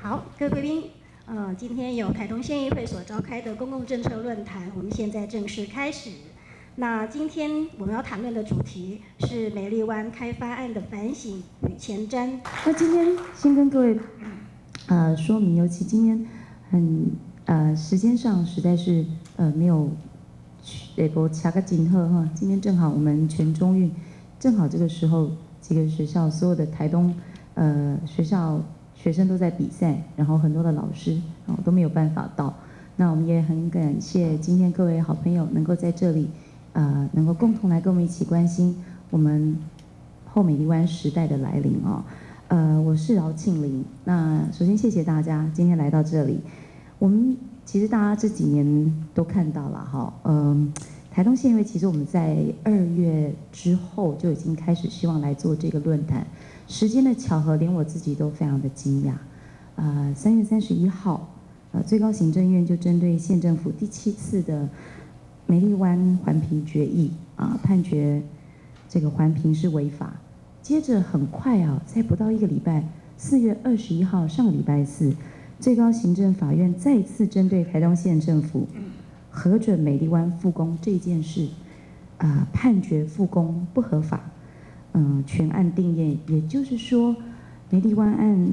好，各位贵宾，今天由台东县议会所召开的公共政策论坛，我们现在正式开始。那今天我们要谈论的主题是美丽湾开发案的反省与前瞻。 那今天先跟各位说明，尤其今天时间上实在是没有掐个紧贺哈。今天正好我们全中运，正好这个时候几个学校所有的台东学校学生都在比赛，然后很多的老师都没有办法到。那我们也很感谢今天各位好朋友能够在这里能够共同来跟我们一起关心我们后美丽湾时代的来临我是饶庆玲。那首先谢谢大家今天来到这里。我们其实大家这几年都看到了哈，台东县议会其实我们在2月之后就已经开始希望来做这个论坛，时间的巧合连我自己都非常的惊讶。3月31号，最高行政院就针对县政府第7次的美丽湾环评决议判决这个环评是违法。接着很快在不到1个礼拜，4月21号上个礼拜四，最高行政法院再次针对台东县政府核准美丽湾复工这件事，判决复工不合法，全案定谳。也就是说，美丽湾案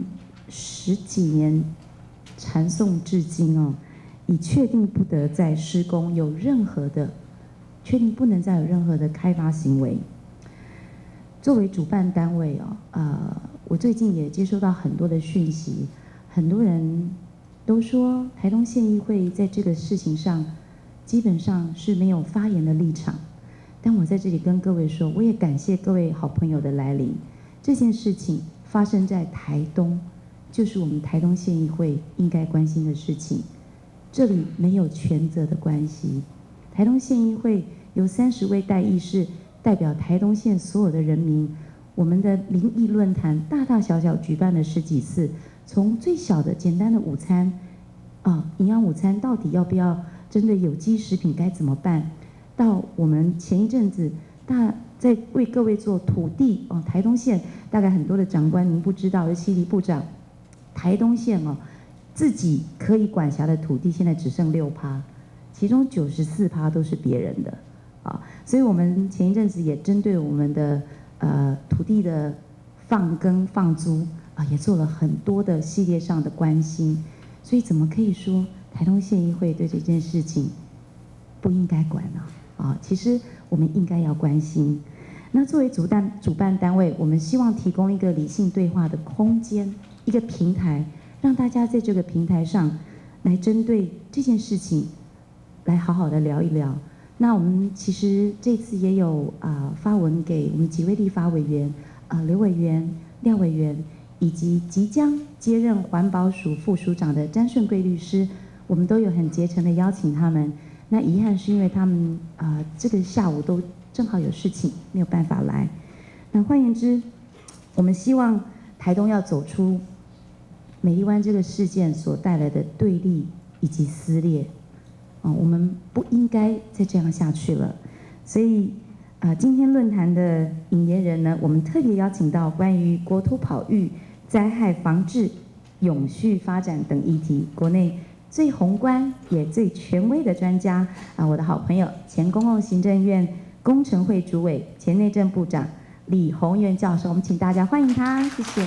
10几年缠讼至今已确定不得再施工，确定不能再有任何的开发行为。作为主办单位我最近也接收到很多的讯息，很多人都说台东县议会在这个事情上基本上是没有发言的立场。但我在这里跟各位说，我也感谢各位好朋友的来临。这件事情发生在台东，就是我们台东县议会应该关心的事情。这里没有权责的关系。台东县议会有30位代议士代表台东县所有的人民，我们的灵异论坛大大小小举办了10几次，从最小的简单的午餐营养午餐到底要不要针对有机食品该怎么办，到我们前一阵子在为各位做土地台东县大概很多的长官您不知道，尤其李部长，台东县自己可以管辖的土地现在只剩6%，其中94%都是别人的所以我们前一阵子也针对我们的土地的放耕放租也做了很多的系列上的关心。所以怎么可以说台东县议会对这件事情不应该管呢？其实我们应该要关心。那作为主办单位，我们希望提供一个理性对话的空间，一个平台，让大家在这个平台上来针对这件事情来好好的聊一聊。那我们其实这次也有发文给我们几位立法委员刘委员、廖委员，以及即将接任环保署副署长的詹顺贵律师，我们都有很竭诚的邀请他们。那遗憾是因为他们这个下午都正好有事情，没有办法来。那换言之，我们希望台东要走出美丽湾这个事件所带来的对立以及撕裂我们不应该再这样下去了。所以今天论坛的引言人呢，我们特别邀请到关于国土保育、灾害防治、永续发展等议题，国内最宏观也最权威的专家我的好朋友，前公共行政院工程会主委、前内政部长李鸿源教授，我们请大家欢迎他，谢谢。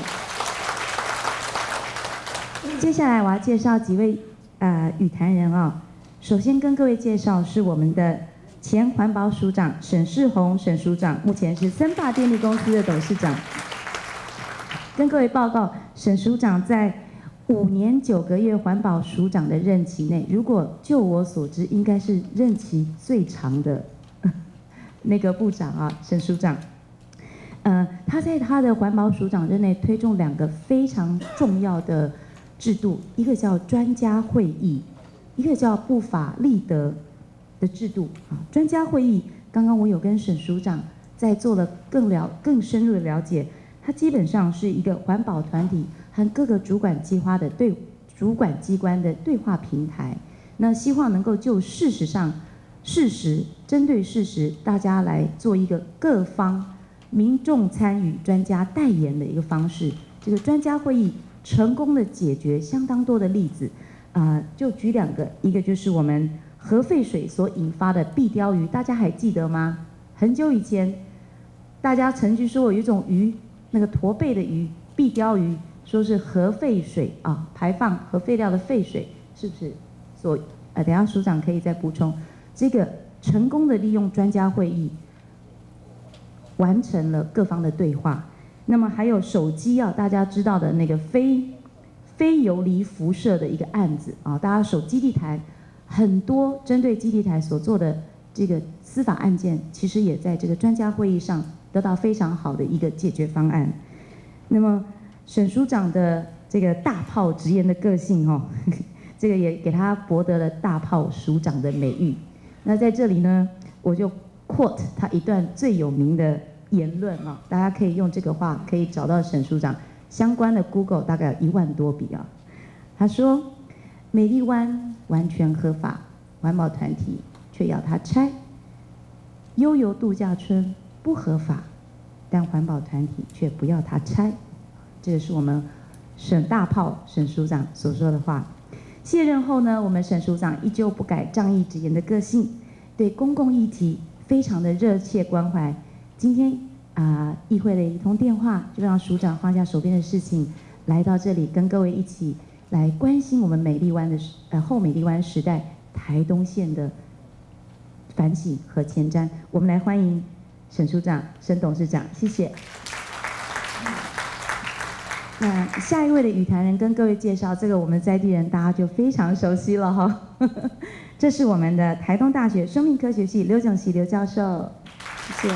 接下来我要介绍几位语坛人首先跟各位介绍是我们的前环保署长沈世宏沈署长，目前是森霸电力公司的董事长。跟各位报告，沈署长在5年9个月环保署长的任期内，如果就我所知，应该是任期最长的那个部长沈署长。他在他的环保署长任内推动2个非常重要的制度，一个叫专家会议，一个叫不法立德的制度专家会议，刚刚我有跟沈署长在做了更深入的了解，它基本上是一个环保团体和各个主管机关的对话平台。那希望能够就针对事实，大家来做一个各方民众参与、专家代言的一个方式。这个专家会议成功的解决相当多的例子，就举2个，一个就是我们核废水所引发的壁鲷鱼，大家还记得吗？很久以前，大家曾经说有一种鱼，那个驼背的鱼，壁鲷鱼，说是核废水排放核废料的废水，是不是？等一下署长可以再补充。这个成功的利用专家会议，完成了各方的对话。那么还有手机大家知道的那个非游离辐射的一个案子大家手基地台很多针对基地台所做的这个司法案件，其实也在这个专家会议上得到非常好的一个解决方案。那么沈署长的这个大炮直言的个性这个也给他博得了大炮署长的美誉。那在这里呢，我就 quote 他一段最有名的言论大家可以用这个话可以找到沈署长相关的 Google 大概有1万多笔他说：美丽湾完全合法，环保团体却要它拆；悠游度假村不合法，但环保团体却不要它拆。这个是我们沈大炮沈署长所说的话。卸任后呢，我们沈署长依旧不改仗义直言的个性，对公共议题非常的热切关怀。今天议会的一通电话，就让署长放下手边的事情，来到这里跟各位一起来关心我们美丽湾的后美丽湾时代台东县的反省和前瞻。我们来欢迎沈署长、沈董事长，谢谢。那下一位的语坛人跟各位介绍，这个我们在地人大家就非常熟悉了这是我们的台东大学生命科学系刘炯锡刘教授，谢谢。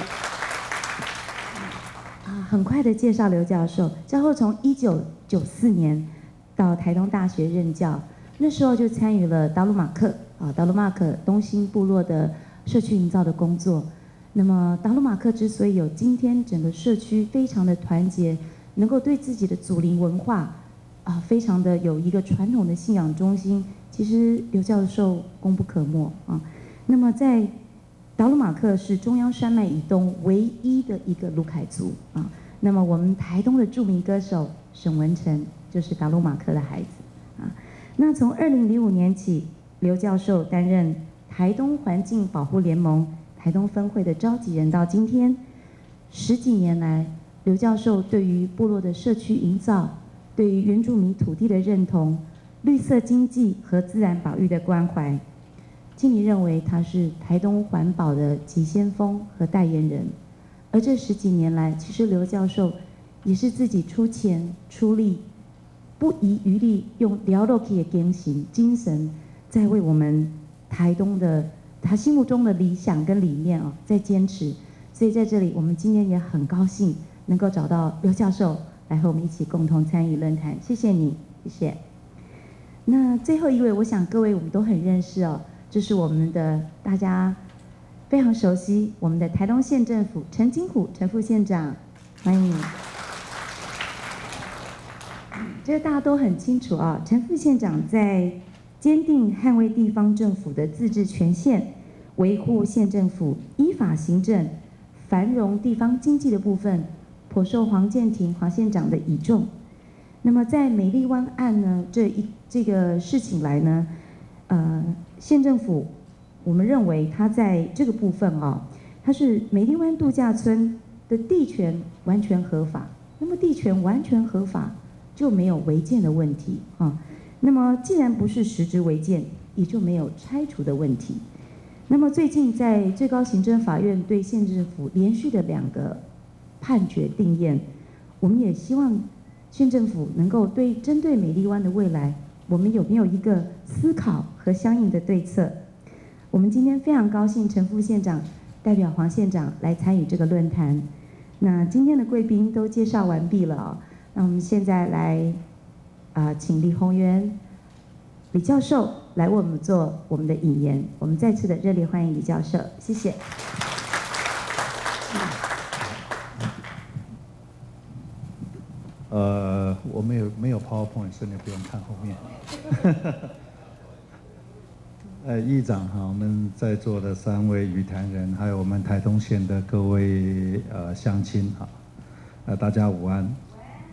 很快的介绍刘教授，教授从1994年到台东大学任教，那时候就参与了达鲁马克东兴部落的社区营造的工作。那么达鲁马克之所以有今天整个社区非常的团结，能够对自己的祖灵文化非常的有一个传统的信仰中心，其实刘教授功不可没那么在达鲁马克是中央山脉以东唯一的一个鲁凯族那么我们台东的著名歌手沈文程就是达鲁马克的孩子那从2005年起，刘教授担任台东环境保护联盟台东分会的召集人，到今天10几年来，刘教授对于部落的社区营造，对于原住民土地的认同，绿色经济和自然保育的关怀，经理认为他是台东环保的急先锋和代言人。而这10几年来，其实刘教授也是自己出钱出力，不遗余力，用了不起的精神，在为我们台东的他心目中的理想跟理念在坚持。所以在这里，我们今天也很高兴能够找到刘教授来和我们一起共同参与论坛，谢谢你，谢谢。那最后一位，我想各位我们都很认识这是我们的大家非常熟悉，我们的台东县政府陈金虎陈副县长，欢迎。这个大家都很清楚陈副县长在坚定捍卫地方政府的自治权限，维护县政府依法行政、繁荣地方经济的部分，颇受黄建庭黄县长的倚重。那么在美丽湾案呢，这个事情来呢，县政府我们认为它在这个部分它是美丽湾度假村的地权完全合法，那么地权完全合法就没有违建的问题那么既然不是实质违建，也就没有拆除的问题。那么最近在最高行政法院对县政府连续的2个判决定谳，我们也希望县政府能够针对美丽湾的未来，我们有没有一个思考和相应的对策？我们今天非常高兴陈副县长代表黄县长来参与这个论坛。那今天的贵宾都介绍完毕了那我们现在来请李宏源李教授来为我们做我们的引言。我们再次的热烈欢迎李教授，谢谢。 我没有 PowerPoint， 所以你不用看后面。议长好，我们在座的3位语坛人，还有我们台东县的各位乡亲好，大家午安。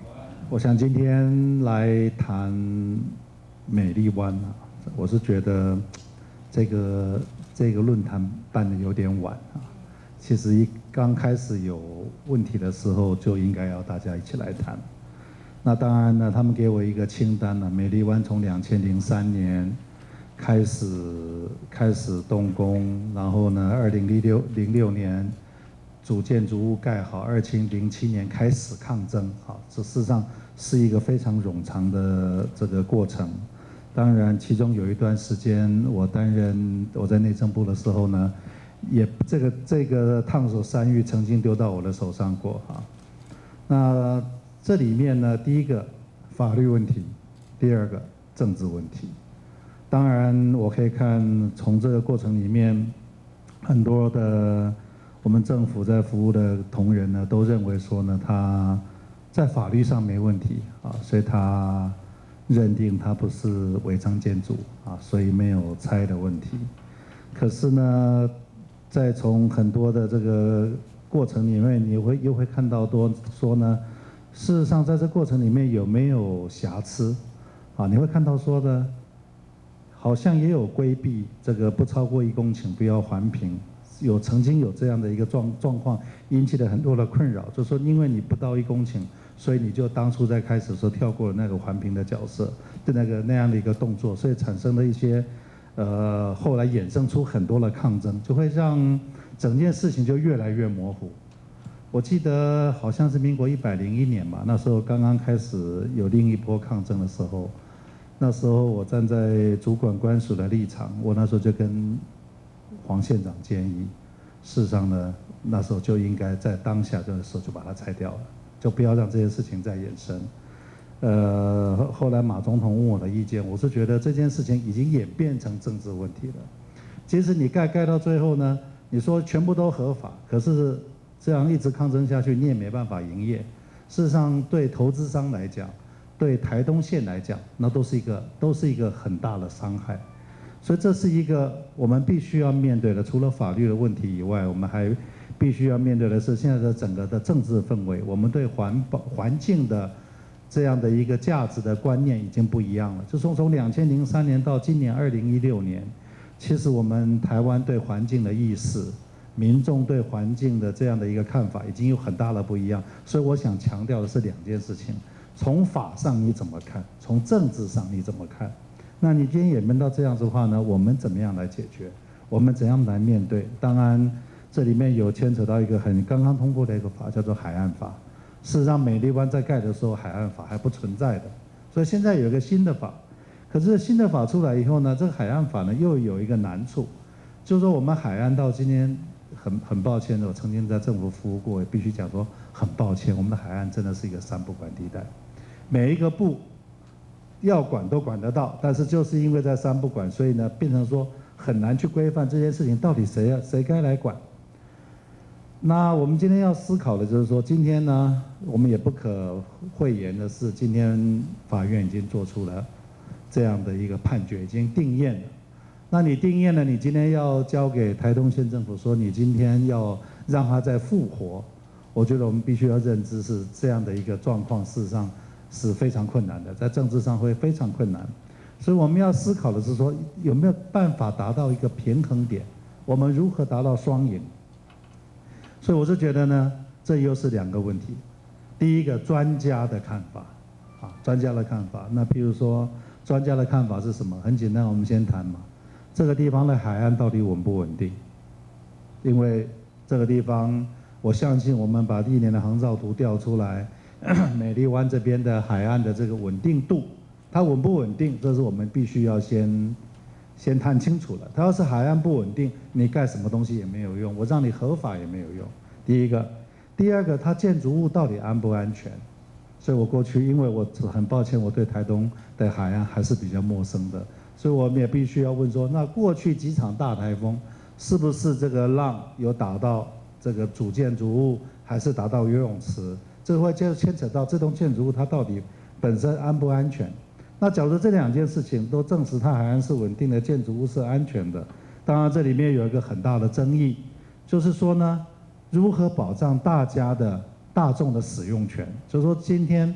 我想今天来谈美丽湾啊，我是觉得这个论坛办得有点晚啊。其实刚开始有问题的时候，就应该要大家一起来谈。那当然呢，他们给我一个清单了，美丽湾从2003年开始动工，然后呢，2006年主建筑物盖好，2007年开始抗争，好，这事实上是一个非常冗长的这个过程。当然，其中有一段时间我在内政部的时候呢，也这个烫手山芋曾经丢到我的手上过哈。那这里面呢，第一个法律问题，第二个政治问题。当然，我可以看从这个过程里面，很多的我们政府在服务的同仁呢，都认为说呢，他在法律上没问题啊，所以他认定它不是违章建筑啊，所以没有拆的问题。可是呢，在从很多的这个过程里面，你又会看到说呢，事实上在这过程里面有没有瑕疵啊？你会看到说的，好像也有规避这个不超过1公顷不要环评，曾经有这样的一个状况，引起了很多的困扰，就是说因为你不到1公顷。所以你就当初在开始的时候跳过了那个环评的角色的那样的一个动作，所以产生了一些后来衍生出很多的抗争，就会让整件事情就越来越模糊。我记得好像是民国101年吧，那时候刚刚开始有另一波抗争的时候，那时候我站在主管官署的立场，我那时候就跟黄县长建议，事实上呢，那时候就应该在当下这个时候就把它拆掉了。就不要让这件事情再衍生。后来马总统问我的意见，我是觉得这件事情已经演变成政治问题了。即使你盖到最后呢，你说全部都合法，可是这样一直抗争下去，你也没办法营业。事实上，对投资商来讲，对台东县来讲，那都是一个很大的伤害。所以这是一个我们必须要面对的，除了法律的问题以外，我们还必须要面对的是现在的整个的政治氛围，我们对环境的这样的一个价值的观念已经不一样了。就从2003年到今年2016年，其实我们台湾对环境的意识，民众对环境的这样的一个看法已经有很大的不一样。所以我想强调的是2件事情：从法上你怎么看，从政治上你怎么看。那你今天演变到这样子的话呢，我们怎么样来解决？我们怎样来面对？当然。这里面有牵扯到一个刚刚通过的一个法，叫做海岸法。事实上，美丽湾在盖的时候，海岸法还不存在的，所以现在有一个新的法。可是新的法出来以后呢，这个海岸法呢又有一个难处，就是说我们海岸到今天很抱歉的，我曾经在政府服务过，也必须讲说很抱歉，我们的海岸真的是一个3不管地带，每一个部要管都管得到，但是就是因为在3不管，所以呢变成说很难去规范这件事情到底谁该来管。那我们今天要思考的就是说，今天呢，我们也不可讳言的是，今天法院已经做出了这样的一个判决，已经定验了。那你定验了，你今天要交给台东县政府说，你今天要让它再复活，我觉得我们必须要认知是这样的一个状况，事实上是非常困难的，在政治上会非常困难。所以我们要思考的是说，有没有办法达到一个平衡点？我们如何达到双赢？所以我是觉得呢，这又是2个问题。第一个，专家的看法，专家的看法。那譬如说，专家的看法是什么？很简单，我们先谈嘛。这个地方的海岸到底稳不稳定？因为这个地方，我相信我们把历年的航照图调出来，美丽湾这边的海岸的这个稳定度，它稳不稳定？这是我们必须要先谈清楚了。它要是海岸不稳定，你盖什么东西也没有用，我让你合法也没有用。第一个，第二个，它建筑物到底安不安全？所以我过去，因为我很抱歉，我对台东的海岸还是比较陌生的，所以我们也必须要问说，那过去几场大台风，是不是这个浪有打到这个主建筑物，还是打到游泳池？这个会牵扯到这栋建筑物它到底本身安不安全？那假如这2件事情都证实它海岸是稳定的，建筑物是安全的，当然这里面有一个很大的争议，就是说呢，如何保障大众的使用权？就是说今天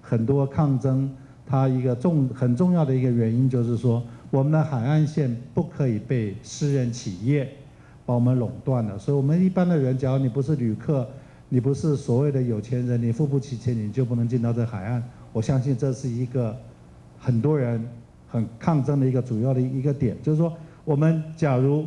很多抗争，它一个很重要的一个原因就是说，我们的海岸线不可以被私人企业把我们垄断了。所以我们一般的人，假如你不是旅客，你不是所谓的有钱人，你付不起钱，你就不能进到这海岸。我相信这是一个很多人很抗争的一个主要的一个点，就是说，我们假如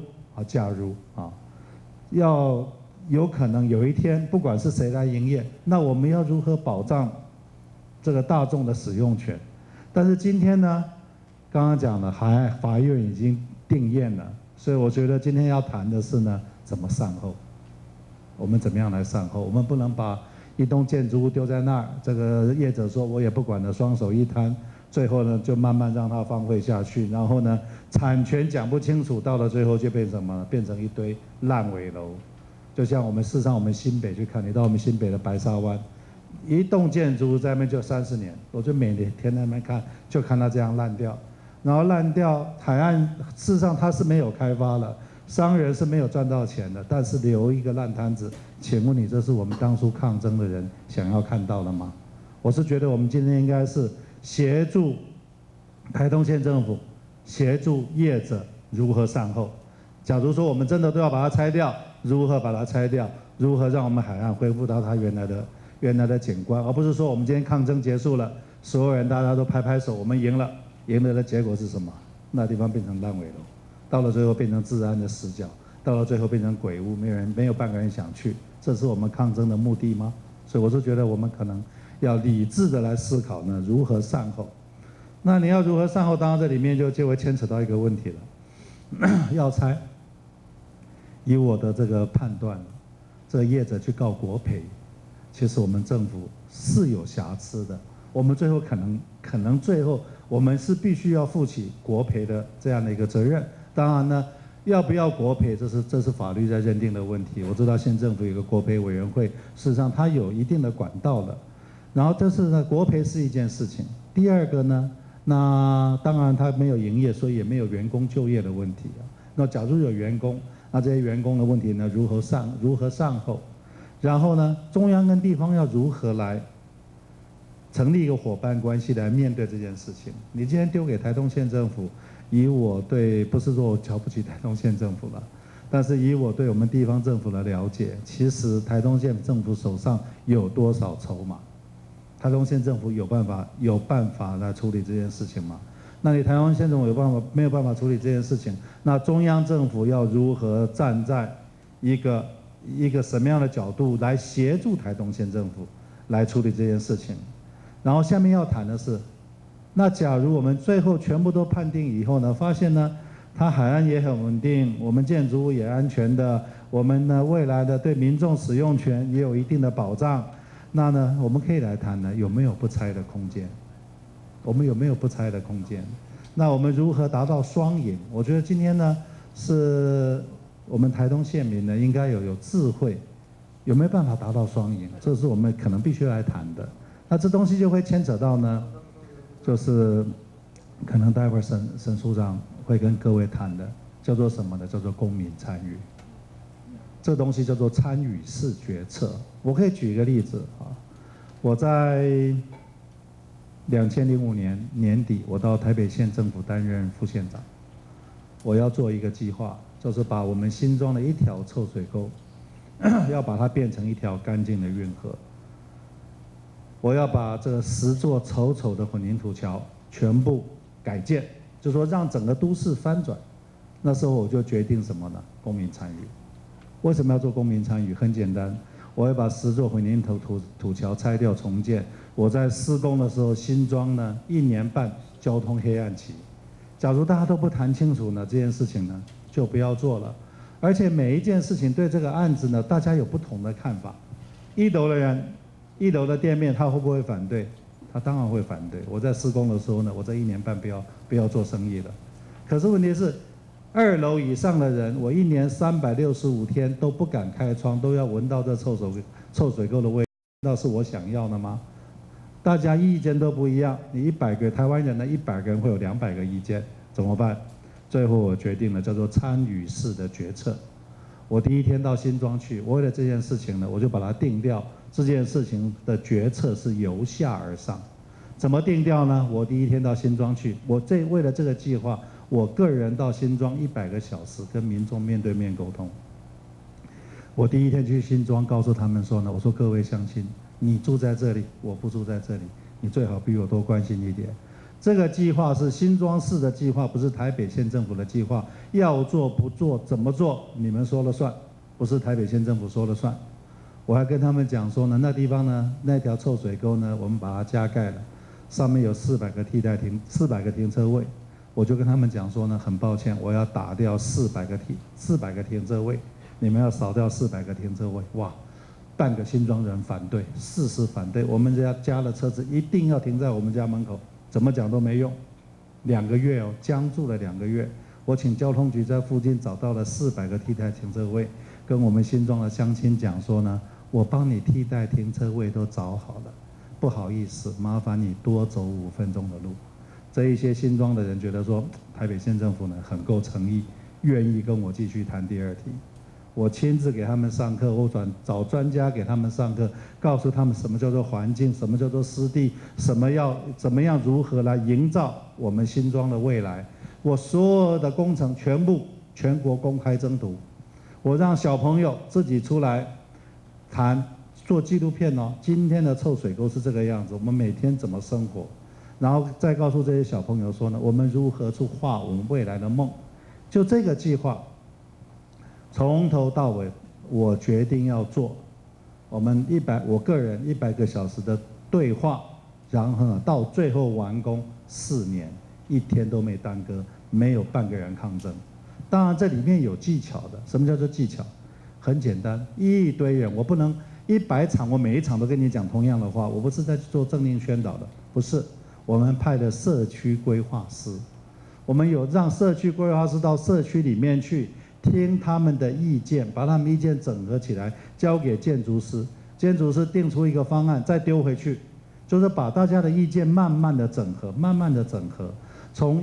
要有可能有一天，不管是谁来营业，那我们要如何保障这个大众的使用权？但是今天呢，刚刚讲了，法院已经定谳了，所以我觉得今天要谈的是呢，怎么善后？我们怎么样来善后？我们不能把一栋建筑物丢在那儿，这个业者说我也不管了，双手一摊，最后呢就慢慢让它荒废下去，然后呢产权讲不清楚，到了最后就变成什么？变成一堆烂尾楼。就像我们事实上我们新北去看，你到我们新北的白沙湾，一栋建筑在那边就30年，我就每天在那边看，就看它这样烂掉，然后烂掉，海岸事实上它是没有开发了。商人是没有赚到钱的，但是留一个烂摊子，请问你这是我们当初抗争的人想要看到的吗？我是觉得我们今天应该是协助台东县政府，协助业者如何善后。假如说我们真的都要把它拆掉，如何把它拆掉？如何让我们海岸恢复到它原来的景观，而不是说我们今天抗争结束了，所有人大家都拍拍手，我们赢了，赢了的结果是什么？那地方变成烂尾楼。到了最后变成治安的死角，到了最后变成鬼屋，没有半个人想去，这是我们抗争的目的吗？所以我是觉得我们可能要理智的来思考呢，如何善后。那你要如何善后？当然这里面就会牵扯到一个问题了，要拆。以我的这个判断，这个业者去告国赔，其实我们政府是有瑕疵的。我们最后可能最后我们是必须要负起国赔的这样的一个责任。当然呢，要不要国赔，这是法律在认定的问题。我知道县政府有个国赔委员会，事实上它有一定的管道了。然后这是呢，国赔是一件事情。第二个呢，那当然它没有营业，所以也没有员工就业的问题啊。那假如有员工，那这些员工的问题呢，如何善后？然后呢，中央跟地方要如何来成立一个伙伴关系来面对这件事情？你今天丢给台东县政府。以我对，不是说我瞧不起台东县政府了，但是以我对我们地方政府的了解，其实台东县政府手上有多少筹码？台东县政府有办法来处理这件事情吗？那你台东县政府没有办法处理这件事情？那中央政府要如何站在一个什么样的角度来协助台东县政府来处理这件事情？然后下面要谈的是。那假如我们最后全部都判定以后呢，发现呢，它海岸也很稳定，我们建筑物也安全的，我们呢未来的对民众使用权也有一定的保障，那呢我们可以来谈呢，有没有不拆的空间？我们有没有不拆的空间？那我们如何达到双赢？我觉得今天呢，是我们台东县民呢应该有智慧，有没有办法达到双赢？这是我们可能必须来谈的。那这东西就会牵扯到呢。就是可能待会儿沈署长会跟各位谈的，叫做什么呢？叫做公民参与。这个东西叫做参与式决策。我可以举一个例子啊，我在2005年年底，我到台北县政府担任副县长，我要做一个计划，就是把我们新庄的一条臭水沟，要把它变成一条干净的运河。我要把这10座丑丑的混凝土桥全部改建，就说让整个都市翻转。那时候我就决定什么呢？公民参与。为什么要做公民参与？很简单，我会把10座混凝土桥拆掉重建。我在施工的时候，新庄呢1年半交通黑暗期。假如大家都不谈清楚呢，这件事情呢就不要做了。而且每一件事情对这个案子呢，大家有不同的看法。1楼的店面他会不会反对？他当然会反对。我在施工的时候呢，我这1年半不要做生意了。可是问题是，2楼以上的人，我1年365天都不敢开窗，都要闻到这臭水沟的味道，那是我想要的吗？大家意见都不一样，你100个台湾人呢，100个人会有200个意见，怎么办？最后我决定了，叫做参与式的决策。我第1天到新庄去，我为了这件事情呢，我就把它定调。这件事情的决策是由下而上， 怎么定调呢？我第一天到新庄去，为了这个计划，我个人到新庄100个小时跟民众面对面沟通。我第一天去新庄，告诉他们说呢，我说各位乡亲，你住在这里，我不住在这里，你最好比我多关心一点。这个计划是新庄市的计划，不是台北县政府的计划。要做不做，怎么做，你们说了算，不是台北县政府说了算。我还跟他们讲说呢，那地方呢，那条臭水沟呢，我们把它加盖了，上面有400个停车位。我就跟他们讲说呢，很抱歉，我要打掉400个停车位，你们要扫掉400个停车位。哇，半个新庄人反对，40反对，我们家加了车子一定要停在我们家门口。怎么讲都没用，2个月哦，僵住了2个月。我请交通局在附近找到了400个替代停车位，跟我们新庄的乡亲讲说呢，我帮你替代停车位都找好了，不好意思，麻烦你多走5分钟的路。这一些新庄的人觉得说，台北县政府呢很够诚意，愿意跟我继续谈第2题。我亲自给他们上课，我找专家给他们上课，告诉他们什么叫做环境，什么叫做湿地，怎么样如何来营造我们新庄的未来。我所有的工程全国公开征图，我让小朋友自己出来谈，做纪录片哦。今天的臭水沟是这个样子，我们每天怎么生活，然后再告诉这些小朋友说呢，我们如何去画我们未来的梦。就这个计划。从头到尾，我决定要做，我个人100个小时的对话，然后到最后完工4年，1天都没耽搁，没有半个人抗争。当然这里面有技巧的，什么叫做技巧？很简单，一堆人，我不能100场，我每一场都跟你讲同样的话，我不是在做政令宣导的，不是，我们派的社区规划师，我们有让社区规划师到社区里面去。听他们的意见，把他们意见整合起来，交给建筑师，建筑师定出一个方案，再丢回去，就是把大家的意见慢慢的整合，从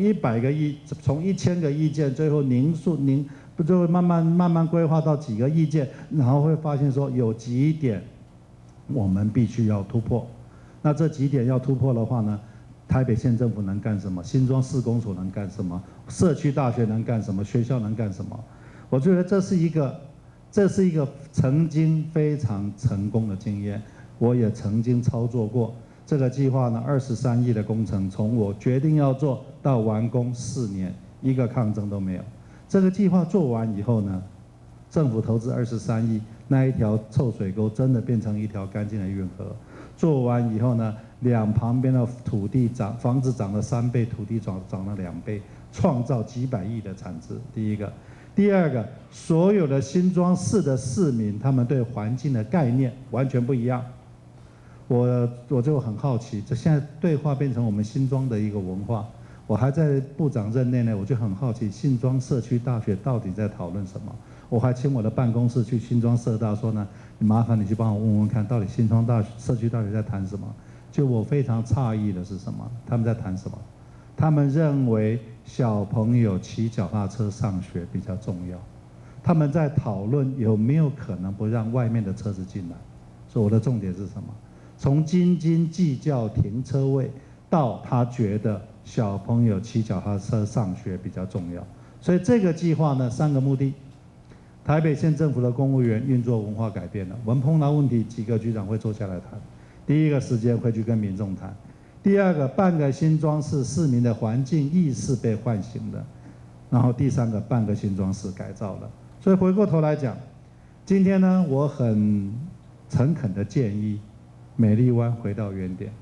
1000个意见，最后最后慢慢规划到几个意见，然后会发现说有几点我们必须要突破。那这几点要突破的话呢，台北县政府能干什么？新庄市公所能干什么？社区大学能干什么？学校能干什么？我觉得这是一个曾经非常成功的经验，我也曾经操作过这个计划呢，23亿的工程，从我决定要做到完工4年，一个抗争都没有。这个计划做完以后呢，政府投资23亿，那一条臭水沟真的变成一条干净的运河。做完以后呢，旁边的土地房子涨了3倍，土地涨了2倍，创造几百亿的产值。第一个。第二个，所有的新庄市的市民，他们对环境的概念完全不一样。我就很好奇，这现在对话变成我们新庄的一个文化。我还在部长任内呢，我就很好奇新庄社区大学到底在讨论什么。我还请我的办公室去新庄社大说呢，麻烦你去帮我问问看，到底新庄社区大学在谈什么？就我非常诧异的是什么？他们在谈什么？他们认为小朋友骑脚踏车上学比较重要，他们在讨论有没有可能不让外面的车子进来。所以我的重点是什么？从斤斤计较停车位，到他觉得小朋友骑脚踏车上学比较重要。所以这个计划呢，3个目的：台北县政府的公务员运作文化改变了，我们碰到问题，几个局长会坐下来谈。第一个时间会去跟民众谈。第二个，半个新庄市市民的环境意识被唤醒了，然后第3个，半个新庄市改造了。所以回过头来讲，今天呢，我很诚恳的建议，美丽湾回到原点。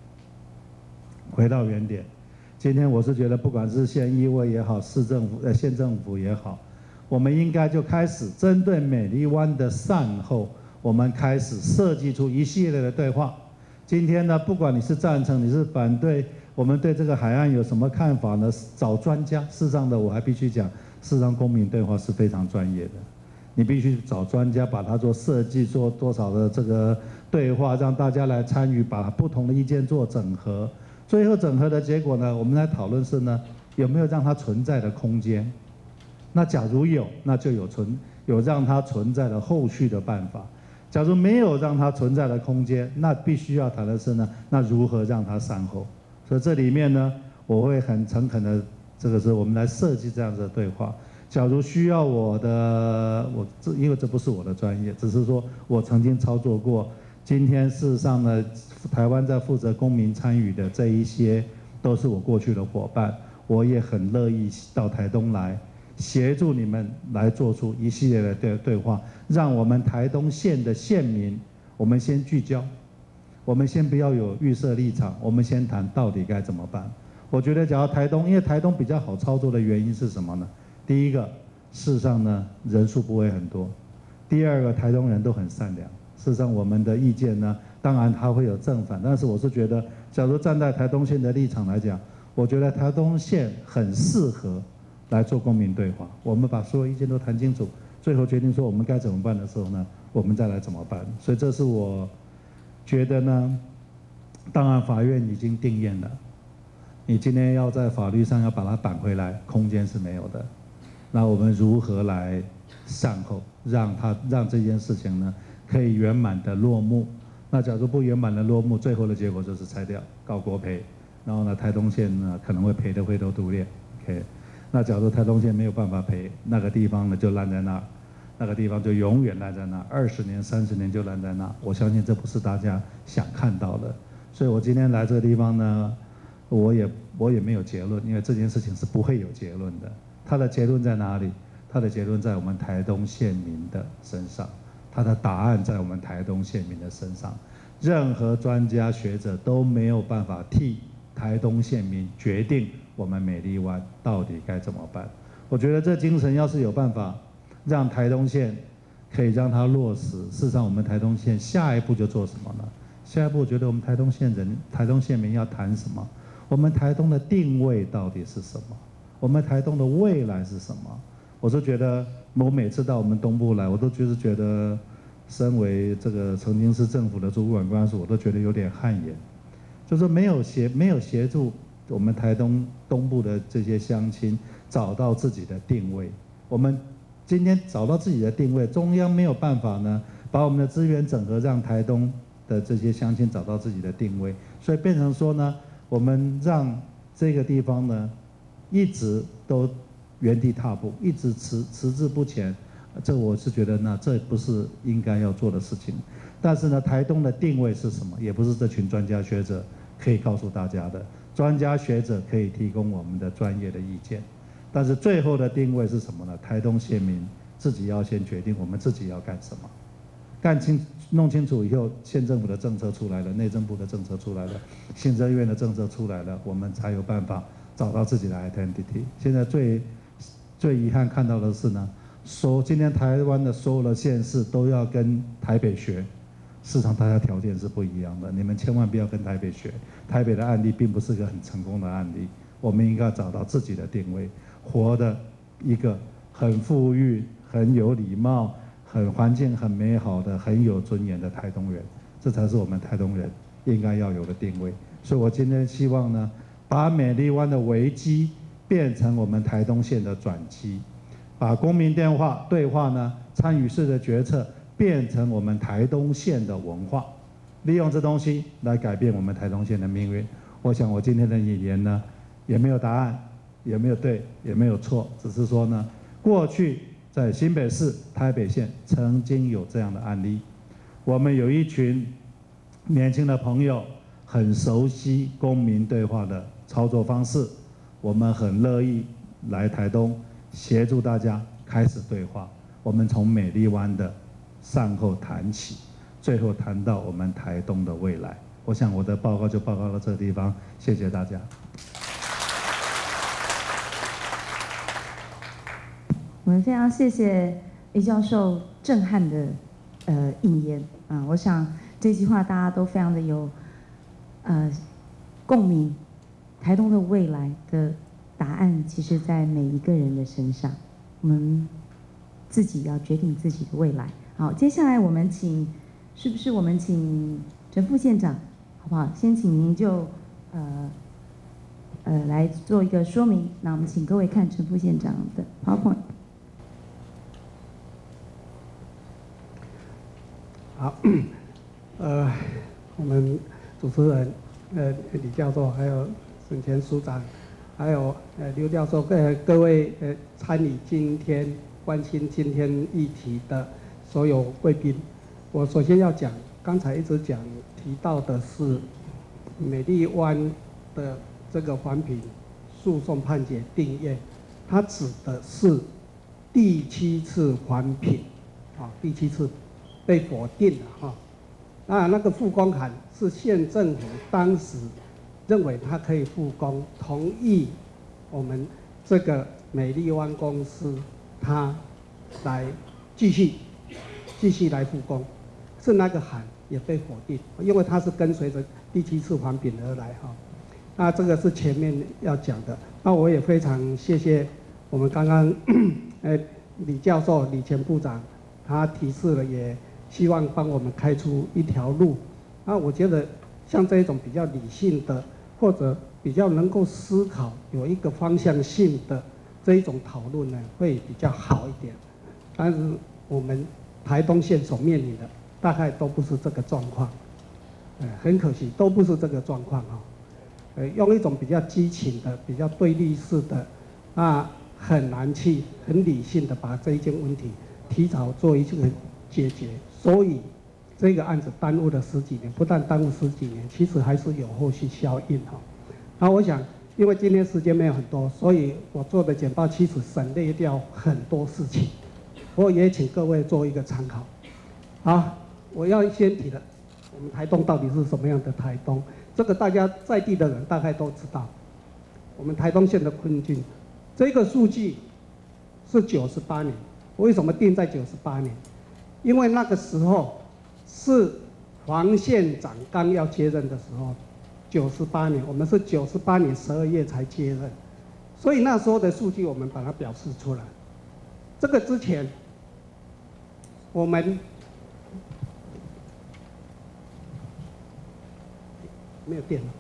今天我是觉得，不管是县议会也好，县政府也好，我们应该就开始针对美丽湾的善后，我们开始设计出一系列的对话。今天呢，不管你是赞成，你是反对，我们对这个海岸有什么看法呢？找专家。事实上的，我还必须讲，事实上公民对话是非常专业的，你必须找专家把它做设计，做多少的这个对话，让大家来参与，把不同的意见做整合。最后整合的结果呢，我们来讨论是呢，有没有让它存在的空间？那假如有，那就有让它存在的后续的办法。假如没有让它存在的空间，那必须要谈的是呢，那如何让它善后？ 所以这里面呢，我会很诚恳的，这个是我们来设计这样子的对话。假如需要因为这不是我的专业，只是说我曾经操作过。今天事实上呢，台湾在负责公民参与的这一些，都是我过去的伙伴，我也很乐意到台东来，协助你们来做出一系列的对话，让我们台东县的县民，我们先聚焦，我们先不要有预设立场，我们先谈到底该怎么办。我觉得，假如台东，因为台东比较好操作的原因是什么呢？第一个，事实上呢，人数不会很多；第二个，台东人都很善良。事实上，我们的意见呢，当然它会有正反，但是我是觉得，假如站在台东县的立场来讲，我觉得台东县很适合来做公民对话。我们把所有意见都谈清楚，最后决定说我们该怎么办的时候呢，我们再来怎么办。所以这是我觉得呢，当然法院已经定谳了，你今天要在法律上要把它扳回来，空间是没有的。那我们如何来善后，让这件事情呢？可以圆满的落幕。那假如不圆满的落幕，最后的结果就是拆掉，告国赔。然后呢，台东县呢可能会赔得灰头土脸。OK， 那假如台东县没有办法赔，那个地方呢就烂在那儿，那个地方就永远烂在那儿，20年、30年就烂在那儿。我相信这不是大家想看到的。所以我今天来这个地方呢，我也没有结论，因为这件事情是不会有结论的。它的结论在哪里？它的结论在我们台东县民的身上。他的答案在我们台东县民的身上，任何专家学者都没有办法替台东县民决定我们美丽湾到底该怎么办。我觉得这精神要是有办法让台东县可以让它落实，事实上我们台东县下一步就做什么呢？下一步我觉得我们台东县民要谈什么？我们台东的定位到底是什么？我们台东的未来是什么？我是觉得，我每次到我们东部来，我都就是觉得，身为这个曾经是政府的主管官署，我都觉得有点汗颜，就是没有协助我们台东东部的这些乡亲找到自己的定位。我们今天找到自己的定位，中央没有办法呢，把我们的资源整合，让台东的这些乡亲找到自己的定位，所以变成说呢，我们让这个地方呢，一直都原地踏步，一直迟滞不前，这我是觉得呢，这不是应该要做的事情。但是呢，台东的定位是什么，也不是这群专家学者可以告诉大家的。专家学者可以提供我们的专业的意见，但是最后的定位是什么呢？台东县民自己要先决定我们自己要干什么，弄清楚以后，县政府的政策出来了，内政部的政策出来了，行政院的政策出来了，我们才有办法找到自己的 identity。现在最遗憾看到的是呢，今天台湾的所有的县市都要跟台北学，市场大家条件是不一样的，你们千万不要跟台北学。台北的案例并不是个很成功的案例，我们应该找到自己的定位，活的一个很富裕、很有礼貌、环境很美好的、很有尊严的台东人，这才是我们台东人应该要有的定位。所以我今天希望呢，把美丽湾的危机变成我们台东县的转机，把公民对话呢，参与式的决策变成我们台东县的文化，利用这东西来改变我们台东县的命运。我想我今天的引言呢，也没有答案，也没有对，也没有错，只是说呢，过去在新北市、台北县曾经有这样的案例，我们有一群年轻的朋友很熟悉公民对话的操作方式。我们很乐意来台东协助大家开始对话。我们从美丽湾的善后谈起，最后谈到我们台东的未来。我想我的报告就报告到这个地方，谢谢大家。 我们非常谢谢李教授震撼的引言啊！我想这句话大家都非常的有共鸣。台东的未来的答案，其实在每一个人的身上，我们自己要决定自己的未来。好，接下来我们请陈副县长，好不好？先请您就来做一个说明。那我们请各位看陈副县长的 PowerPoint。 好，我们主持人李教授，还有沈前署长，还有刘教授，各位参与今天关心今天议题的所有贵宾，我首先要讲，刚才一直提到的是美丽湾的这个环评诉讼判决定谳，它指的是第7次环评，第7次被否定了哈。那个复工函是县政府当时认为它可以复工，同意我们这个美丽湾公司它来继续来复工，是那个函也被否定，因为它是跟随着第7次环评而来哈。那这个是前面要讲的。那我也非常谢谢我们刚刚李教授、李前部长他提示了，也希望帮我们开出一条路。那我觉得像这种比较理性的，或者比较能够思考、有一个方向性的这一种讨论呢，会比较好一点。但是我们台东县所面临的大概都不是这个状况，很可惜都不是这个状况哈。用一种比较激情的、比较对立式的，很难去很理性的把这一件问题提早做一个解决，所以这个案子耽误了10几年，不但耽误10几年，其实还是有后续效应哈。那我想，因为今天时间没有很多，所以我做的简报其实省略掉很多事情，我也请各位做一个参考。好，我要先提的，我们台东到底是什么样的台东？这个大家在地的人大概都知道，我们台东县的困境，这个数据是98年，为什么定在98年？因为那个时候是黄县长刚要接任的时候，98年，我们是98年12月才接任，所以那时候的数据我们把它表示出来。这个之前，我们没有电了。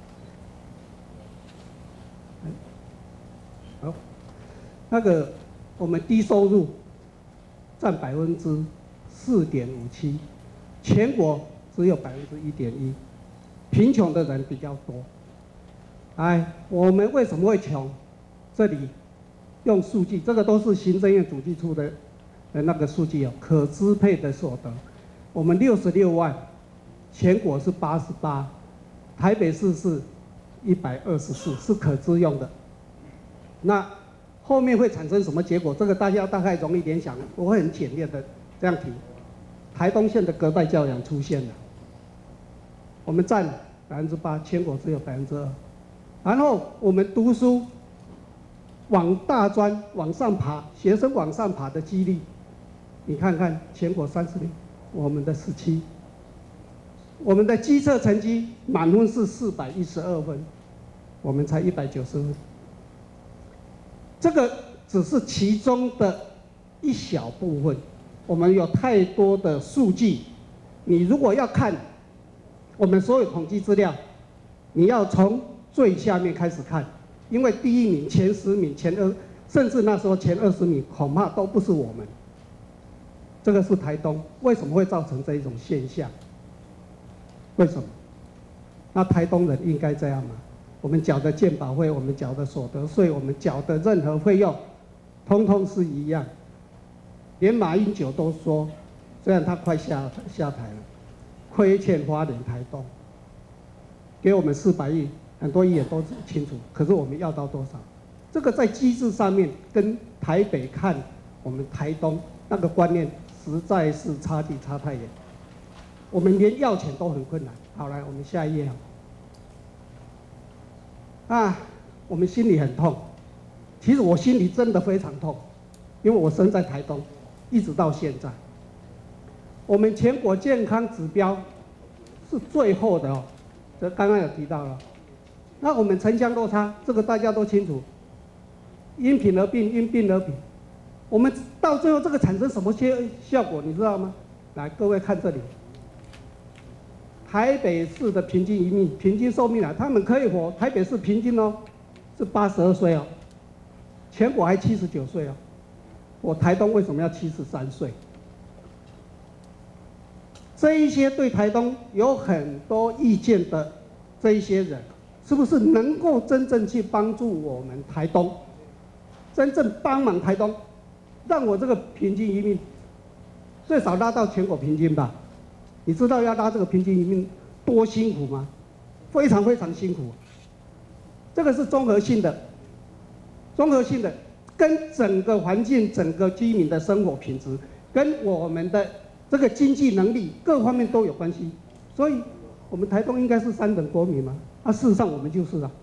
好，那个我们低收入占4.57%，全国只有1.1%，贫穷的人比较多。我们为什么会穷？这里用数据，这个都是行政院主计处的那个数据哦，可支配的所得，我们66万，全国是88。台北市是124，是可支用的。那后面会产生什么结果？这个大家大概容易联想，我会很简略的这样提。台东县的隔代教养出现了，我们占8%，全国只有2%。然后我们读书往大专往上爬，学生往上爬的几率，你看看全国36，我们的17。我们的基测成绩满分是412分，我们才190分。这个只是其中的一小部分，我们有太多的数据。你如果要看我们所有统计资料，你要从最下面开始看，因为第1名、前10名、前20，甚至那时候前20名恐怕都不是我们。这个是台东，为什么会造成这一种现象？为什么？那台东人应该这样吗？我们缴的健保费，我们缴的所得税，我们缴的任何费用，通通是一样。连马英九都说，虽然他快下台了，亏欠花莲台东，给我们400亿，很多议员都清楚。可是我们要到多少？这个在机制上面跟台北看我们台东那个观念，实在是差距差太远。我们连要钱都很困难。好，来，我们下一页我们心里很痛。其实我心里真的非常痛，因为我生在台东，一直到现在，我们全国健康指标是最后的哦，这刚刚有提到了。那我们城乡落差，这个大家都清楚，因贫而病，因病而贫。我们到最后这个产生什么效果，你知道吗？来，各位看这里。台北市的平均余命、平均寿命他们可以活，台北市平均是82岁哦，全国还79岁哦。我台东为什么要73岁？这一些对台东有很多意见的这一些人，是不是能够真正去帮助我们台东，真正帮忙台东，让我这个平均移民最少拉到全国平均吧？你知道要拉这个平均移民多辛苦吗？非常非常辛苦。这个是综合性的，跟整个环境、整个居民的生活品质，跟我们的这个经济能力各方面都有关系。所以，我们台东应该是3等国民嘛？事实上我们就是啊，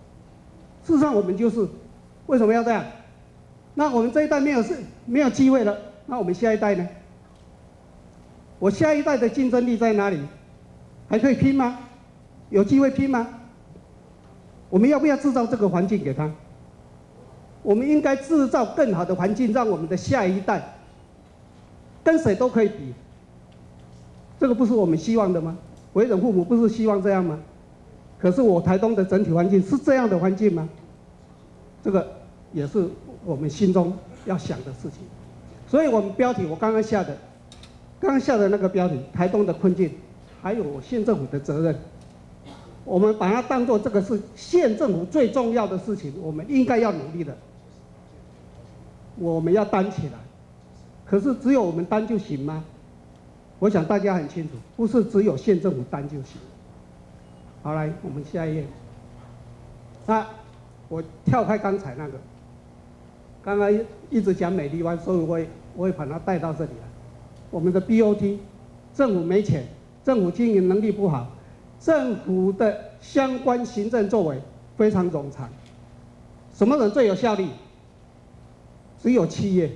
为什么要这样？那我们这一代没有机会了，那我们下一代呢？我下一代的竞争力在哪里？还可以拼吗？有机会拼吗？我们要不要制造这个环境给他？我们应该制造更好的环境，让我们的下一代跟谁都可以比。这个不是我们希望的吗？为人父母不是希望这样吗？可是我台东的整体环境是这样的环境吗？这个也是我们心中要想的事情。所以我们标题我刚刚下的那个标题，台东的困境，还有我县政府的责任。我们把它当作这个是县政府最重要的事情，我们应该要努力的，我们要担起来。可是只有我们担就行吗？我想大家很清楚，不是只有县政府担就行。好，来，我们下一页。那我跳开刚才那个，刚刚一直讲美丽湾，所以我会把它带到这里来。我们的 BOT， 政府没钱，政府经营能力不好。政府的相关行政作为非常冗长，什么人最有效率？只有企业。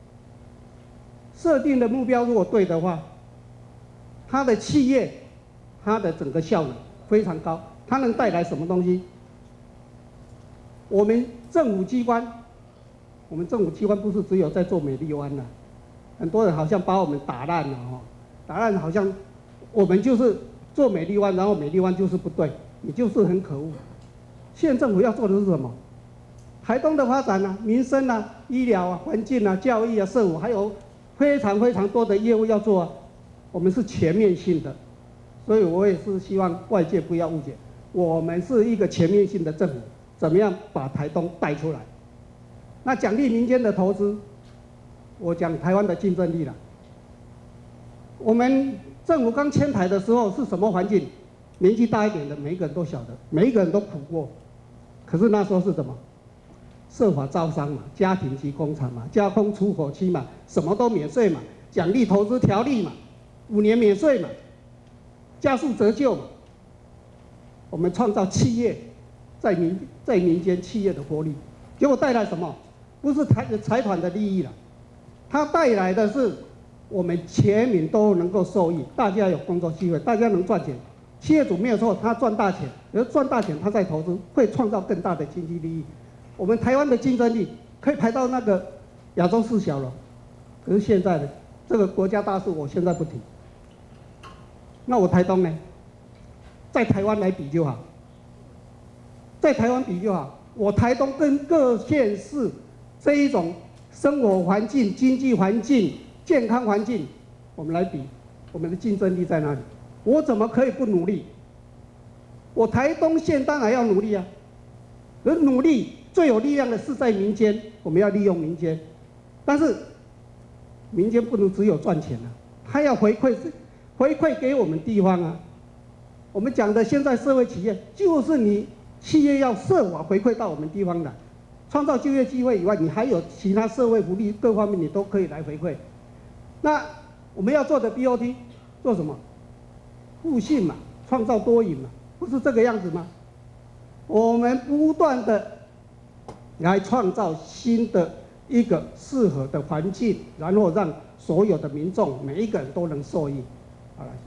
设定的目标如果对的话，它的企业，它的整个效能非常高，它能带来什么东西？我们政府机关不是只有在做美丽湾了，很多人好像把我们打烂了哈，打烂好像我们就是做美丽湾，然后美丽湾就是不对，你就是很可恶。县政府要做的是什么？台东的发展啊，民生啊，医疗啊，环境啊，教育啊，社会还有非常非常多的业务要做啊。我们是全面性的，所以我也是希望外界不要误解，我们是一个全面性的政府，怎么样把台东带出来？那奖励民间的投资，我讲台湾的竞争力了。我们政府刚迁台的时候是什么环境？年纪大一点的每一个人都晓得，每一个人都苦过。可是那时候是什么？设法招商嘛，家庭及工厂嘛，加工出口期嘛，什么都免税嘛，奖励投资条例嘛，5年免税嘛，加速折旧嘛。我们创造企业在民间企业的活力，结果带来什么？不是财团的利益了，它带来的是我们全民都能够受益，大家有工作机会，大家能赚钱。企业主没有错，他赚大钱，而赚大钱他再投资，会创造更大的经济利益。我们台湾的竞争力可以排到那个亚洲4小龙，可是现在呢，这个国家大事我现在不提。那我台东呢，在台湾来比就好，在台湾比就好。我台东跟各县市这一种生活环境、经济环境、健康环境，我们来比，我们的竞争力在哪里？我怎么可以不努力？我台东县当然要努力啊，而努力最有力量的是在民间，我们要利用民间，但是民间不能只有赚钱啊，他要回馈给我们地方啊。我们讲的现在社会企业，就是你企业要设法回馈到我们地方来，创造就业机会以外，你还有其他社会福利各方面你都可以来回馈。那我们要做的 BOT 做什么？互信嘛，创造多赢嘛，不是这个样子吗？我们不断的来创造新的一个适合的环境，然后让所有的民众每一个人都能受益。好了，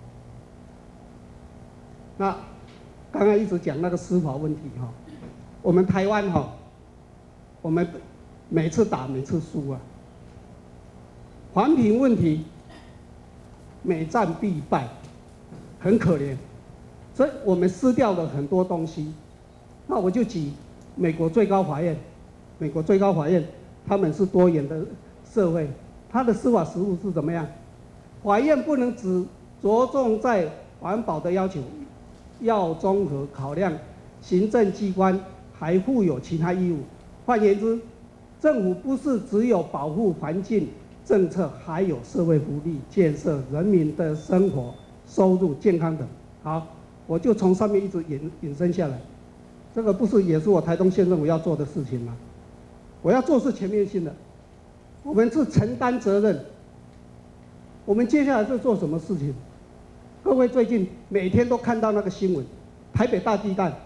那刚刚一直讲那个司法问题哈，我们台湾哈，我们每次打每次输啊，环评问题每战必败。很可怜，所以我们失掉了很多东西。那我就举美国最高法院，美国最高法院他们是多元的社会，他的司法实务是怎么样？法院不能只着重在环保的要求， 要综合考量行政机关还负有其他义务。换言之，政府不是只有保护环境政策，还有社会福利、建设人民的生活、收入、健康等。好，我就从上面一直引申下来，这个不是也是我台东县政府要做的事情吗？我要做是全面性的，我们是承担责任。我们接下来是做什么事情？各位最近每天都看到那个新闻，台北大巨蛋，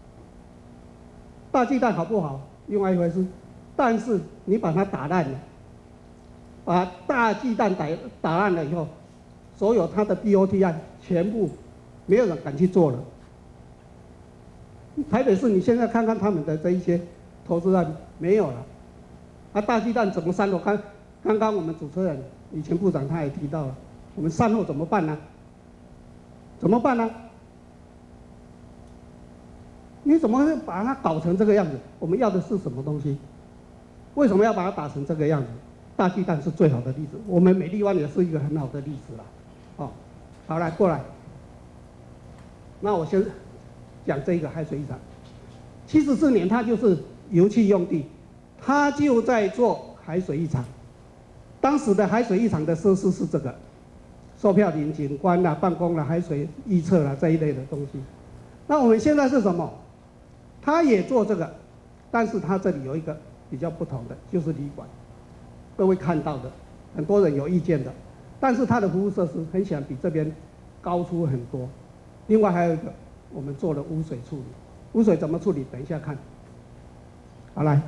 大巨蛋好不好？另外一回事，但是你把它打烂了，把大巨蛋打烂了以后，所有它的 BOT 案全部没有人敢去做了。台北市你现在看看他们的这一些投资案没有了，大巨蛋怎么善后？刚刚我们主持人以前部长他也提到了，我们善后怎么办呢？怎么办呢？你怎么会把它搞成这个样子？我们要的是什么东西？为什么要把它打成这个样子？大巨蛋是最好的例子，我们美丽湾也是一个很好的例子啦。哦，好，来过来。那我先讲这个海水浴场。74年它就是油气用地，它就在做海水浴场。当时的海水浴场的设施是这个，售票亭、景观啦、办公啦、海水预测啦这一类的东西。那我们现在是什么？它也做这个，但是它这里有一个比较不同的，就是旅馆。各位看到的，很多人有意见的，但是它的服务设施很显然比这边高出很多。另外还有一个，我们做了污水处理。污水怎么处理？等一下看。好，来，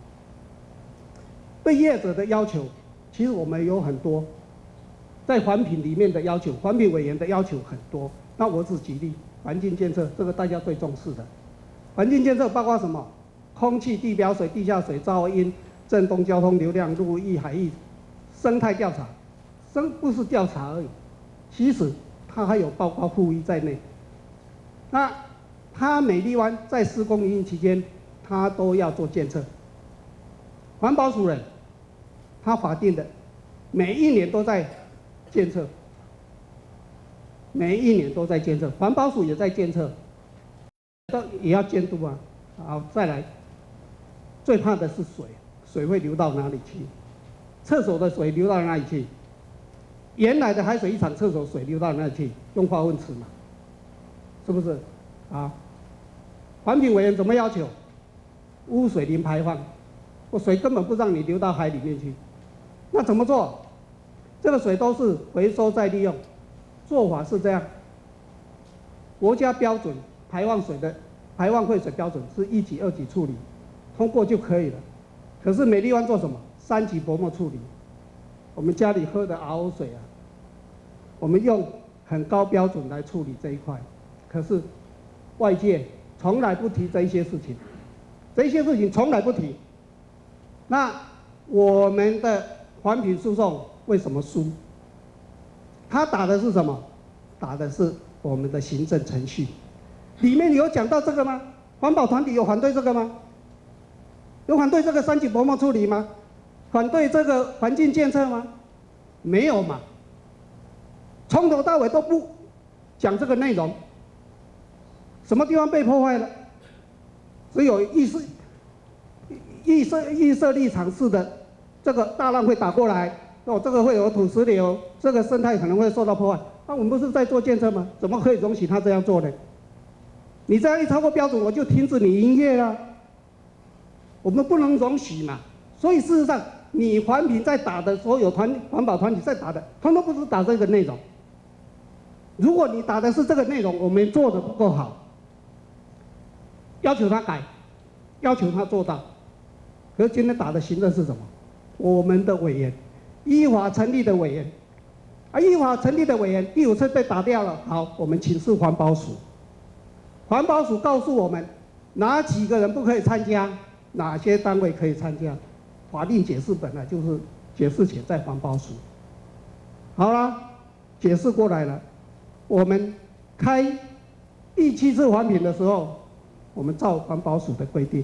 对业者的要求，其实我们有很多，在环评里面的要求，环评委员的要求很多。那我只举例，环境建设，这个大家最重视的。环境建设包括什么？空气、地表水、地下水、噪音、震动、交通流量、陆域、海域、生态调查，不是调查而已，其实它还有包括护育在内。那它美丽湾在施工营运期间，它都要做监测。环保署人，他法定的每一年都在监测，每一年都在监测，环保署也在监测，也要监督啊。好，再来，最怕的是水，水会流到哪里去？厕所的水流到哪里去？原来的海水浴场厕所水流到哪里去？用化粪池嘛，是不是？啊，环评委员怎么要求？污水零排放，我水根本不让你流到海里面去，那怎么做？这个水都是回收再利用，做法是这样。国家标准排放废水标准是1级、2级处理，通过就可以了。可是美丽湾做什么？3级薄膜处理。我们家里喝的 RO 水啊，我们用很高标准来处理这一块，可是外界从来不提这一些事情，这些事情从来不提。那我们的环评诉讼为什么输？他打的是什么？打的是我们的行政程序。里面有讲到这个吗？环保团体有反对这个吗？有反对这个3级薄膜处理吗？反对这个环境监测吗？没有嘛。从头到尾都不讲这个内容。什么地方被破坏了？只有预设立场式的，这个大浪会打过来，哦，这个会有土石流，这个生态可能会受到破坏。那我们不是在做监测吗？怎么可以容许他这样做呢？你这样一超过标准，我就停止你营业了。我们不能容许嘛。所以事实上，你环评在打的所有环保团体在打的，通通不是打这个内容。如果你打的是这个内容，我们做的不够好，要求他改，要求他做到。可是今天打的行政是什么？我们的委员，依法成立的委员，依法成立的委员第5次被打掉了。好，我们请示环保署，环保署告诉我们哪几个人不可以参加，哪些单位可以参加。法定解释本来就是解释权在环保署。好了，解释过来了。我们开第7次环评的时候，我们照环保署的规定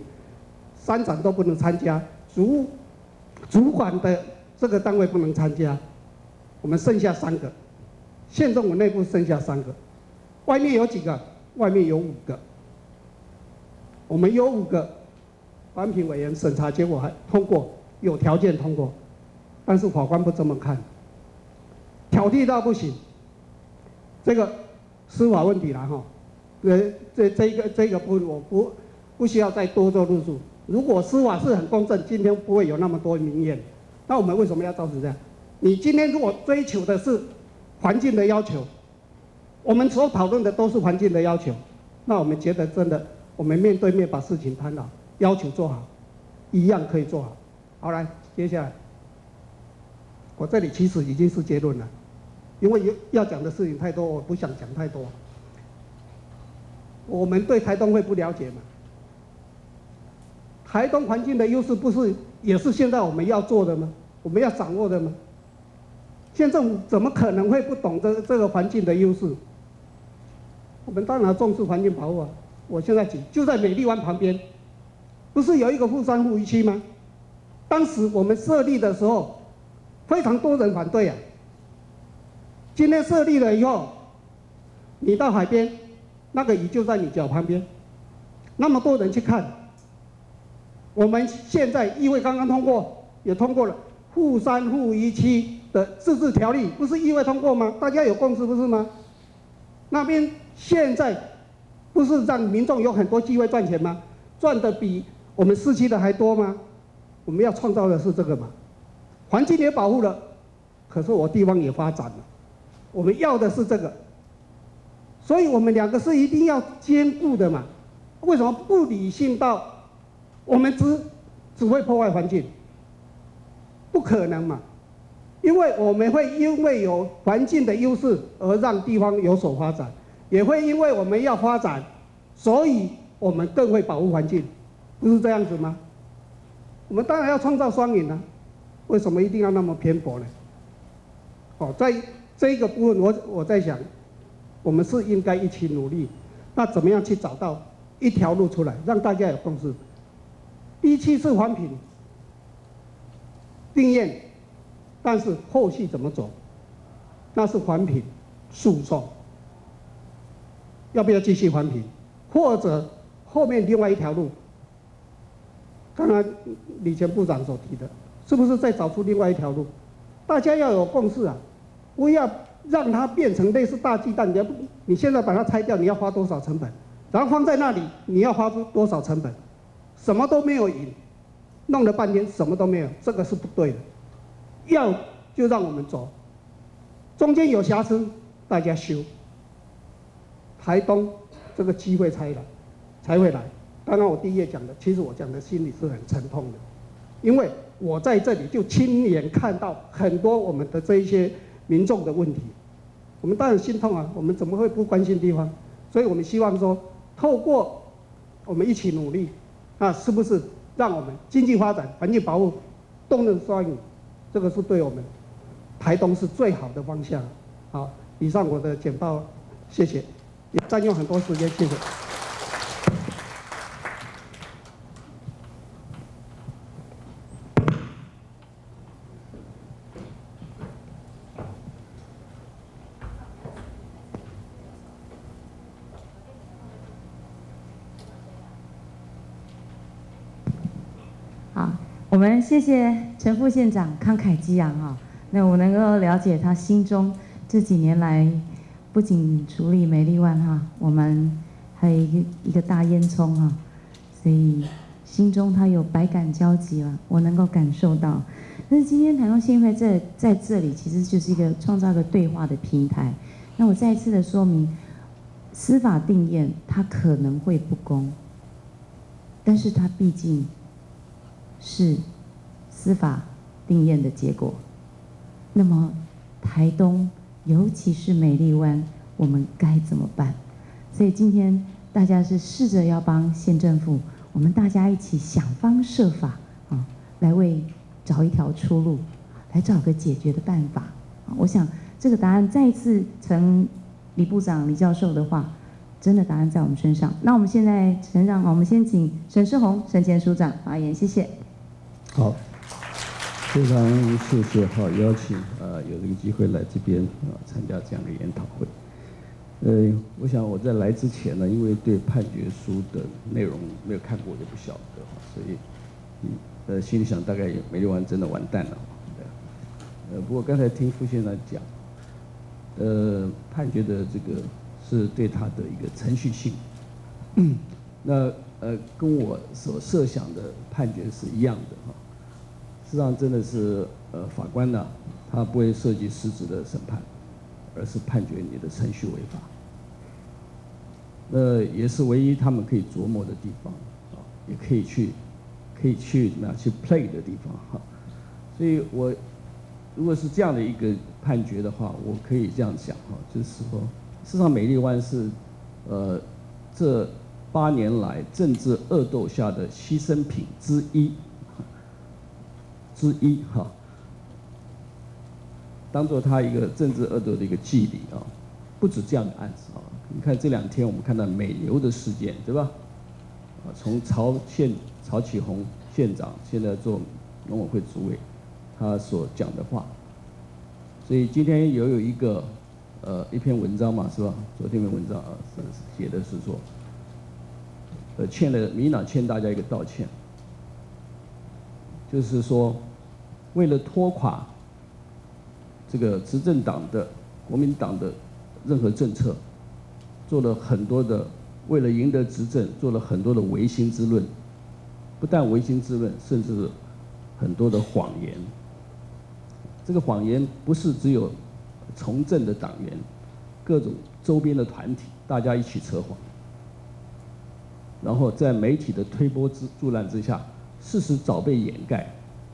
，3长都不能参加，主管的这个单位不能参加，我们剩下3个，县政府内部剩下3个，外面有几个外面有5个，我们有5个环评委员审查结果还通过，有条件通过，但是法官不这么看，挑剔到不行。这个司法问题啦哈，这个部分我不需要再多做论述。如果司法是很公正，今天不会有那么多民怨。那我们为什么要造成这样？你今天如果追求的是环境的要求，我们所讨论的都是环境的要求，那我们觉得真的，我们面对面把事情谈好，要求做好，一样可以做好。好，来，接下来，我这里其实已经是结论了，因为要讲的事情太多，我不想讲太多。我们对台东会不了解嘛？台东环境的优势不是也是现在我们要做的吗？我们要掌握的吗？县政府怎么可能会不懂这个环境的优势？我们当然重视环境保护啊！我现在举，就在美丽湾旁边，不是有一个富山护渔区吗？当时我们设立的时候，非常多人反对啊。今天设立了以后，你到海边，那个鱼就在你脚旁边，那么多人去看。我们现在议会刚刚通过，也通过了富山护渔区的自治条例，不是议会通过吗？大家有共识不是吗？那边现在不是让民众有很多机会赚钱吗？赚的比我们市区的还多吗？我们要创造的是这个嘛，环境也保护了，可是我地方也发展了，我们要的是这个，所以我们两个是一定要兼顾的嘛。为什么不理性到我们只会破坏环境？不可能嘛，因为我们会因为有环境的优势而让地方有所发展，也会因为我们要发展，所以我们更会保护环境，不是这样子吗？我们当然要创造双赢啊，为什么一定要那么偏颇呢？哦，在这个部分我在想，我们是应该一起努力，那怎么样去找到一条路出来，让大家有共识？第一期是环评定验，但是后续怎么走，那是环评诉讼，要不要继续环评，或者后面另外一条路？刚刚李前部长所提的，是不是再找出另外一条路？大家要有共识啊，不要让它变成类似大鸡蛋。你现在把它拆掉，你要花多少成本？然后放在那里，你要花出多少成本？什么都没有赢，弄了半天什么都没有，这个是不对的。要就让我们走，中间有瑕疵大家修。台东这个机会才会来。刚刚我第一页讲的，其实我讲的心里是很沉痛的，因为我在这里就亲眼看到很多我们的这一些民众的问题，我们当然心痛啊，我们怎么会不关心地方？所以我们希望说，透过我们一起努力，那是不是让我们经济发展、环境保护都能双赢？这个是对我们台东是最好的方向。好，以上我的简报，谢谢，也占用很多时间，谢谢。 我们谢谢陈副县长慷慨激昂哈，那我能够了解他心中这几年来不仅处理美丽湾哈，我们还有一个大烟囱哈，所以心中他有百感交集了，我能够感受到。但是今天台东县议会在这里其实就是一个创造一个对话的平台。那我再一次的说明，司法定验它可能会不公，但是它毕竟是司法定验的结果。那么台东，尤其是美丽湾，我们该怎么办？所以今天大家是试着要帮县政府，我们大家一起想方设法啊，来为找一条出路，来找个解决的办法。我想这个答案再一次从李部长、李教授的话，真的答案在我们身上。那我们现在我们先请沈世宏沈前署长发言，谢谢。 好，非常谢谢邀请有这个机会来这边参加这样的研讨会。 我想我在来之前呢，因为对判决书的内容没有看过，我就不晓得，所以，心里想大概美丽湾真的完蛋了。不过刚才听傅先生讲，判决的这个是对他的一个程序性，那跟我所设想的判决是一样的哈。事实上真的是法官呢，他不会涉及实质的审判，而是判决你的程序违法。那也是唯一他们可以琢磨的地方啊，也可以去怎么样去 play 的地方哈。所以我如果是这样的一个判决的话，我可以这样讲哈，就是说，事实上美丽湾是这8年来政治恶斗下的牺牲品之一哈，当做他一个政治恶斗的一个祭礼啊，不止这样的案子啊。你看这2天我们看到美牛的事件，对吧？从曹启宏县长现在做农委会主委，他所讲的话，所以今天也有一个一篇文章嘛，是吧？昨天的文章是写的是说，民进党欠大家一个道歉，就是说，为了拖垮这个执政党的国民党的任何政策，做了很多的，为了赢得执政，做了很多的违心之论，不但违心之论，甚至很多的谎言。这个谎言不是只有从政的党员，各种周边的团体，大家一起扯谎，然后在媒体的推波助澜之下，事实早被掩盖。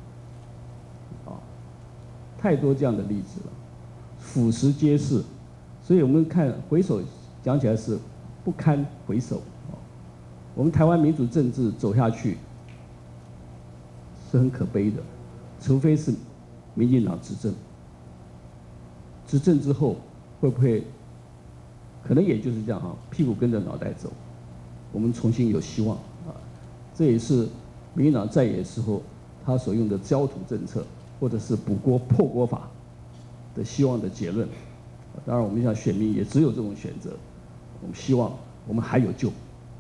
太多这样的例子了，俯拾皆是，所以我们看回首讲起来是不堪回首。我们台湾民主政治走下去是很可悲的，除非是民进党执政，执政之后会不会可能也就是这样啊，屁股跟着脑袋走，我们重新有希望啊。这也是民进党在野时候他所用的焦土政策，或者是补国破国法的希望的结论。当然，我们像选民也只有这种选择。我们希望我们还有救。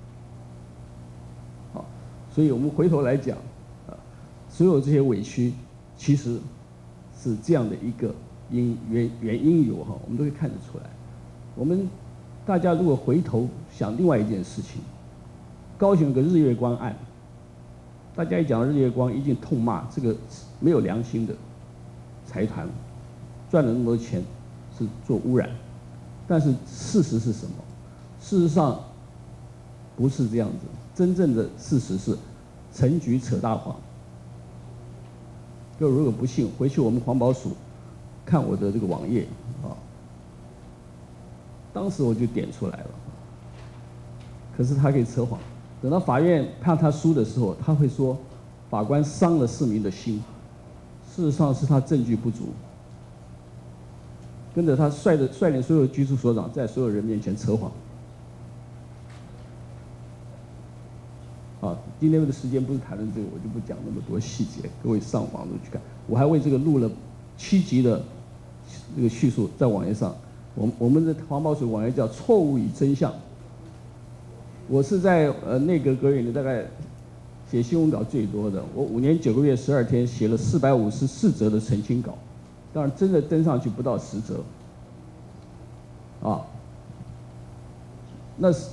好，所以我们回头来讲，所有这些委屈，其实是这样的一个原因由哈，我们都会看得出来。我们大家如果回头想另外一件事情，高雄有个日月光案，大家一讲日月光，一定痛骂这个没有良心的财团，赚了那么多钱是做污染。但是事实是什么？事实上不是这样子，真正的事实是陈菊扯大谎。就如果不信，回去我们环保署看我的这个网页啊，当时我就点出来了。可是他可以扯谎，等到法院判他输的时候，他会说法官伤了市民的心。事实上是他证据不足，跟着他率领所有局处所长在所有人面前扯谎。啊，今天的时间不是谈论这个，我就不讲那么多细节，各位上网络去看。我还为这个录了7集的这个叙述在网页上。我们的环保署网页叫“错误与真相”。我是在内阁阁员里大概写新闻稿最多的，我5年9个月12天写了454则的澄清稿，当然真的登上去不到10则。啊，那是。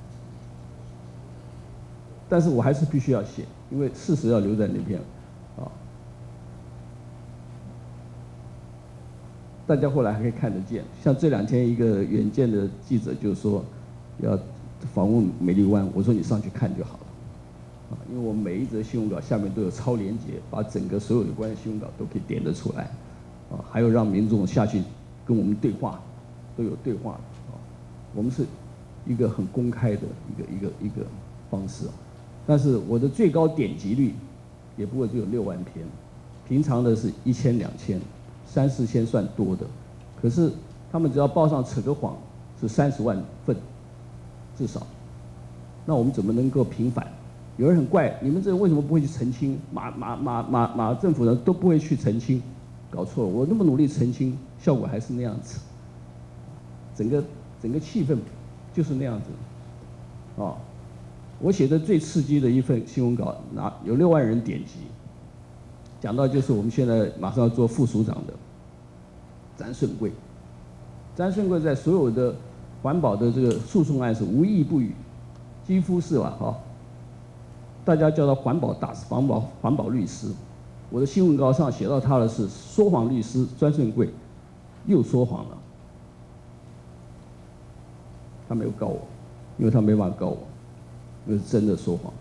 但是我还是必须要写，因为事实要留在那边，啊，大家后来还可以看得见。像这2天，一个远见的记者就说要访问美丽湾，我说你上去看就好了，啊，因为我每一则新闻稿下面都有超连结，把整个所有的关于新闻稿都可以点得出来，啊，还有让民众下去跟我们对话，都有对话，啊，我们是一个很公开的一个方式啊。但是我的最高点击率也不过只有6万篇，平常的是1000、2000、3、4千算多的，可是他们只要报上扯个谎是30万份，至少，那我们怎么能够平反？有人很怪，你们这为什么不会去澄清？马政府呢都不会去澄清，搞错了，我那么努力澄清，效果还是那样子。整整个气氛就是那样子。我写的最刺激的一份新闻稿，有6万人点击，讲到就是我们现在马上要做副署长的詹顺贵。詹顺贵在所有的环保的这个诉讼案是无一不语，几乎是吧？大家叫他环保大使、环保律师。我的新闻稿上写到他的是说谎律师詹顺贵，又说谎了。他没有告我，因为他没办法告我，因为是真的说谎。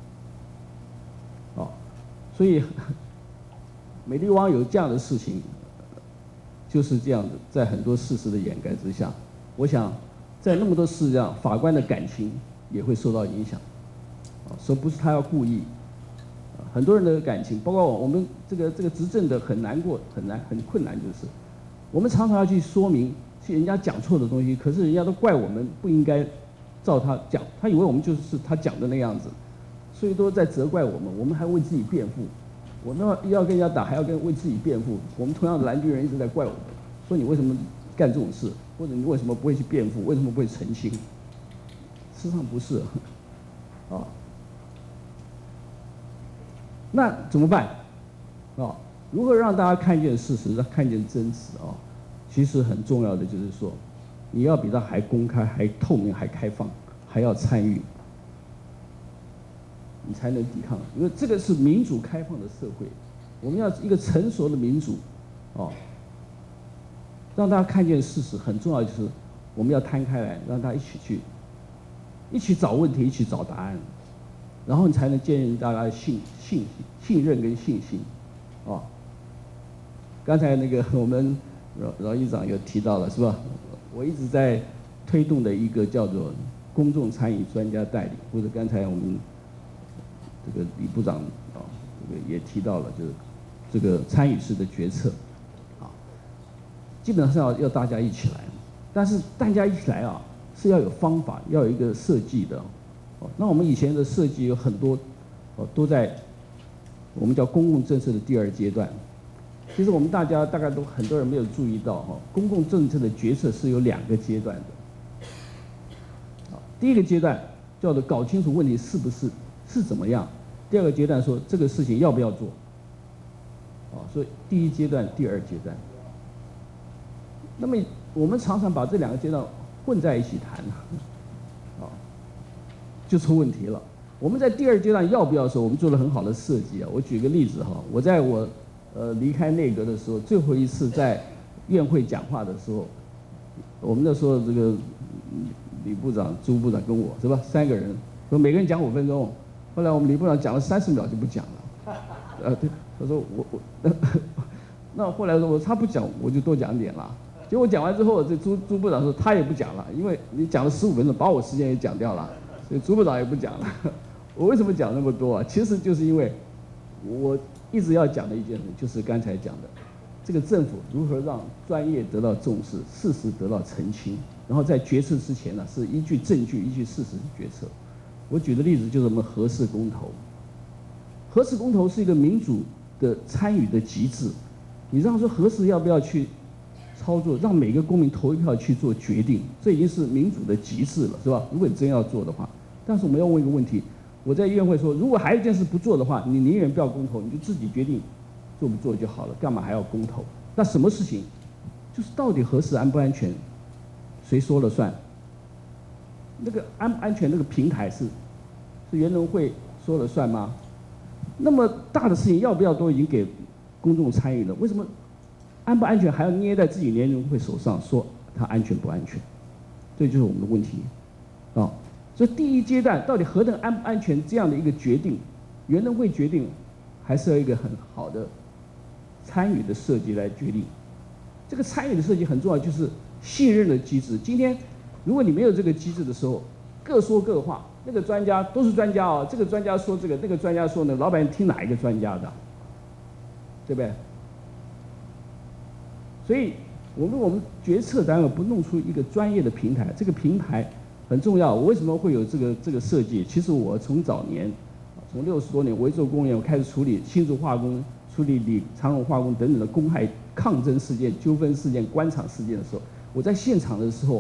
所以美丽湾有这样的事情，就是这样子，在很多事实的掩盖之下，我想在那么多事上，法官的感情也会受到影响。说不是他要故意，很多人的感情，包括我们这个执政的很难过，很困难，就是我们常常要去说明，去人家讲错的东西，可是人家都怪我们不应该照他讲，他以为我们就是他讲的那样子，所以都在责怪我们，我们还为自己辩护，我们要跟人家打，还要为自己辩护，我们同样的蓝军人一直在怪我们，说你为什么干这种事，或者你为什么不会去辩护，为什么不会澄清？事实上不是，那怎么办？如何让大家看见事实，看见真实其实很重要的就是说，你要比它还公开、还透明、还开放，还要参与，你才能抵抗。因为这个是民主开放的社会，我们要一个成熟的民主，让大家看见事实。很重要就是我们要摊开来，让大家一起找问题，一起找答案。然后你才能建立大家的信任跟信心，刚才那个我们饶议长有提到了是吧？我一直在推动的一个叫做公众参与专家代理，或者刚才我们这个李部长这个也提到了，就是这个参与式的决策，基本上要大家一起来，但是大家一起来是要有方法，要有一个设计的。那我们以前的设计有很多，都在我们叫公共政策的第2阶段。其实我们大概都很多人没有注意到公共政策的决策是有2个阶段的。第一个阶段叫做搞清楚问题是怎么样，第2个阶段说这个事情要不要做。所以第1阶段、第2阶段。那么我们常常把这2个阶段混在一起谈。就出问题了。我们在第2阶段要不要的时候，我们做了很好的设计我举个例子我在我离开内阁的时候，最后一次在院会讲话的时候，我们那时候这个李部长、朱部长跟我是吧，3个人说每个人讲5分钟。后来我们李部长讲了30秒就不讲了。对，他说那后来说他不讲，我就多讲点了。结果讲完之后，这朱部长说他也不讲了，因为你讲了15分钟，把我时间也讲掉了。所以朱部长也不讲了。我为什么讲那么多其实就是因为我一直要讲的一件事，就是刚才讲的，这个政府如何让专业得到重视，事实得到澄清，然后在决策之前是依据证据、依据事实决策。我举的例子就是我们核四公投。核四公投是一个民主的参与的极致，你让说核四要不要去操作，让每个公民投一票去做决定，这已经是民主的极致了，是吧？如果你真要做的话，但是我们要问一个问题，我在院会说，如果还有一件事不做的话，你宁愿不要公投，你就自己决定做不做就好了，干嘛还要公投？那什么事情，就是到底核四安不安全，谁说了算？那个安不安全那个平台是原农会说了算吗？那么大的事情要不要都已经给公众参与了？为什么安不安全还要捏在自己联农会手上说它安全不安全？这就是我们的问题所以第1阶段到底核能安不安全这样的一个决定，原能会决定，还是要一个很好的参与的设计来决定。这个参与的设计很重要，就是信任的机制。今天如果你没有这个机制的时候，各说各话，那个专家都是专家这个专家说这个，那个专家说呢，老百姓听哪一个专家的，对不对？所以我们决策单位不弄出一个专业的平台，这个平台很重要。我为什么会有这个设计？其实我从早年，从60多年我一做公务员，我开始处理新竹化工、处理长荣化工等等的公害抗争事件、纠纷事件、官场事件的时候，我在现场的时候，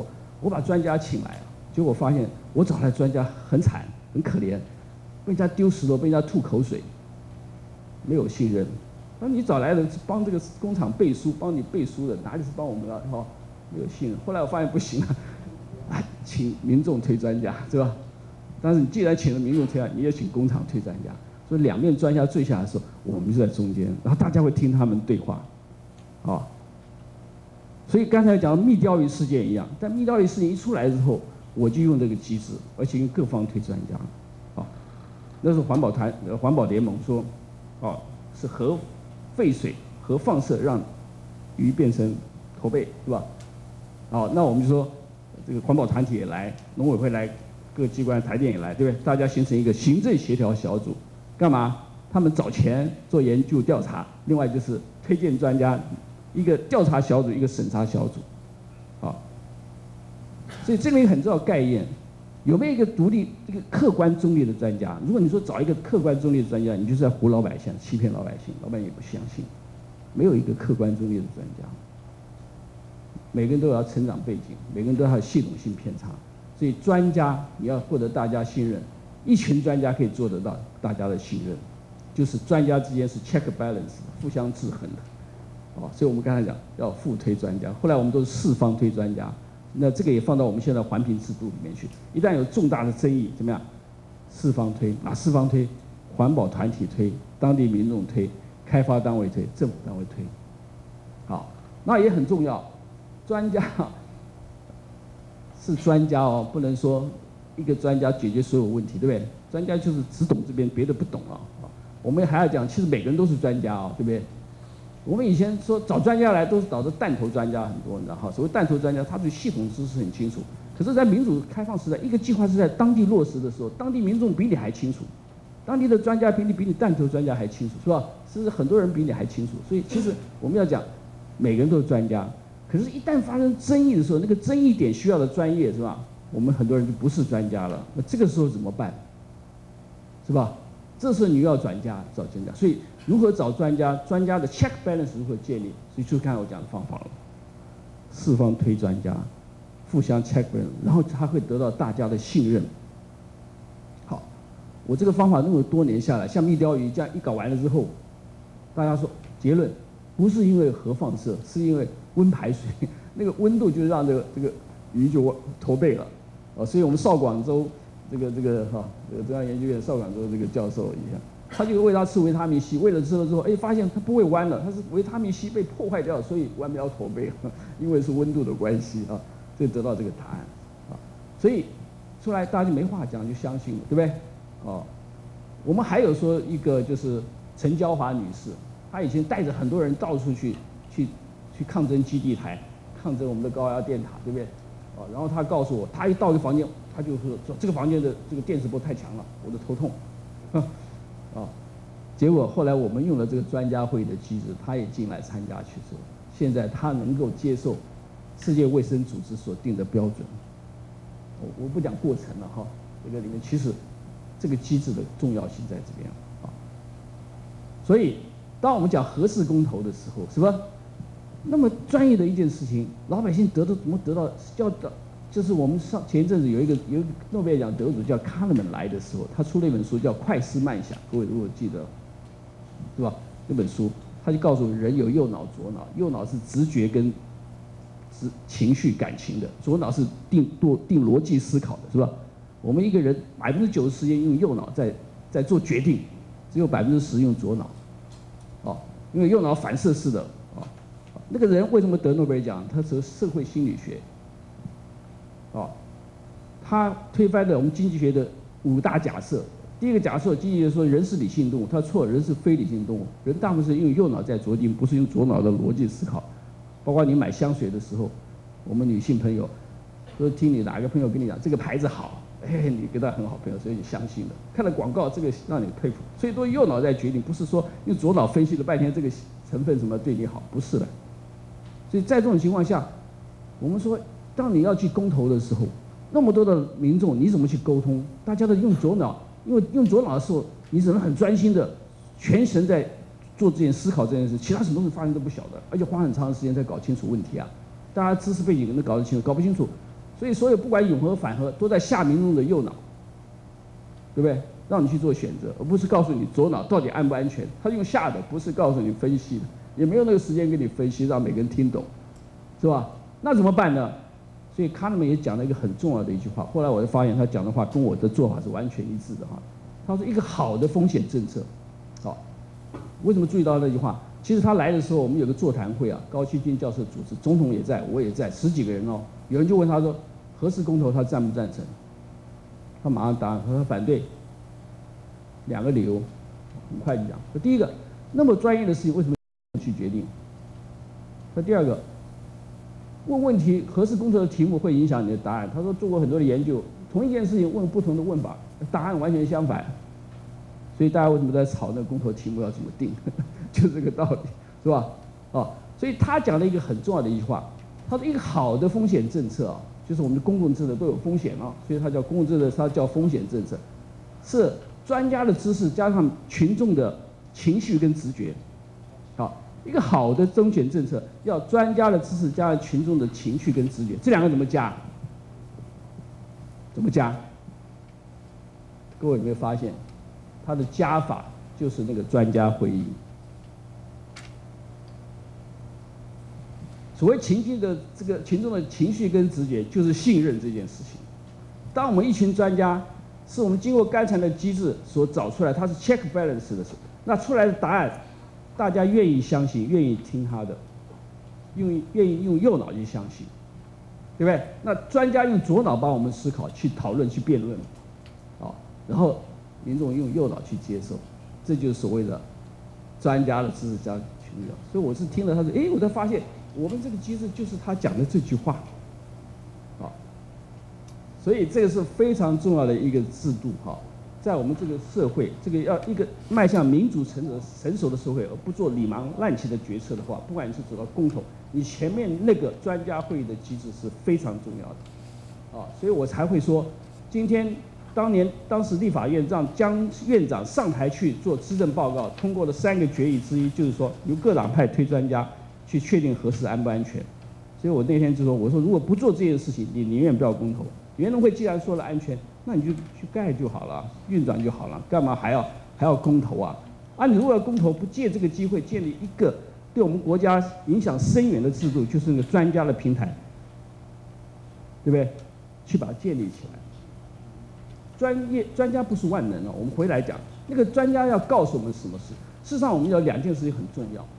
我把专家请来了，结果发现我找来专家很惨很可怜，被人家丢石头，被人家吐口水，没有信任。那你找来的是帮这个工厂背书，帮你背书的，哪里是帮我们的？哈，没有信任。后来我发现不行了，啊，请民众推专家，是吧？但是你既然请了民众推专家，你也请工厂推专家，所以两面专家对下来的时候，我们就在中间，然后大家会听他们对话，啊。所以刚才讲密钓鱼事件一样，但密钓鱼事件一出来之后，我就用这个机制，而且跟各方推专家，啊，那是环保联盟说，哦，是核废水、核放射让鱼变成头背，是吧？好，那我们就说这个环保团体也来，农委会来，各机关、台电也来，对不对？大家形成一个行政协调小组，干嘛？他们找钱做研究调查，另外就是推荐专家。一个调查小组，一个审查小组，啊，所以这边很重要概念，有没有一个独立、这个客观中立的专家？如果你说找一个客观中立的专家，你就是在唬老百姓、欺骗老百姓，老百姓也不相信。没有一个客观中立的专家，每个人都有成长背景，每个人都有系统性偏差，所以专家你要获得大家信任，一群专家可以做得到大家的信任，就是专家之间是 check balance 互相制衡的。哦，所以我们刚才讲要互推专家，后来我们都是四方推专家，那这个也放到我们现在环评制度里面去。一旦有重大的争议，怎么样？四方推，哪四方推？环保团体推，当地民众推，开发单位推，政府单位推。好，那也很重要，专家是专家哦，不能说一个专家解决所有问题，对不对？专家就是只懂这边，别的不懂啊。我们还要讲，其实每个人都是专家哦，对不对？我们以前说找专家来都是找的弹头专家很多，你知道哈？所谓弹头专家，他对系统知识很清楚。可是，在民主开放时代，一个计划是在当地落实的时候，当地民众比你还清楚，当地的专家比你弹头专家还清楚，是吧？甚至很多人比你还清楚。所以，其实我们要讲，每个人都是专家。可是，一旦发生争议的时候，那个争议点需要的专业，是吧？我们很多人就不是专家了。那这个时候怎么办？是吧？这时候你又要专家找专家，所以如何找专家？专家的 check balance 如何建立？所以就看我讲的方法了，四方推专家，互相 check balance， 然后他会得到大家的信任。好，我这个方法那么多年下来，像密钓鱼这样一搞完了之后，大家说结论不是因为核放射，是因为温排水，那个温度就让这个鱼就头背了，所以我们邵广州。这个中央研究院邵广州这个教授一样，他就喂他吃维他命 C， 喂了之后之后，哎，发现他不会弯了，他是维他命 C 被破坏掉，所以弯不了头背，因为是温度的关系啊，就得到这个答案啊，所以出来大家就没话讲，就相信了，对不对？哦，我们还有说一个就是陈娇华女士，她以前带着很多人到处去抗争基地台，抗争我们的高压电塔，对不对？哦，然后她告诉我，她一到一个房间。他就说这个房间的这个电磁波太强了，我的头痛，啊，结果后来我们用了这个专家会的机制，他也进来参加去做，现在他能够接受世界卫生组织所定的标准。我不讲过程了哈，这个里面其实这个机制的重要性在这边啊。所以当我们讲核四公投的时候，是吧？那么专业的一件事情，老百姓怎么得到就是我们前一阵子有一个诺贝尔奖得主叫卡勒曼来的时候，他出了一本书叫《快思慢想》，各位如果记得，是吧？那本书他就告诉人有右脑、左脑，右脑是直觉跟情绪、感情的，左脑是定逻辑思考的，是吧？我们一个人90%时间用右脑在做决定，只有10%用左脑，哦，因为右脑反射式的，哦，那个人为什么得诺贝尔奖？他是社会心理学。哦，他推翻了我们经济学的5大假设。第一个假设，经济学说人是理性动物，他错，人是非理性动物。人大部分是用右脑在决定，不是用左脑的逻辑思考。包括你买香水的时候，我们女性朋友都听你哪个朋友跟你讲这个牌子好，哎，你跟他很好朋友，所以你相信了。看了广告，这个让你佩服，所以都右脑在决定，不是说用左脑分析了半天这个成分什么对你好，不是的。所以在这种情况下，我们说。当你要去公投的时候，那么多的民众，你怎么去沟通？大家都用左脑，因为用左脑的时候，你只能很专心的、全神在做这件思考这件事，其他什么东西发生都不晓得，而且花很长的时间才搞清楚问题啊。大家知识背景能搞得清楚，搞不清楚， 所以所有不管永和反核都在下民众的右脑，对不对？让你去做选择，而不是告诉你左脑到底安不安全。他用下的，不是告诉你分析的，也没有那个时间给你分析，让每个人听懂，是吧？那怎么办呢？所以卡纳曼也讲了一个很重要的一句话，后来我就发现他讲的话跟我的做法是完全一致的哈。他说一个好的风险政策，好，为什么注意到那句话？其实他来的时候，我们有个座谈会啊，高希军教授主持，总统也在，我也在，10几个人哦。有人就问他说，核四公投他赞不赞成？他马上答，他说反对。2个理由，很快就讲。第一个，那么专业的事情为什么去决定？那第二个，问问题核四公投的题目会影响你的答案。他说做过很多的研究，同一件事情问不同的问法，答案完全相反。所以大家为什么在吵那个公投题目要怎么定？就这个道理，是吧？所以他讲了一个很重要的一句话，他说一个好的风险政策啊，就是我们的公共政策都有风险啊，所以它叫公共政策，它叫风险政策，是专家的知识加上群众的情绪跟直觉。好，一个好的风险政策要专家的知识加上群众的情绪跟直觉，这2个怎么加？怎么加？各位有没有发现，它的加法就是那个专家会议。所谓情境的这个群众的情绪跟直觉，就是信任这件事情。当我们一群专家是我们经过刚才的机制所找出来，它是 check balance 的时候，那出来的答案，大家愿意相信，愿意听他的，愿意用右脑去相信，对不对？那专家用左脑帮我们思考、去讨论、去辩论，然后民众用右脑去接受，这就是所谓的专家的知识加群众。所以我是听了他说，我才发现。我们这个机制就是他讲的这句话，所以这个是非常重要的一个制度在我们这个社会，这个要一个迈向民主成熟的社会，而不做里忙乱起的决策的话，不管你是走到公投，你前面那个专家会议的机制是非常重要的，所以我才会说，今天当时立法院让江院长上台去做施政报告，通过了3个决议之一，就是说由各党派推专家。去确定核四安不安全，所以我那天就说，我说如果不做这件事情，你宁愿不要公投。原农会既然说了安全，那你就去盖就好了，运转就好了，干嘛还要公投啊？你如果要公投，不借这个机会建立一个对我们国家影响深远的制度，就是那个专家的平台，对不对？去把它建立起来。专家不是万能我们回来讲，那个专家要告诉我们什么事。事实上，我们有2件事情很重要，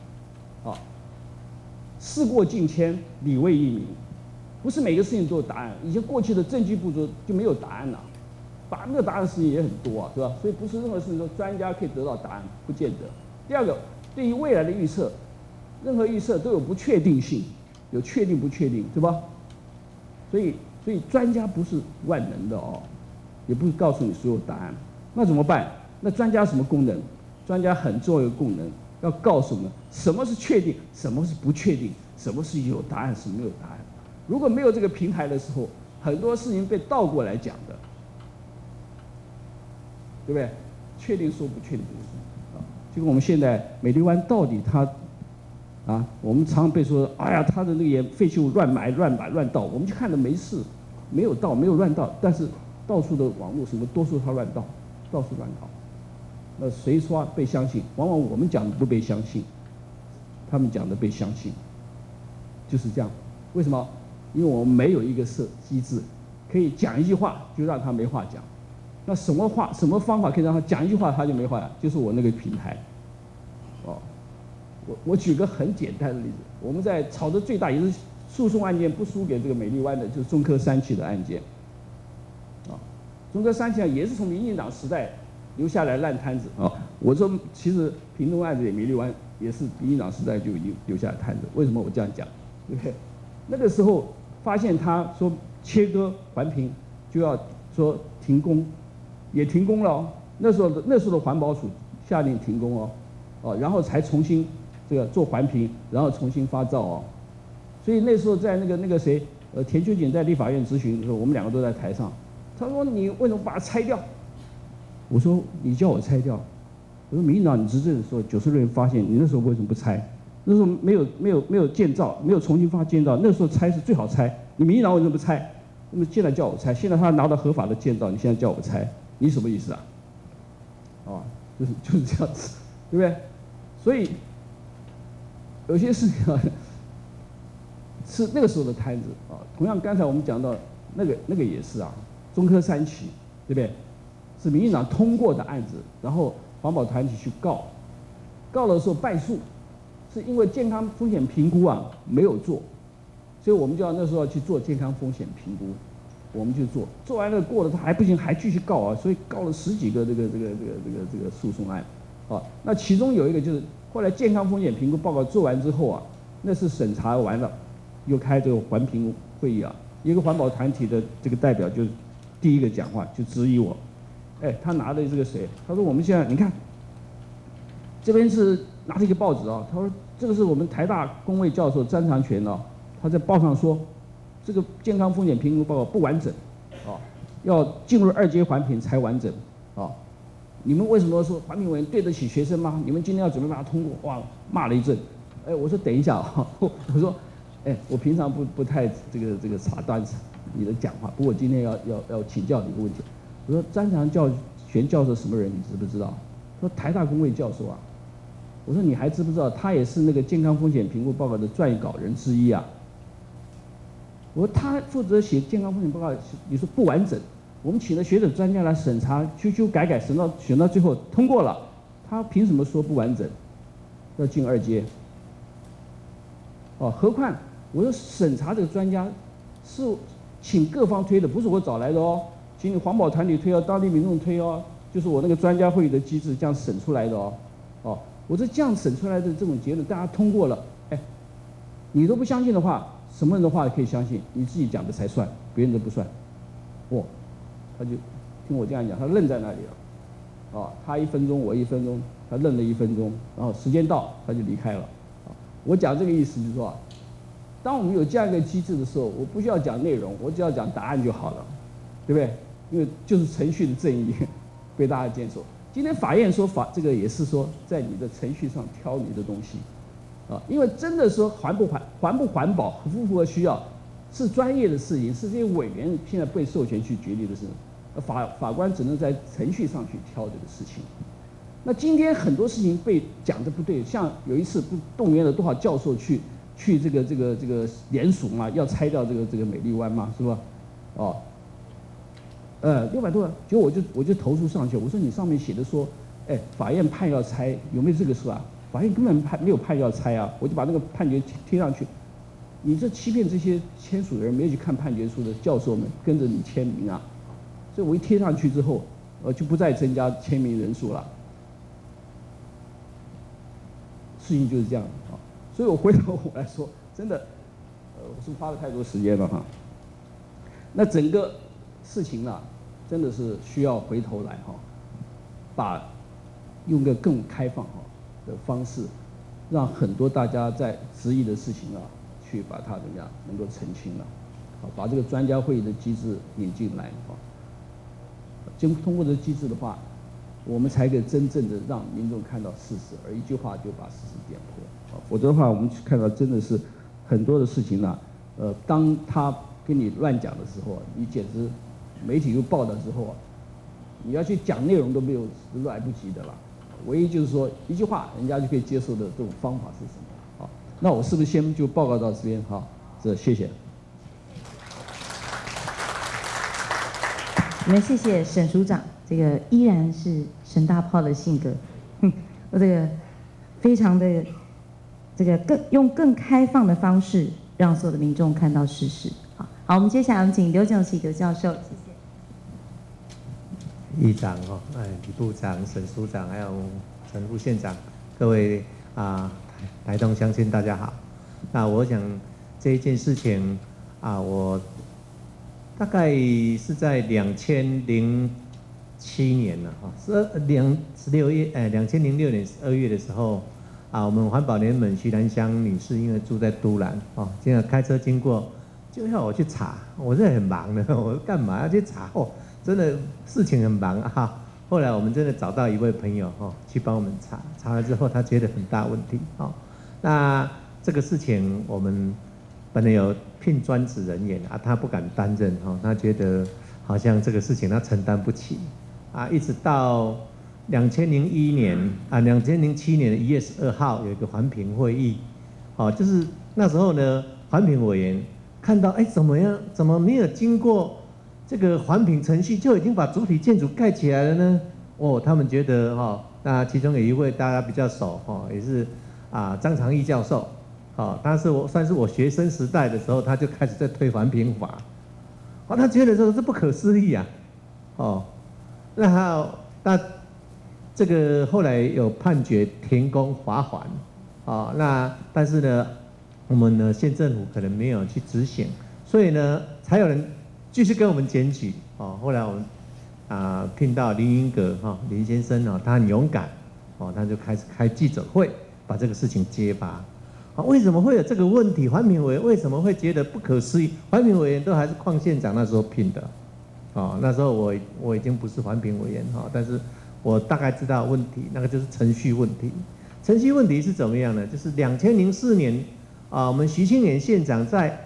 事过境迁，理未易明，不是每个事情都有答案。以前过去的政绩不足就没有答案了，没有答案的事情也很多是吧？所以不是任何事情都专家可以得到答案，不见得。第二个，对于未来的预测，任何预测都有不确定性，有确定不确定，对吧？所以专家不是万能的也不是告诉你所有答案。那怎么办？那专家什么功能？专家很重要的功能。要告诉我们什么是确定，什么是不确定，什么是有答案，什么没有答案。如果没有这个平台的时候，很多事情被倒过来讲的，对不对？确定说不确定这个事就跟我们现在美丽湾到底它我们常常被说，它的那个废弃物乱埋、乱摆、乱倒，我们去看的没事，没有倒，没有乱倒，但是到处的网络什么都说它乱倒，到处乱倒。那谁说被相信？往往我们讲的不被相信，他们讲的被相信，就是这样。为什么？因为我们没有一个机制，可以讲一句话就让他没话讲。那什么方法可以让他讲一句话他就没话讲？就是我那个平台。我举个很简单的例子，我们在吵得最大也是诉讼案件不输给这个美丽湾的，就是中科3期的案件。中科3期也是从民进党时代。留下来烂摊子我说，其实屏东案子也美丽湾也是民进党时代就已经留下来摊子。为什么我这样讲？对不对？那个时候发现他说切割环评就要说停工，也停工了那时候的环保署下令停工然后才重新这个做环评，然后重新发照所以那时候在那个谁田秋瑾在立法院质询的时候，我们2个都在台上。他说你为什么把它拆掉？我说你叫我拆掉，我说民进党你执政的时候，90人发现你那时候为什么不拆？那时候没有建造，没有重新建造，那时候拆是最好拆。你民进党为什么不拆？ 那么现在叫我拆，现在他拿到合法的建造，你现在叫我拆，你什么意思啊？就是这样子，对不对？所以有些事情啊，是那个时候的摊子啊。同样，刚才我们讲到那个也是啊，中科三期，对不对？是民进党通过的案子，然后环保团体去告的时候败诉，是因为健康风险评估啊没有做，所以我们就要那时候要去做健康风险评估，我们就做完了过了，他还不行，还继续告啊，所以告了10几个这个诉讼案，啊，那其中有一个就是后来健康风险评估报告做完之后啊，那是审查完了，又开这个环评会议啊，一个环保团体的这个代表就第一个讲话就质疑我，哎，他拿的这个谁？他说我们现在你看，这边是拿着一个报纸啊，他说这个是我们台大公卫教授詹长全啊，他在报上说，这个健康风险评估报告不完整，啊，要进入2阶环评才完整，啊，你们为什么说环评委员对得起学生吗？你们今天要准备把它通过，哇，骂了一阵，哎，我说等一下啊，我说，哎，我平常不太这个查断你的讲话，不过今天要请教你一个问题，我说詹长全教授什么人，你知不知道？说台大公卫教授啊，我说你还知不知道他也是那个健康风险评估报告的撰稿人之一啊？我说他负责写健康风险报告，你说不完整，我们请了学者专家来审查，修改，选到最后通过了，他凭什么说不完整？要进2阶？哦，何况我说审查这个专家是请各方推的，不是我找来的哦，请你环保团体推哦，当地民众推哦，就是我那个专家会议的机制这样审出来的哦。哦，我说这样审出来的这种结论，大家通过了，哎，你都不相信的话，什么人的话可以相信？你自己讲的才算，别人的不算。哦，他就听我这样讲，他愣在那里了。哦，他1分钟，我1分钟，他愣了1分钟，然后时间到他就离开了。我讲这个意思就是说，当我们有这样一个机制的时候，我不需要讲内容，我只要讲答案就好了，对不对？因为就是程序的正义被大家坚守。今天法院说这个也是说，在你的程序上挑你的东西，啊，因为真的说环不环保、符不符合需要，是专业的事情，是这些委员现在被授权去决定的事，法官只能在程序上去挑这个事情。那今天很多事情被讲的不对，像有一次不动员了多少教授去这个联署嘛，要拆掉这个美丽湾嘛，是吧？哦，600多万，结果我就投诉上去，我说你上面写的说，哎，法院判要拆，有没有这个事啊？法院根本没有判要拆啊，我就把那个判决贴上去，你这欺骗这些签署的人，没有去看判决书的教授们跟着你签名啊，所以我一贴上去之后，就不再增加签名人数了。事情就是这样啊，所以我回头我来说，真的，我是花了太多时间了哈。那整个事情呢，真的是需要回头来哈，用个更开放的方式，让很多大家在质疑的事情啊，去把它怎么样能够澄清了，好，把这个专家会议的机制引进来啊，通过这个机制的话。我们才可以真正的让民众看到事实，而一句话就把事实点破。否则的话，我们看到真的是很多的事情呢。当他跟你乱讲的时候，你简直媒体又报道之后啊，你要去讲内容都没有来不及的了。唯一就是说一句话，人家就可以接受的这种方法是什么？好，那我是不是先就报告到这边？好，谢谢。 我们谢谢沈署长。这个依然是沈大炮的性格，我这个非常的这个用更开放的方式，让所有的民众看到事实。好，我们接下来我们请刘炯喜刘教授，谢谢。议长李部长、沈署长，还有陈副县长，各位台东乡亲大家好。那我想这一件事情我大概是在2007年了2006年12月的时候我们环保联盟徐兰香女士因为住在都兰经常开车经过，就要我去查，我是很忙的，我干嘛要去查？真的事情很忙后来我们真的找到一位朋友去帮我们查了之后，他觉得很大问题那这个事情我们本来有聘专职人员啊，他不敢担任哈，他觉得好像这个事情他承担不起啊，一直到2001年啊，2007年1月12号有一个环评会议，哦，就是那时候呢，环评委员看到怎么没有经过这个环评程序就已经把主体建筑盖起来了呢？哦，他们觉得那其中有一位大家比较熟也是张长义教授，他是算是我学生时代的时候，他就开始在推环评法，他觉得这不可思议啊，那这个后来有判决停工罚款，但是呢，我们呢县政府可能没有去执行，所以呢才有人继续跟我们检举，后来我们聘到林云阁林先生他很勇敢，他就开始开记者会，把这个事情揭发。为什么会有这个问题？环评委员为什么会觉得不可思议？环评委员都还是邝县长那时候聘的，那时候我已经不是环评委员但是我大概知道问题，那个就是程序问题。程序问题是怎么样呢？就是2004年我们徐清源县长在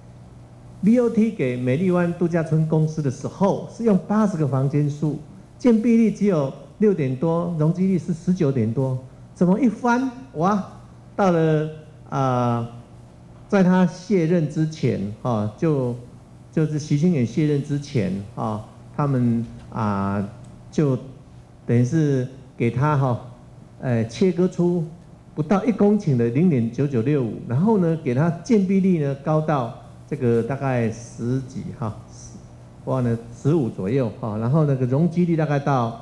BOT 给美丽湾度假村公司的时候，是用80个房间数，建蔽率只有6点多，容积率是19点多，怎么一翻哇，到了在他卸任之前就是徐清源卸任之前他们就等于是给他切割出不到1公顷的0.9965，然后呢给他建蔽率呢高到这个大概10几忘了15左右然后那个容积率大概到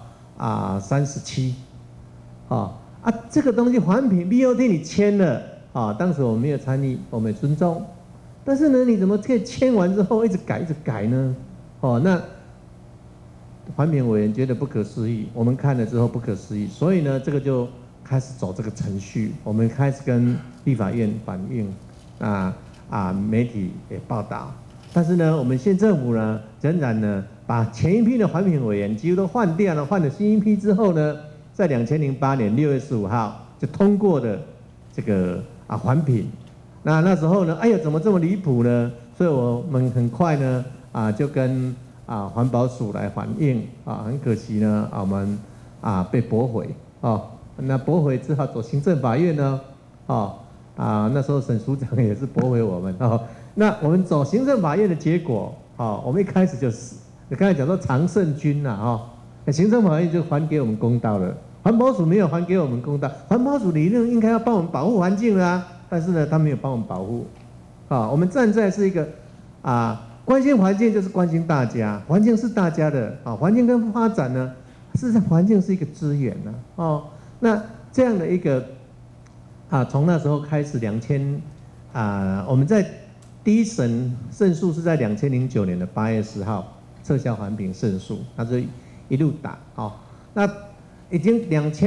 37这个东西环评 BOT 你签了当时我没有参与，我们也尊重，但是呢你怎么可以签完之后一直改呢？那环评委员觉得不可思议，我们看了之后不可思议，所以呢这个就开始走这个程序，我们开始跟立法院反映媒体也报道，但是呢，我们县政府呢，仍然呢，把前一批的环评委员几乎都换掉了，换了新一批之后呢，在2008年6月15号就通过的这个环评。那时候呢，哎呀，怎么这么离谱呢？所以我们很快呢，就跟环保署来反映，很可惜呢，我们被驳回，那驳回只好走行政法院呢，那时候沈署长也是驳回我们那我们走行政法院的结果我们一开始就是刚才讲说常胜军行政法院就还给我们公道了，环保署没有还给我们公道，环保署理论应该要帮我们保护环境啦，但是呢他没有帮我们保护我们站在是一个关心环境就是关心大家，环境是大家的环境跟发展呢，事实上环境是一个资源那这样的一个从那时候开始我们在第一审胜诉是在2009年的8月10号撤销环评胜诉，那就一路打那已经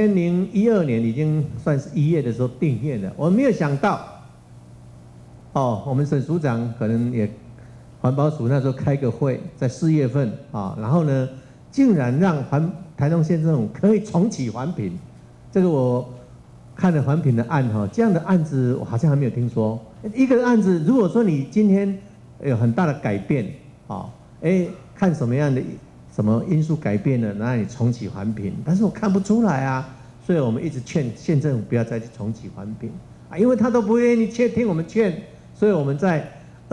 2012年已经算是1月的时候定谳了，我们没有想到我们沈署长可能也环保署那时候开个会，在4月份然后呢竟然让台东县政府可以重启环评，这个我看了环评的案这样的案子我好像还没有听说。一个案子如果说你今天有很大的改变看什么样的什么因素改变了，那你重启环评，但是我看不出来所以我们一直劝县政府不要再去重启环评因为他都不愿意听我们劝，所以我们在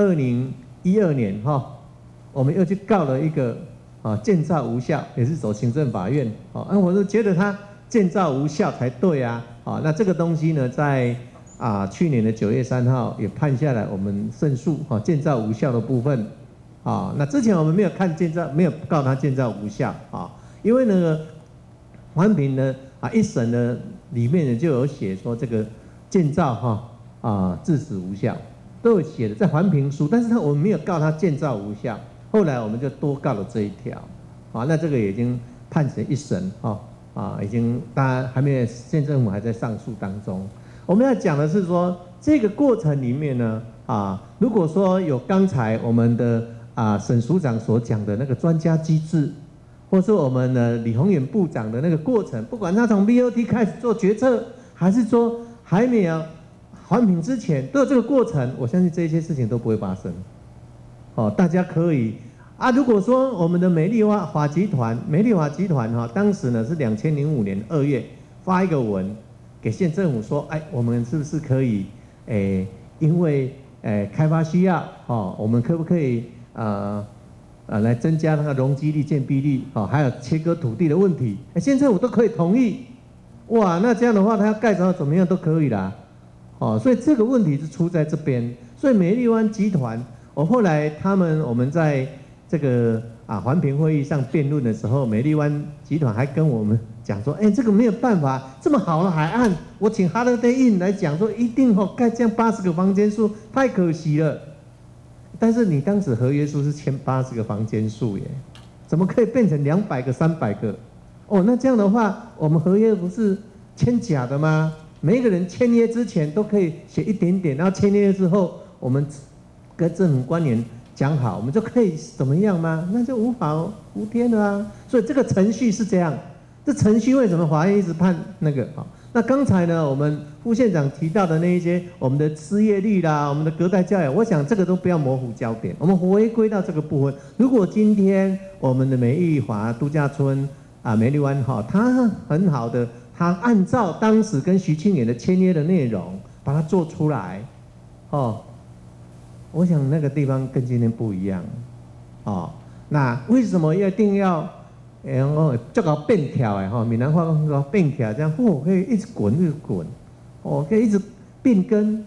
2012年我们又去告了一个建造无效，也是走行政法院我就觉得他建造无效才对那这个东西呢在去年的9月3号也判下来，我们胜诉建造无效的部分那之前我们没有没有告他建造无效因为那个环评呢一审呢里面呢就有写说这个建造致使无效都有写的在环评书，但是我们没有告他建造无效，后来我们就多告了这一条那这个已经判成一审已经当然还没有，县政府还在上诉当中。我们要讲的是说这个过程里面呢如果说有刚才我们的沈署长所讲的那个专家机制，或是我们的李鸿源部长的那个过程，不管他从 BOT 开始做决策，还是说还没有环评之前都有这个过程，我相信这些事情都不会发生。大家可以如果说我们的美丽华集团当时呢是2005年2月发一个文给县政府说，我们是不是可以，因为开发需要，我们可不可以来增加那个容积率、建蔽率，还有切割土地的问题，县政府都可以同意，哇，那这样的话他要盖成怎么样都可以啦，所以这个问题是出在这边，所以美丽湾集团。后来我们在这个环评会议上辩论的时候，美丽湾集团还跟我们讲说，这个没有办法，这么好的海岸，我请 Holiday Inn 来讲说，一定盖这样80个房间数，太可惜了。但是你当时合约书是签80个房间数耶，怎么可以变成200个、300个？那这样的话，我们合约不是签假的吗？每一个人签约之前都可以写一点点，然后签约之后，我们跟政府官员讲好，我们就可以怎么样吗？那就无法无天了啊！所以这个程序是这样，这程序为什么法院一直判那个？那刚才呢，我们副县长提到的那一些，我们的失业率啦，我们的隔代教养，我想这个都不要模糊焦点，我们回归到这个部分。如果今天我们的美丽华度假村美丽湾它很好的，它按照当时跟徐庆远的签约的内容把它做出来，我想那个地方跟今天不一样，那为什么一定要，这个变跳闽南话讲变跳，这样可以一直滚一直滚，可以一直变更，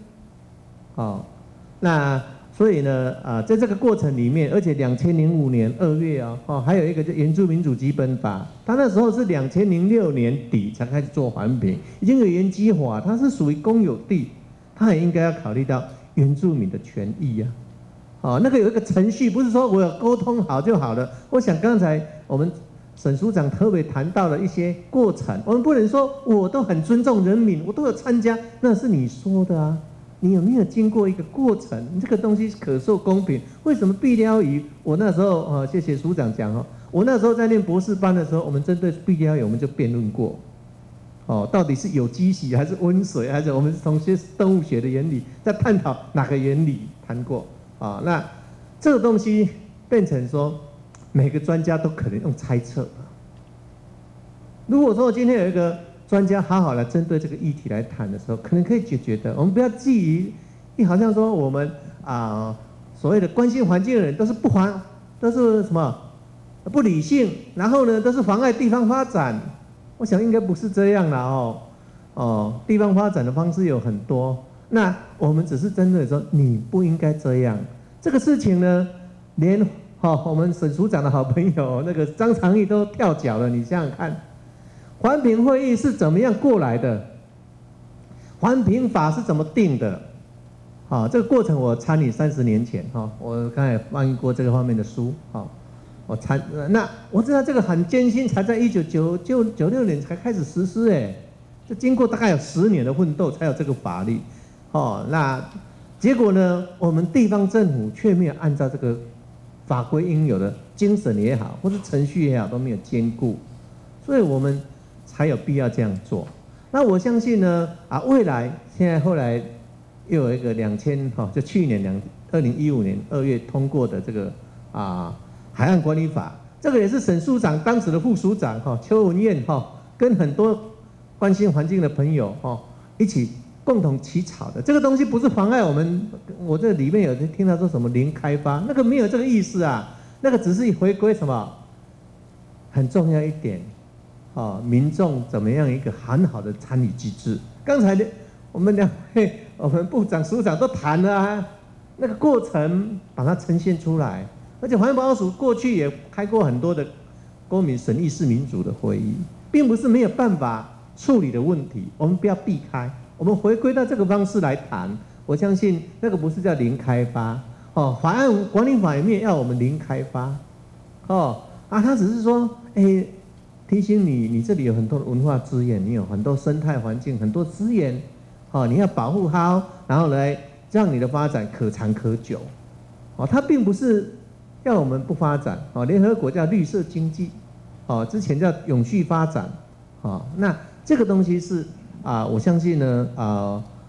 那所以呢在这个过程里面，而且2005年2月还有一个叫原住民族基本法，他那时候是2006年底才开始做环评，已经有原基法，它是属于公有地，他也应该要考虑到原住民的权益那个有一个程序，不是说我有沟通好就好了。我想刚才我们沈署长特别谈到了一些过程，我们不能说我都很尊重人民，我都有参加，那是你说的啊，你有没有经过一个过程？你这个东西可受公平。为什么碧鲷鱼？我那时候谢谢署长讲我那时候在念博士班的时候，我们针对碧鲷鱼我们就辩论过。到底是有机洗还是温水，还是我们从些动物学的原理在探讨哪个原理谈过那这个东西变成说每个专家都可能用猜测。如果说今天有一个专家好好来针对这个议题来谈的时候，可能可以解决的。我们不要基于好像说我们所谓的关心环境的人都是都是什么不理性，然后呢都是妨碍地方发展。我想应该不是这样啦地方发展的方式有很多，那我们只是针对说你不应该这样。这个事情呢，连我们沈署长的好朋友那个张长义都跳脚了，你想想看，环评会议是怎么样过来的？环评法是怎么定的？这个过程我参与30年前我刚才翻译过这个方面的书那我知道这个很艰辛，才在1996年才开始实施就经过大概有10年的奋斗才有这个法律那结果呢，我们地方政府却没有按照这个法规应有的精神也好，或是程序也好都没有兼顾，所以我们才有必要这样做。那我相信呢未来现在后来又有一个就去年2015年2月通过的这个海岸管理法，这个也是沈署长当时的副署长邱文彦跟很多关心环境的朋友一起共同起草的。这个东西不是妨碍我这里面有人听到说什么零开发，那个没有这个意思那个只是回归什么很重要一点民众怎么样一个很好的参与机制。刚才我们2位我们部长署长都谈了那个过程把它呈现出来。而且环保署过去也开过很多的公民审议式民主的会议，并不是没有办法处理的问题，我们不要避开，我们回归到这个方式来谈。我相信那个不是叫零开发法案管理法里面要我们零开发他只是说提醒你这里有很多的文化资源，你有很多生态环境很多资源你要保护好，然后来让你的发展可长可久它并不是要我们不发展联合国叫绿色经济之前叫永续发展那这个东西是我相信呢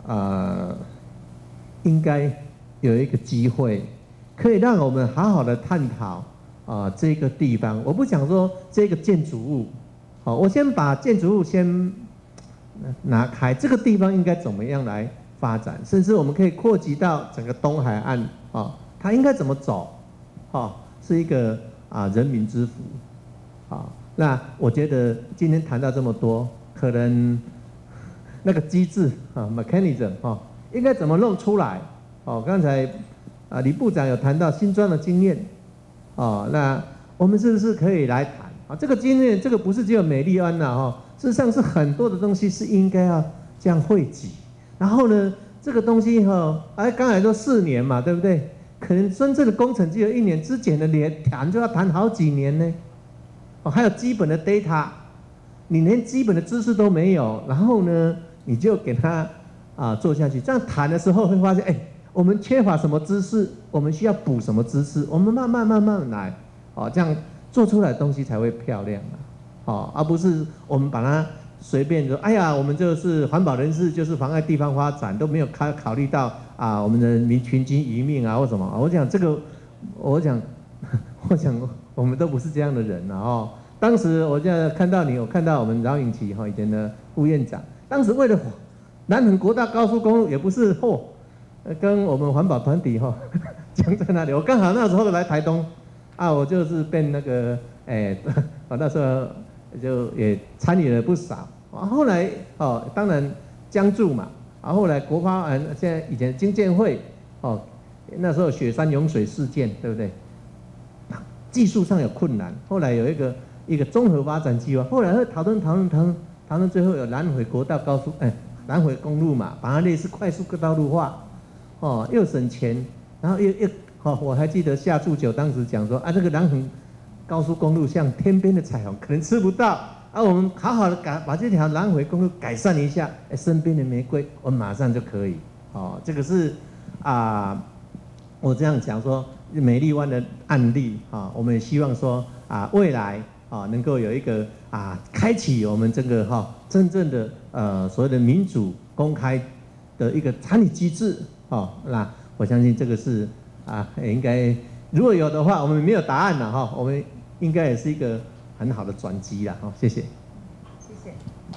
应该有一个机会，可以让我们好好的探讨这个地方。我不讲说这个建筑物，好，我先把建筑物先拿开，这个地方应该怎么样来发展，甚至我们可以扩及到整个东海岸它应该怎么走，是一个人民之福，那我觉得今天谈到这么多，可能那个机制mechanism 应该怎么弄出来？刚才李部长有谈到新庄的经验，那我们是不是可以来谈这个经验？这个不是只有美丽湾事实上是很多的东西是应该要这样汇集。然后呢，这个东西刚才说4年嘛，对不对？可能真正的工程只有1年，之前的谈就要谈好几年呢。还有基本的 data， 你连基本的知识都没有，然后呢，你就给他做下去。这样谈的时候会发现，我们缺乏什么知识，我们需要补什么知识，我们慢慢来，这样做出来的东西才会漂亮而不是我们把它随便说，哎呀，我们就是环保人士，就是妨碍地方发展，都没有考虑到我们的群居移民或什么。我讲这个，我讲我们都不是这样的人当时我现在看到我看到我们饶颖琪以前的副院长，当时为了南横国道高速公路，也不是跟我们环保团体讲在那里。我刚好那时候来台东我就是变那个我那时候就也参与了不少。后来当然江助嘛，后来国发现在以前经建会那时候雪山涌水事件，对不对？技术上有困难，后来有一个综合发展计划，后来讨论，最后有南回国道南回公路嘛，把它类似快速道路化，又省钱，然后又我还记得夏祝久当时讲说这个南横高速公路像天边的彩虹，可能吃不到我们好好的把这条南回公路改善一下，身边的玫瑰我们马上就可以这个是我这样讲说美丽湾的案例我们也希望说未来能够有一个开启我们这个真正的所谓的民主公开的一个参与机制那我相信这个是应该如果有的话，我们没有答案了我们应该也是一个很好的转机啦谢谢。 谢谢。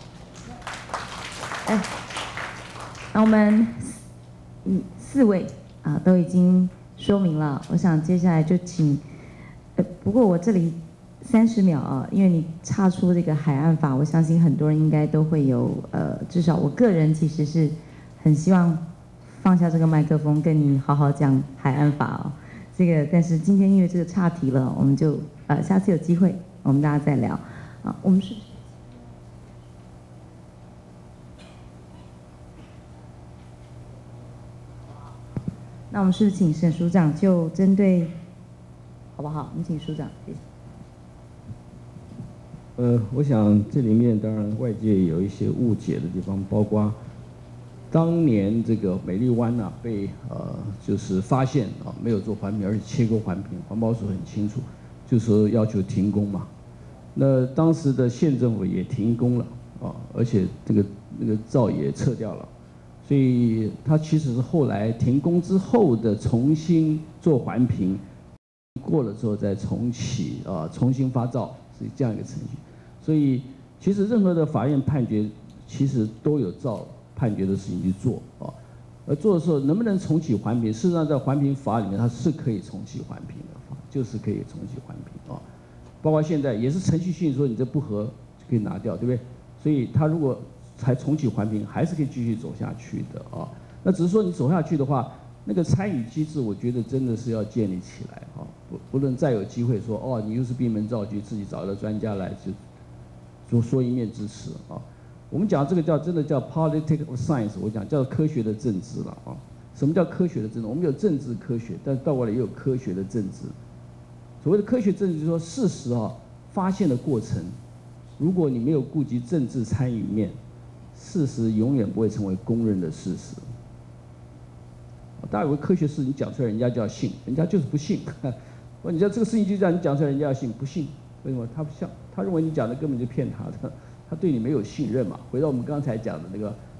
那我们4位都已经说明了，我想接下来就请不过我这里30秒因为你岔出这个海岸法，我相信很多人应该都会有至少我个人其实是很希望放下这个麦克风跟你好好讲海岸法这个但是今天因为这个岔题了，我们就下次有机会我们大家再聊我们是那我们是不是请沈署长就针对好不好？我们请署长谢谢。 我想这里面当然外界有一些误解的地方，包括当年这个美丽湾被就是发现没有做环评，而且切割环评，环保署很清楚，就是说要求停工嘛。那当时的县政府也停工了而且那个照也撤掉了，所以它其实是后来停工之后的重新做环评，过了之后再重启重新发照。是这样一个程序，所以其实任何的法院判决，其实都有照判决的事情去做而做的时候能不能重启环评？事实上在环评法里面它是可以重启环评的，就是可以重启环评包括现在也是程序性说你这不合就可以拿掉，对不对？所以他如果才重启环评，还是可以继续走下去的那只是说你走下去的话，那个参与机制，我觉得真的是要建立起来不论再有机会说你又是闭门造车，自己找了专家来就说一面之词我们讲这个真的叫 political science， 我讲叫科学的政治了什么叫科学的政治？我们有政治科学，但倒过来也有科学的政治。所谓的科学政治就是说事实发现的过程，如果你没有顾及政治参与面，事实永远不会成为公认的事实。大家以为科学事你讲出来人家就要信，人家就是不信。你知道这个事情就这样，你讲出来人家要信，不信，为什么？他认为你讲的根本就骗他的，他对你没有信任嘛。回到我们刚才讲的那个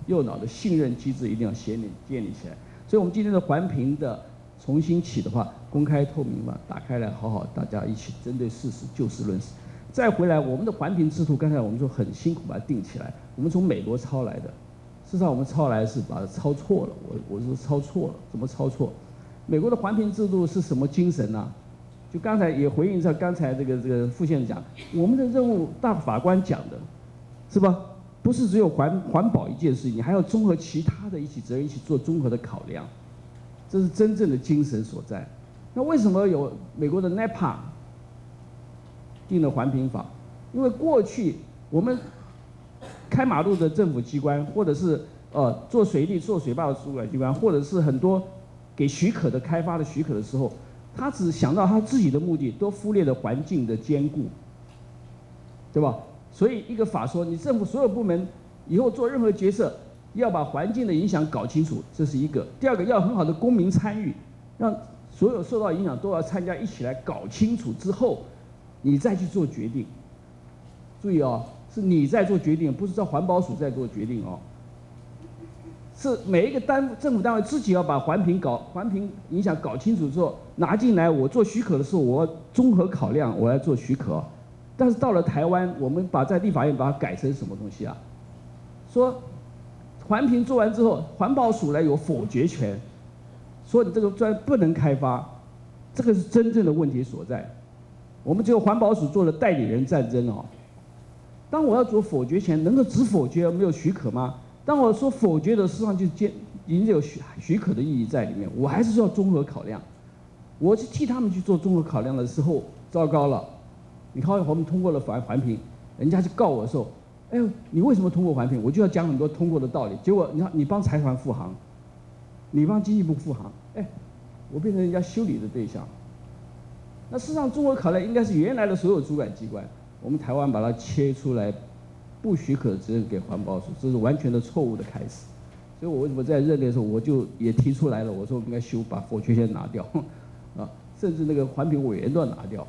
右脑的信任机制一定要建立起来。所以我们今天的环评的重新起的话，公开透明嘛，打开来好好大家一起针对事实就事论事。再回来我们的环评制度，刚才我们说很辛苦把它定起来，我们从美国抄来的。事实上我们抄来是把它抄错了，我是抄错了，怎么抄错？美国的环评制度是什么精神呢？就刚才也回应一下刚才这个副县长，我们的任务大法官讲的，是吧？不是只有环保一件事情，你还要综合其他的一起责任，一起做综合的考量，这是真正的精神所在。那为什么有美国的 NEPA 定了环评法？因为过去我们开马路的政府机关，或者是做水利、做水坝的主管机关，或者是很多给许可的开发的许可的时候，他只想到他自己的目的，都忽略了环境的兼顾，对吧？所以一个法说，你政府所有部门以后做任何决策，要把环境的影响搞清楚，这是一个。第二个，要很好的公民参与，让所有受到影响都要参加，一起来搞清楚之后，你再去做决定。注意哦，是你在做决定，不是叫环保署在做决定哦。是每一个政府单位自己要把环评影响搞清楚之后拿进来，我做许可的时候，我要综合考量，我来做许可。但是到了台湾，我们在立法院把它改成什么东西啊？说环评做完之后，环保署来有否决权，说你这个专不能开发，这个是真正的问题所在。我们只有环保署做了代理人战争哦。当我要做否决权，能够只否决而没有许可吗？当我说否决的，实际上就已经有许可的意义在里面，我还是要综合考量。我去替他们去做综合考量的时候，糟糕了。你看我们通过了环评，人家去告我的时候，哎呦，你为什么通过环评？我就要讲很多通过的道理。结果你帮财团护航，你帮经济部护航，哎，我变成人家修理的对象。那事实上，综合考量应该是原来的所有主管机关，我们台湾把它切出来，不许可责任给环保署，这是完全的错误的开始。所以我为什么在任内的时候，我就也提出来了，我说应该把否决权拿掉，啊，甚至那个环评委员都要拿掉。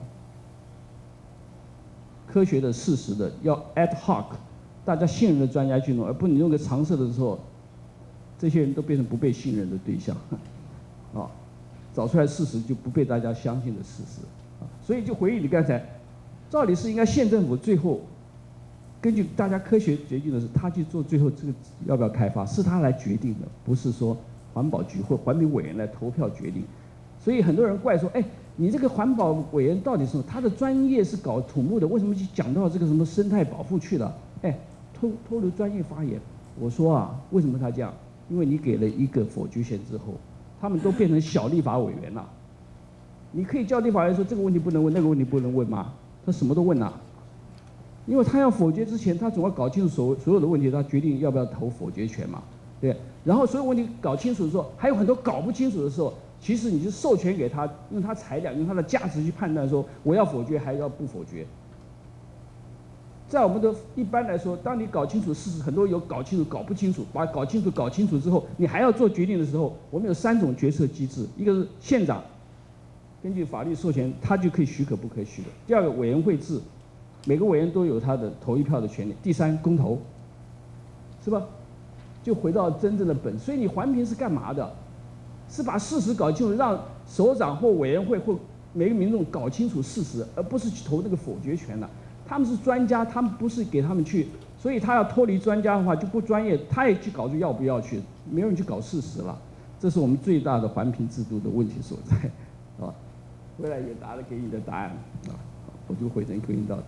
科学的、事实的，要 ad hoc， 大家信任的专家去弄，而不你用个常设的时候，这些人都变成不被信任的对象，啊，找出来事实就不被大家相信的事实，啊，所以就回应你刚才，照理是应该县政府最后根据大家科学决定的是，他去做最后这个要不要开发，是他来决定的，不是说环保局或环评委员来投票决定。所以很多人怪说，哎，你这个环保委员到底是什么？他的专业是搞土木的，为什么去讲到这个什么生态保护去了？哎，偷留专业发言。我说啊，为什么他这样？因为你给了一个否决权之后，他们都变成小立法委员了。你可以叫立法委员说这个问题不能问，那个问题不能问吗？他什么都问啊。因为他要否决之前，他总要搞清楚所有的问题，他决定要不要投否决权嘛，对。然后所有问题搞清楚的时候，还有很多搞不清楚的时候，其实你就授权给他，用他裁量，用他的价值去判断说我要否决还要不否决。在我们的一般来说，当你搞清楚事实，很多有搞清楚、搞不清楚，把搞清楚之后，你还要做决定的时候，我们有3种决策机制，一个是县长，根据法律授权，他就可以许可不可以许可；第二个委员会制。每个委员都有他的投一票的权利。第3，公投，是吧？就回到真正的本。所以你环评是干嘛的？是把事实搞清楚，让首长或委员会或每个民众搞清楚事实，而不是去投那个否决权的。他们是专家，他们不是给他们去，所以他要脱离专家的话就不专业，他也去搞就要不要去，没有人去搞事实了。这是我们最大的环评制度的问题所在，啊，回来也答了给你的答案啊，我就回应到。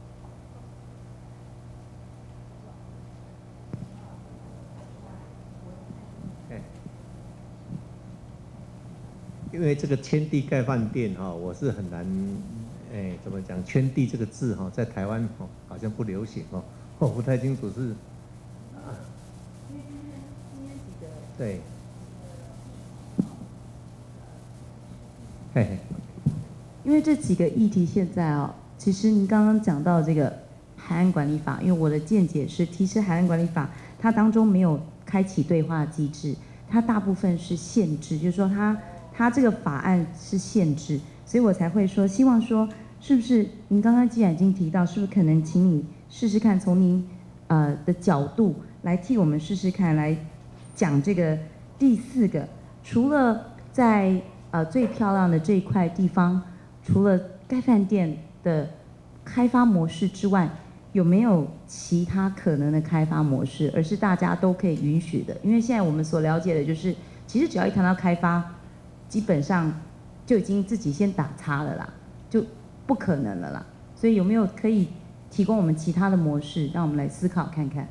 因为这个圈地盖饭店哈，我是很难，怎么讲？圈地这个字哈，在台湾好像不流行哦，我不太清楚是。对。嘿。 因为这几个议题现在啊，其实您刚刚讲到这个海岸管理法，因为我的见解是，其实海岸管理法它当中没有开启对话机制，它大部分是限制，就是说它这个法案是限制，所以我才会说，希望说，是不是您刚刚既然已经提到，是不是可能请你试试看，从您的角度来替我们试试看，来讲这个第4个。除了在最漂亮的这一块地方，除了该饭店的开发模式之外，有没有其他可能的开发模式，而是大家都可以允许的？因为现在我们所了解的就是，其实只要一谈到开发，基本上就已经自己先打叉了啦，就不可能了啦。所以有没有可以提供我们其他的模式，让我们来思考看看？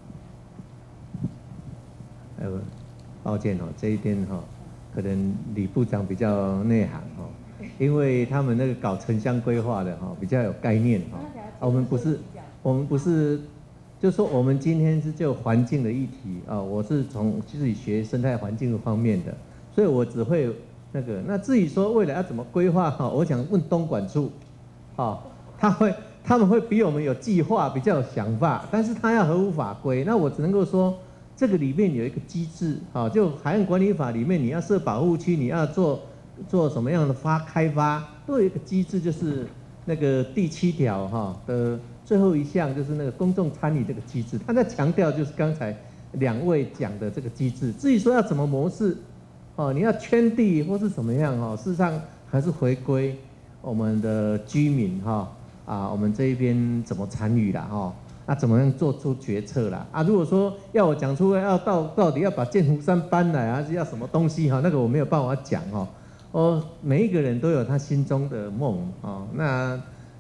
抱歉哈，这一边哈，可能李部长比较内行哈，因为他们那个搞城乡规划的哈，比较有概念哈。我们不是，就说我们今天是就环境的议题啊，我是从自己学生态环境方面的，所以我只会那个。那至于说未来要怎么规划哈，我想问东管处，啊，他们会比我们有计划，比较有想法，但是他要合乎法规。那我只能够说。这个里面有一个机制，啊，就海岸管理法里面，你要设保护区，你要做什么样的开发，都有一个机制，就是那个第7条哈的最后一项，就是那个公众参与这个机制。他在强调就是刚才2位讲的这个机制。至于说要怎么模式，哦，你要圈地或是怎么样哈，事实上还是回归我们的居民哈我们这一边怎么参与啦哈。那怎么样做出决策啦？如果说要我讲出来，要到底要把剑湖山搬来，还是要什么东西哈？那个我没有办法讲哦。每一个人都有他心中的梦哦。那，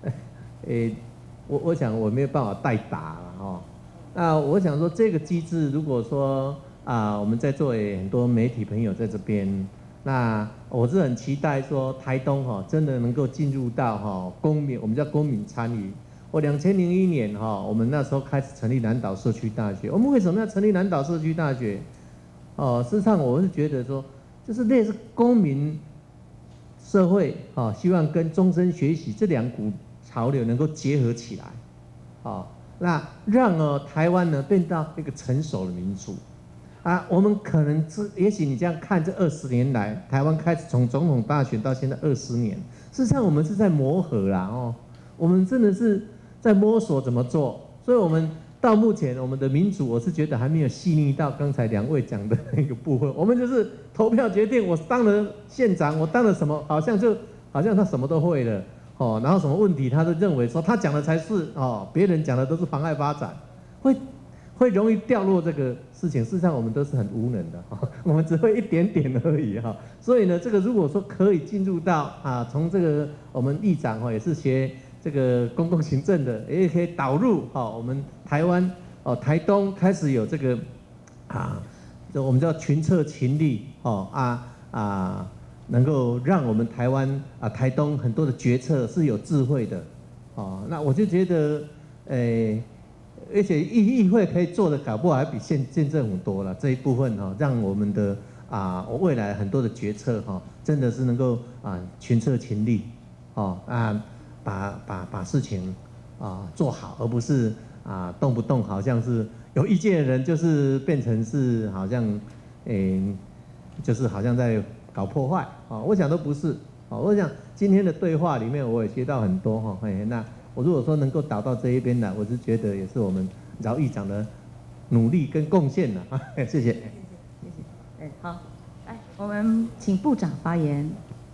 我想我没有办法代答了哦。那我想说这个机制，如果说我们在座很多媒体朋友在这边，那我是很期待说台东真的能够进入到公民，我们叫公民参与。我2001年我们那时候开始成立南岛社区大学。我们为什么要成立南岛社区大学？事实上我是觉得说，就是类似公民社会希望跟终身学习这2股潮流能够结合起来，那让台湾呢变到一个成熟的民主。我们可能也许你这样看这20年来，台湾开始从总统大选到现在20年，事实上我们是在磨合啦我们真的是。在摸索怎么做，所以我们到目前我们的民主，我是觉得还没有细腻到刚才2位讲的那个部分。我们就是投票决定，我当了县长，我当了什么，好像他什么都会了然后什么问题他都认为说他讲的才是别人讲的都是妨碍发展，会容易掉落这个事情。事实上我们都是很无能的我们只会一点点而已所以呢，这个如果说可以进入到从这个我们议长也是学。这个公共行政的也可以导入我们台湾台东开始有这个我们叫群策群力能够让我们台湾台东很多的决策是有智慧的那我就觉得而且议会可以做的搞不好还比县政府多了这一部分让我们的未来很多的决策真的是能够群策群力把事情做好，而不是动不动好像是有意见的人就是变成是好像就是好像在搞破坏我想都不是我想今天的对话里面我也学到很多那我如果说能够导到这一边来，我是觉得也是我们饶议长的努力跟贡献谢谢。谢谢。 好，来我们请部长发言。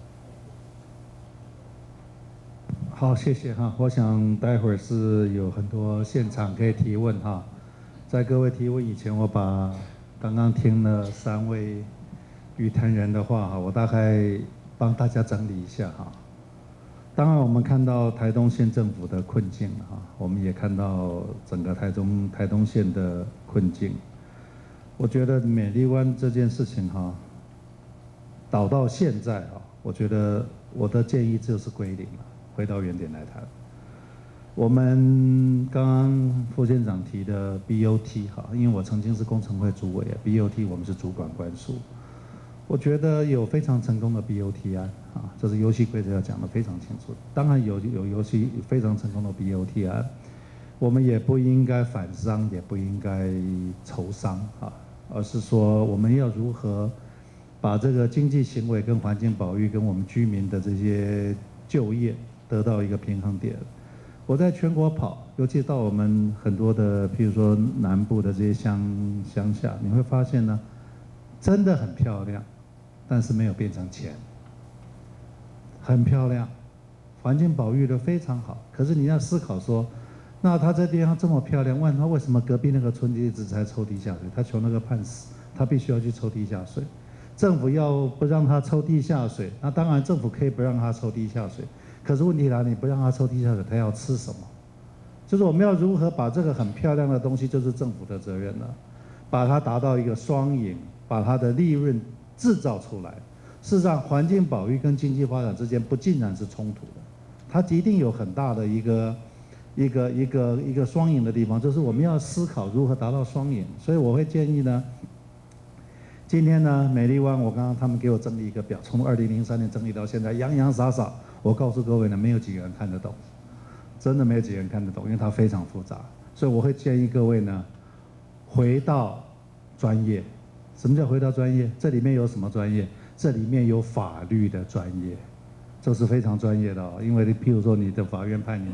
好，谢谢我想待会儿是有很多现场可以提问在各位提问以前，我把刚刚听了3位语坛人的话我大概帮大家整理一下当然，我们看到台东县政府的困境我们也看到整个台东县的困境。我觉得美丽湾这件事情导到现在我觉得我的建议就是归零了。回到原点来谈，我们刚刚副县长提的 BOT 因为我曾经是工程会主委BOT 我们是主管官署，我觉得有非常成功的 BOT 案这是游戏规则要讲得非常清楚。当然有游戏非常成功的 BOT 案，我们也不应该反商，也不应该仇商而是说我们要如何把这个经济行为跟环境保育跟我们居民的这些就业得到一个平衡点。 我在全国跑，尤其到我们很多的，譬如说南部的这些乡下，你会发现呢，真的很漂亮，但是没有变成钱。很漂亮，环境保育的非常好，可是你要思考说，那它这地方这么漂亮，问他为什么隔壁那个村一直在抽地下水？他穷那个半死，他必须要去抽地下水。政府要不让他抽地下水，那当然政府可以不让他抽地下水，可是问题来，你不让他抽地下水，他要吃什么？就是我们要如何把这个很漂亮的东西，就是政府的责任了，把它达到一个双赢，把它的利润制造出来。事实上，环境保育跟经济发展之间不尽然是冲突的，它一定有很大的一个双赢的地方，就是我们要思考如何达到双赢。所以我会建议呢，今天呢，美丽湾我刚刚他们给我整理一个表，从2003年整理到现在，洋洋洒洒，我告诉各位呢，没有几个人看得懂，真的没有几个人看得懂，因为它非常复杂。所以我会建议各位呢，回到专业。什么叫回到专业？这里面有什么专业？这里面有法律的专业，这是非常专业的哦。因为譬如说你的法院判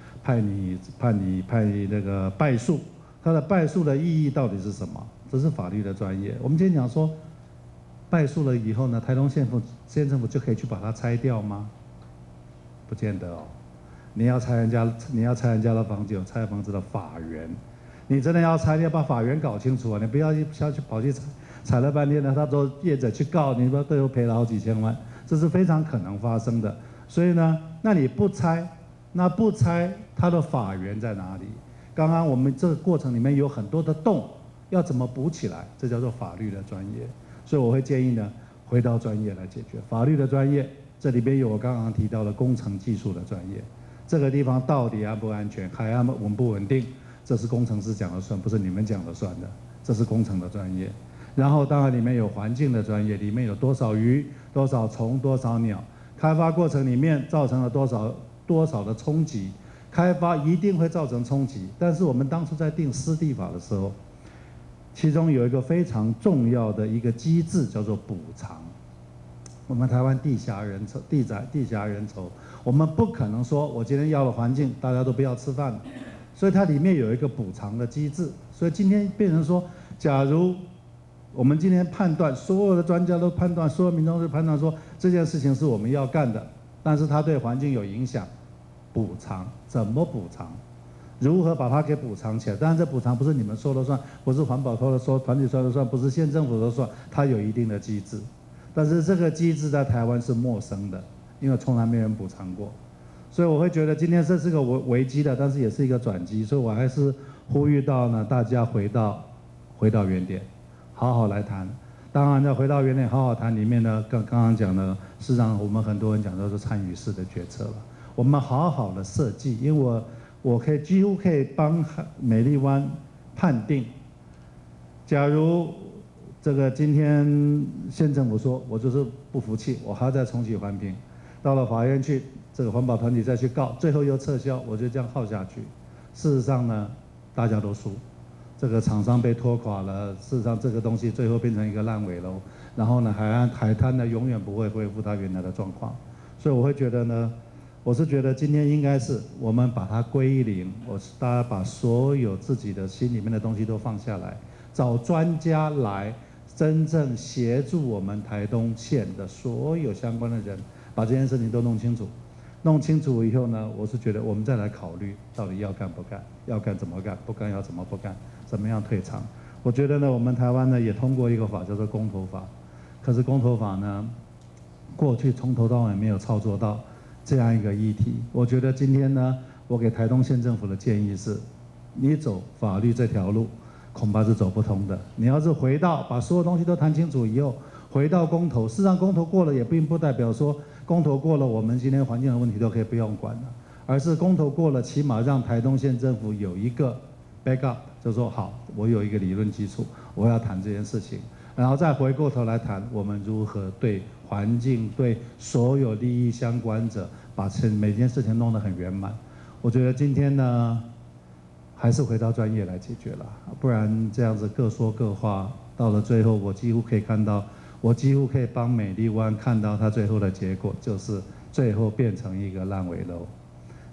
你那个败诉，它的败诉的意义到底是什么？这是法律的专业。我们今天讲说，败诉了以后呢，台东县政府就可以去把它拆掉吗？不见得哦。你要拆人家的房子，有拆房子的法源。你真的要拆，你要把法源搞清楚啊！你不要去跑去踩了半天呢，他说业者去告你，说最后赔了好几千万，这是非常可能发生的。所以呢，那你不拆，它的法源在哪里？刚刚我们这个过程里面有很多的洞，要怎么补起来？这叫做法律的专业。所以我会建议呢，回到专业来解决。法律的专业，这里边有我刚刚提到的工程技术的专业，这个地方到底安不安全，海岸稳不稳定？这是工程师讲了算，不是你们讲了算的，这是工程的专业。然后当然里面有环境的专业，里面有多少鱼、多少虫、多少鸟，开发过程里面造成了多少的冲击，开发一定会造成冲击。但是我们当初在定湿地法的时候，其中有一个非常重要的一个机制叫做补偿。我们台湾地狭人稠，我们不可能说我今天要了环境，大家都不要吃饭了。所以它里面有一个补偿的机制，所以今天变成说，假如我们今天判断，所有的专家都判断，所有民众都判断说这件事情是我们要干的，但是它对环境有影响，补偿怎么补偿？如何把它给补偿起来？当然，这补偿不是你们说了算，不是环保说了说，团体说了算，不是县政府说了算，它有一定的机制，但是这个机制在台湾是陌生的，因为从来没人补偿过。所以我会觉得今天这是个危机的，但是也是一个转机，所以我还是呼吁到呢，大家回到原点，好好来谈。当然要回到原点，好好谈里面呢，刚刚讲的，事实上我们很多人讲都是参与式的决策了。我们好好的设计，因为我几乎可以帮美丽湾判定，假如这个今天县政府说我就是不服气，我还要再重启环评，到了法院去。这个环保团体再去告，最后又撤销，我就这样耗下去。事实上呢，大家都输，这个厂商被拖垮了。事实上，这个东西最后变成一个烂尾楼，然后呢，海滩呢永远不会恢复它原来的状况。所以我会觉得呢，我是觉得今天应该是我们把它归零，大家把所有自己的心里面的东西都放下来，找专家来真正协助我们台东县的所有相关的人，把这件事情都弄清楚。弄清楚以后呢，我是觉得我们再来考虑到底要干不干，要干怎么干，不干要怎么不干，怎么样退场。我觉得呢，我们台湾呢也通过一个法叫做公投法，可是公投法呢，过去从头到尾没有操作到这样一个议题。我觉得今天呢，我给台东县政府的建议是，你走法律这条路恐怕是走不通的。你要是回到把所有东西都谈清楚以后，回到公投，事实上公投过了也并不代表说公投过了我们今天环境的问题都可以不用管了，而是公投过了，起码让台东县政府有一个 backup， 就说好，我有一个理论基础，我要谈这件事情，然后再回过头来谈我们如何对环境、对所有利益相关者，把每件事情弄得很圆满。我觉得今天呢，还是回到专业来解决了，不然这样子各说各话，到了最后我几乎可以帮美丽湾看到它最后的结果，就是最后变成一个烂尾楼。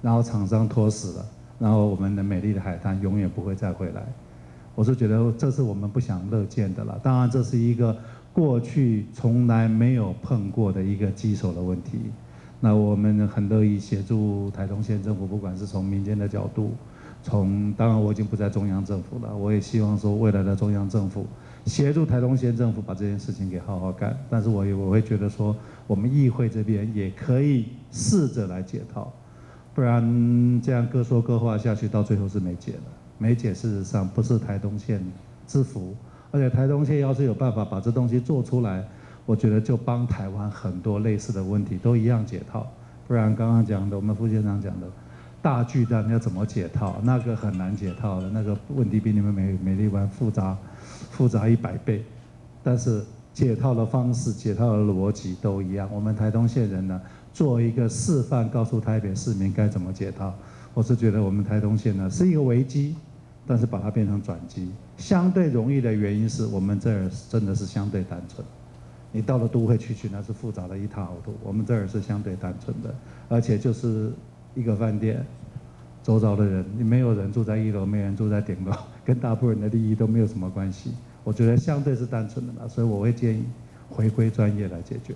然后厂商拖死了，然后我们的美丽的海滩永远不会再回来。我是觉得这是我们不想乐见的了。当然，这是一个过去从来没有碰过的一个棘手的问题。那我们很乐意协助台东县政府，不管是从民间的角度，当然我已经不在中央政府了，我也希望说未来的中央政府协助台东县政府把这件事情给好好干。但是我会觉得说，我们议会这边也可以试着来解套，不然这样各说各话下去，到最后是没解的。没解，事实上不是台东县之福，而且台东县要是有办法把这东西做出来，我觉得就帮台湾很多类似的问题都一样解套。不然刚刚讲的，我们副县长讲的大巨蛋要怎么解套，那个很难解套的，那个问题比你们美丽湾复杂100倍，但是解套的方式、解套的逻辑都一样。我们台东县人呢，做一个示范，告诉台北市民该怎么解套。我是觉得我们台东县呢是一个危机，但是把它变成转机，相对容易的原因是我们这儿真的是相对单纯。你到了都会区去，那是复杂的一塌糊涂。我们这儿是相对单纯的，而且就是一个饭店，周遭的人，没有人住在1楼，没有人住在顶楼，跟大部分人的利益都没有什么关系。我觉得相对是单纯的啦，所以我会建议回归专业来解决。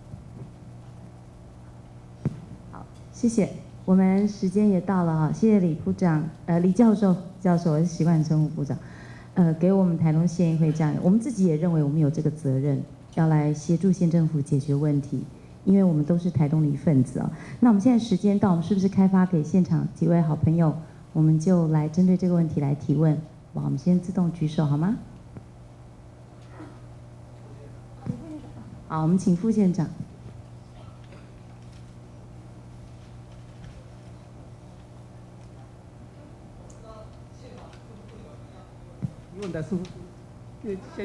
好，谢谢。我们时间也到了哈，谢谢李部长，李教授，我是习惯称呼部长，给我们台东县议会这样，我们自己也认为我们有这个责任，要来协助县政府解决问题，因为我们都是台东的一份子啊。那我们现在时间到，我们是不是开发给现场几位好朋友，我们就来针对这个问题来提问？好，我们先自动举手好吗？好，我们请副县长。 问的是，先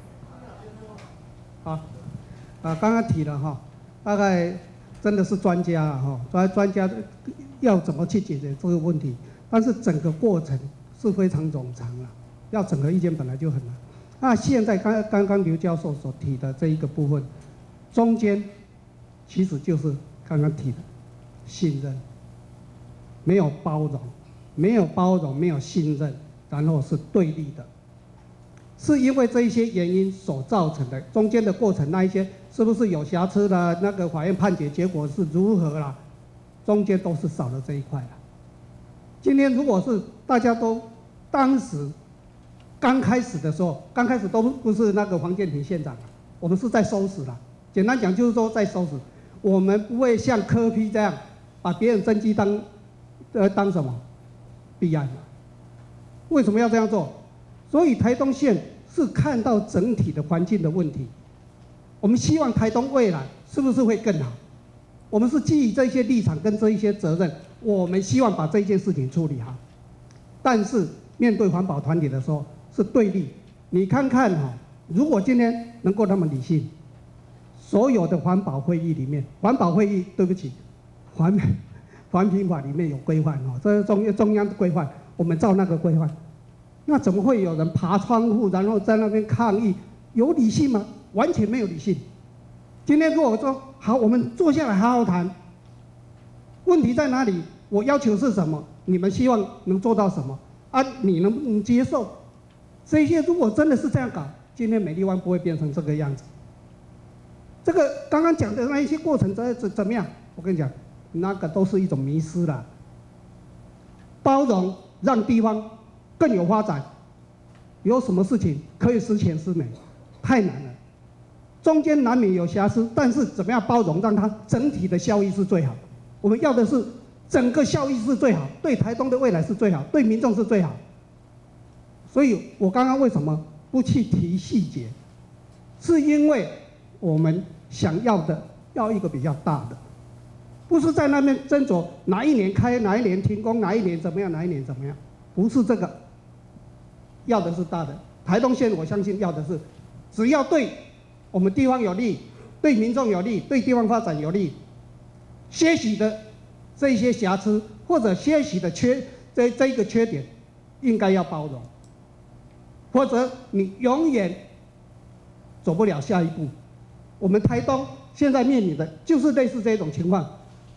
好，刚刚提了哈，大概真的是专家了哈，专家要怎么去解决这个问题，但是整个过程是非常冗长了，要整合意见本来就很难。那现在刚刚刘教授所提的这一个部分，中间其实就是刚刚提的信任，没有包容，没有信任，然后是对立的。是因为这一些原因所造成的，中间的过程那一些是不是有瑕疵的？那个法院判决结果是如何啦？中间都是少了这一块了。今天如果是大家都当时刚开始的时候，刚开始都不是那个黄建庭县长，我们是在收拾了。简单讲就是说在收拾，我们不会像柯 P 这样把别人政绩当什么弊案。为什么要这样做？所以台东县是看到整体的环境的问题，我们希望台东未来是不是会更好？我们是基于这些立场跟这一些责任，我们希望把这件事情处理好。但是面对环保团体的时候是对立。你看看哈，如果今天能够那么理性，所有的环保会议里面，环保会议对不起，环评法里面有规范哦，这是中央的规范，我们照那个规范。那怎么会有人爬窗户，然后在那边抗议？有理性吗？完全没有理性。今天跟我说好，我们坐下来好好谈。问题在哪里？我要求是什么？你们希望能做到什么？啊，你能不能接受？这些如果真的是这样搞，今天美丽湾不会变成这个样子。这个刚刚讲的那一些过程怎么样？我跟你讲，那个都是一种迷失啦。包容让地方更有发展，有什么事情可以十全十美，太难了。中间难免有瑕疵，但是怎么样包容，让它整体的效益是最好。我们要的是整个效益是最好，对台东的未来是最好，对民众是最好。所以我刚刚为什么不去提细节，是因为我们想要的要一个比较大的，不是在那边斟酌哪一年开，哪一年停工，哪一年怎么样，哪一年怎么样，不是这个。要的是大的，台东县我相信要的是，只要对我们地方有利，对民众有利，对地方发展有利，些许的这些瑕疵或者些许的这一个缺点，应该要包容，否则你永远走不了下一步。我们台东现在面临的就是类似这种情况，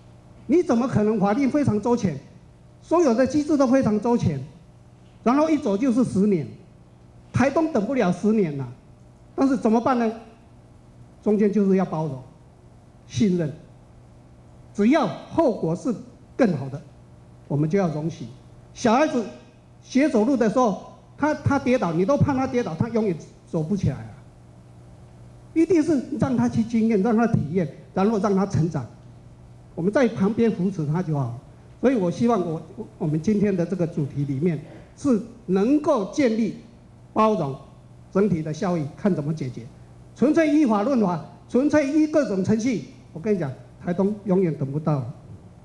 你怎么可能法令非常周全，所有的机制都非常周全，然后一走就是10年，台东等不了10年了，但是怎么办呢？中间就是要包容、信任，只要后果是更好的，我们就要容许。小孩子学走路的时候，他跌倒，你都怕他跌倒，他永远走不起来啊。一定是让他去经验，让他体验，然后让他成长。我们在旁边扶持他就好。所以我希望我们今天的这个主题里面是能够建立包容整体的效益，看怎么解决。纯粹依法论法，纯粹依各种程序，我跟你讲，台东永远等不到了。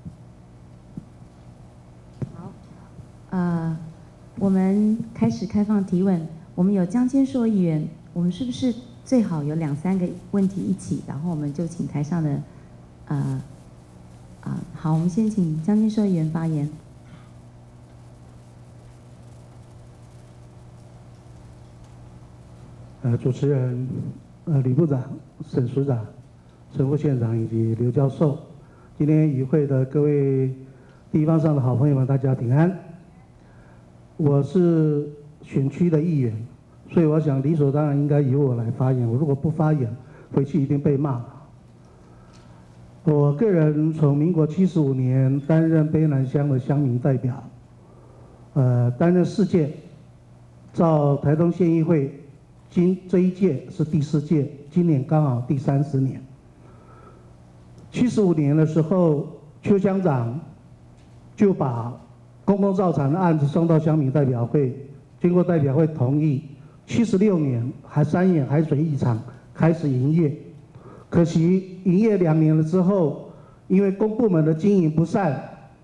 好，我们开始开放提问。我们有江坚硕议员，我们是不是最好有2、3个问题一起，然后我们就请台上的，好，我们先请江坚硕议员发言。 主持人，吕部长、沈署长、陈副县长以及刘教授，今天与会的各位地方上的好朋友们，大家平安。我是选区的议员，所以我想理所当然应该由我来发言。我如果不发言，回去一定被骂。我个人从民国75年担任卑南乡的乡民代表，担任4届，照台东县议会。这一届是第4届，今年刚好第30年。75年的时候，邱乡长就把公共造厂的案子送到乡民代表会，经过代表会同意，76年三眼海水浴场开始营业。可惜营业2年了之后，因为公部门的经营不善，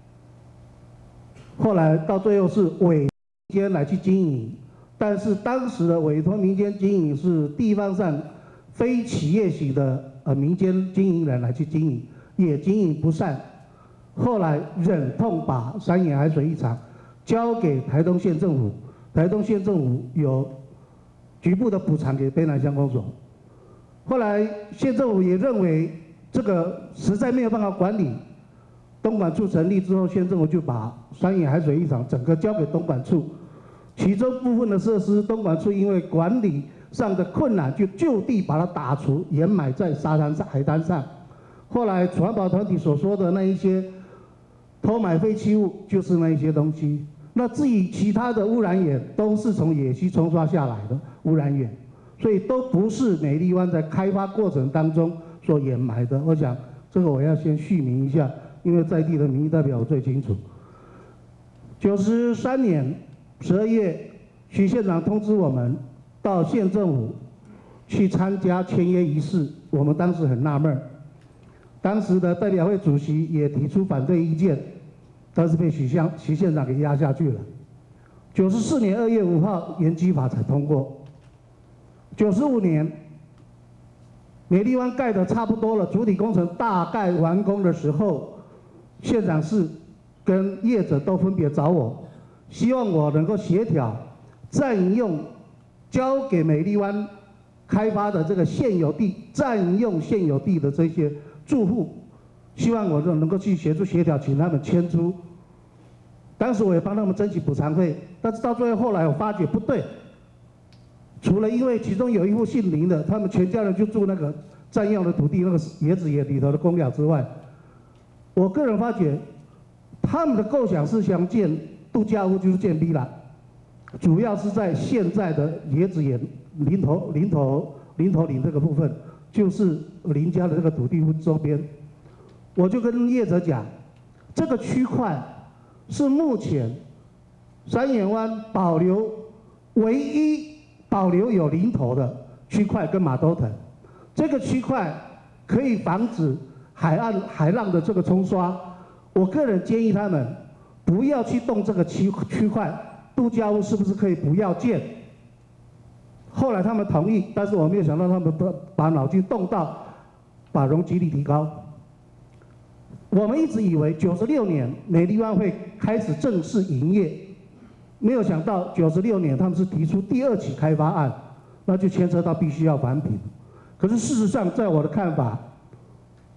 后来到最后是委民间来去经营。但是当时的委托民间经营是地方上非企业型的民间经营人来去经营，也经营不善。后来忍痛把三眼海水浴场交给台东县政府，台东县政府有局部的补偿给卑南乡公所。后来县政府也认为这个实在没有办法管理，东管处成立之后，县政府就把三眼海水浴场整个交给东管处。其中部分的设施，东管处因为管理上的困难，就地把它打除，掩埋在沙滩上、海滩上。后来环保团体所说的那一些偷买废弃物，就是那一些东西。那至于其他的污染源，都是从野溪冲刷下来的污染源，所以都不是美丽湾在开发过程当中所掩埋的。我想这个我要先续明一下，因为在地的民意代表我最清楚。93年。12月，徐县长通知我们到县政府去参加签约仪式，我们当时很纳闷，当时的代表会主席也提出反对意见，但是被徐县长给压下去了。94年2月5号，原基法才通过。95年，美丽湾盖的差不多了，主体工程大概完工的时候，县长室跟业者都分别找我。希望我能够协调占用交给美丽湾开发的这个现有地，占用现有地的这些住户，希望我能够去协助协调，请他们迁出。当时我也帮他们争取补偿费，但是到最后来我发觉不对，除了因为其中有一户姓林的，他们全家人就住那个占用的土地那个椰子园里头的公寮之外，我个人发觉他们的构想是想建度假屋，就是建 villa， 主要是在现在的椰子园林头岭这个部分，就是林家的这个土地周边。我就跟业者讲，这个区块是目前三眼湾唯一保留有林头的区块跟马兜藤，这个区块可以防止海浪的这个冲刷。我个人建议他们不要去动这个区块，度假屋是不是可以不要建？后来他们同意，但是我没有想到他们把脑筋动到把容积率提高。我们一直以为96年美丽湾会开始正式营业，没有想到96年他们是提出第2期开发案，那就牵扯到必须要环评。可是事实上，在我的看法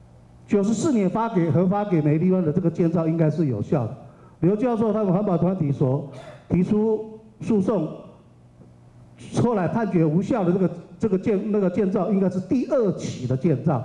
94年核发给美丽湾的这个建造应该是有效的。刘教授他们环保团体所提出诉讼，后来判决无效的那个建造应该是第2起的建造，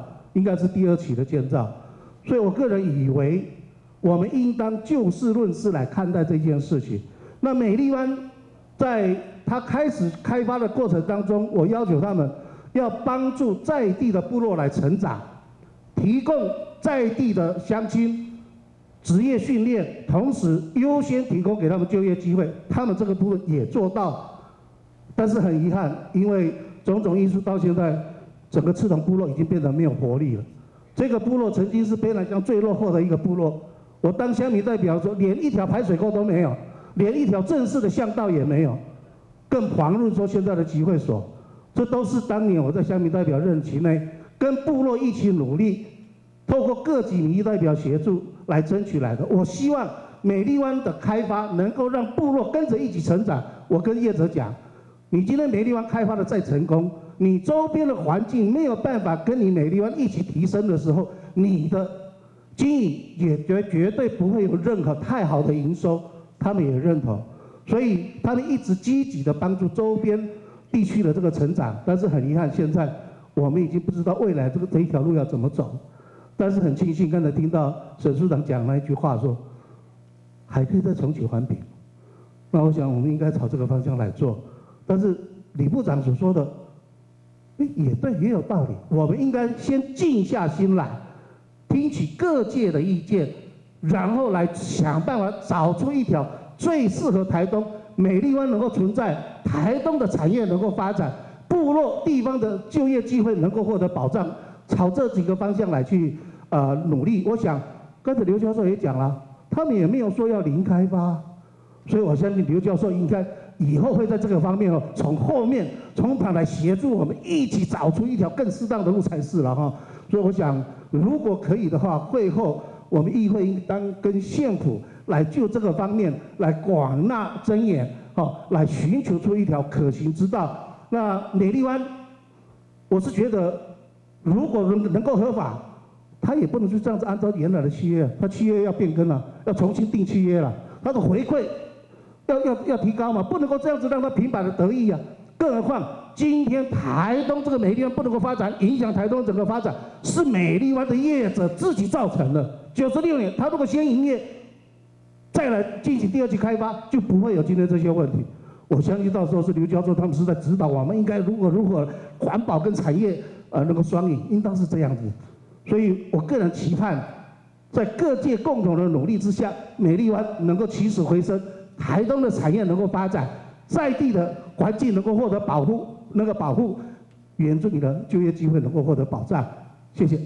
所以我个人以为，我们应当就事论事来看待这件事情。那美丽湾在它开始开发的过程当中，我要求他们要帮助在地的部落来成长，提供在地的乡亲职业训练，同时优先提供给他们就业机会，他们这个部分也做到。但是很遗憾，因为种种因素，到现在整个赤桐部落已经变得没有活力了。这个部落曾经是卑南乡最落后的一个部落，我当乡民代表说，连一条排水沟都没有，连一条正式的巷道也没有，更遑论说现在的集会所。这都是当年我在乡民代表任期内跟部落一起努力，透过各级民意代表协助来争取来的。我希望美丽湾的开发能够让部落跟着一起成长。我跟业者讲，你今天美丽湾开发的再成功，你周边的环境没有办法跟你美丽湾一起提升的时候，你的经营也绝对不会有任何太好的营收，他们也认同，所以他们一直积极的帮助周边地区的这个成长。但是很遗憾，现在我们已经不知道未来这一条路要怎么走。但是很庆幸，刚才听到沈处长讲那一句话说，还可以再重启环评。那我想我们应该朝这个方向来做。但是李部长所说的，也对，也有道理。我们应该先静下心来，听取各界的意见，然后来想办法找出一条最适合台东、美丽湾能够存在、台东的产业能够发展、部落地方的就业机会能够获得保障，朝这几个方向来去努力。我想刚才刘教授也讲了，他们也没有说要零开发，所以我相信刘教授应该以后会在这个方面从后面从旁来协助我们一起找出一条更适当的路才是了哈。所以我想，如果可以的话，会后我们议会应当跟县府来就这个方面来广纳真言，来寻求出一条可行之道。那美丽湾，我是觉得，如果能够合法，他也不能就这样子按照原来的契约，他契约要变更了，要重新订契约了，他的回馈要提高嘛，不能够这样子让他平白的得益啊。更何况今天台东这个美丽湾不能够发展，影响台东整个发展，是美丽湾的业者自己造成的。96年他如果先营业，再来进行第2期开发，就不会有今天这些问题。我相信到时候是刘教授他们是在指导我们应该如何环保跟产业能够双赢，应当是这样子。所以我个人期盼，在各界共同的努力之下，美丽湾能够起死回生，台东的产业能够发展，在地的环境能够获得保护，保护原住民的就业机会能够获得保障。谢谢。 谢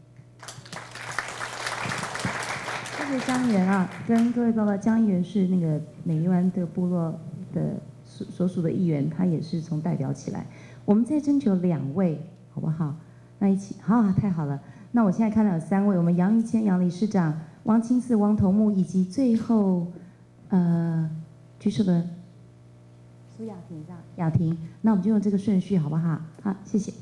谢江议员啊，跟各位报告，江议员是那个美丽湾的部落的所属的议员，他也是从代表起来。我们再征求2位，好不好？那一起，好，太好了。那我现在看到有3位，我们杨玉谦杨理事长、汪清四汪头目，以及最后举手的苏雅婷这样，雅婷，那我们就用这个顺序好不好？好，谢谢。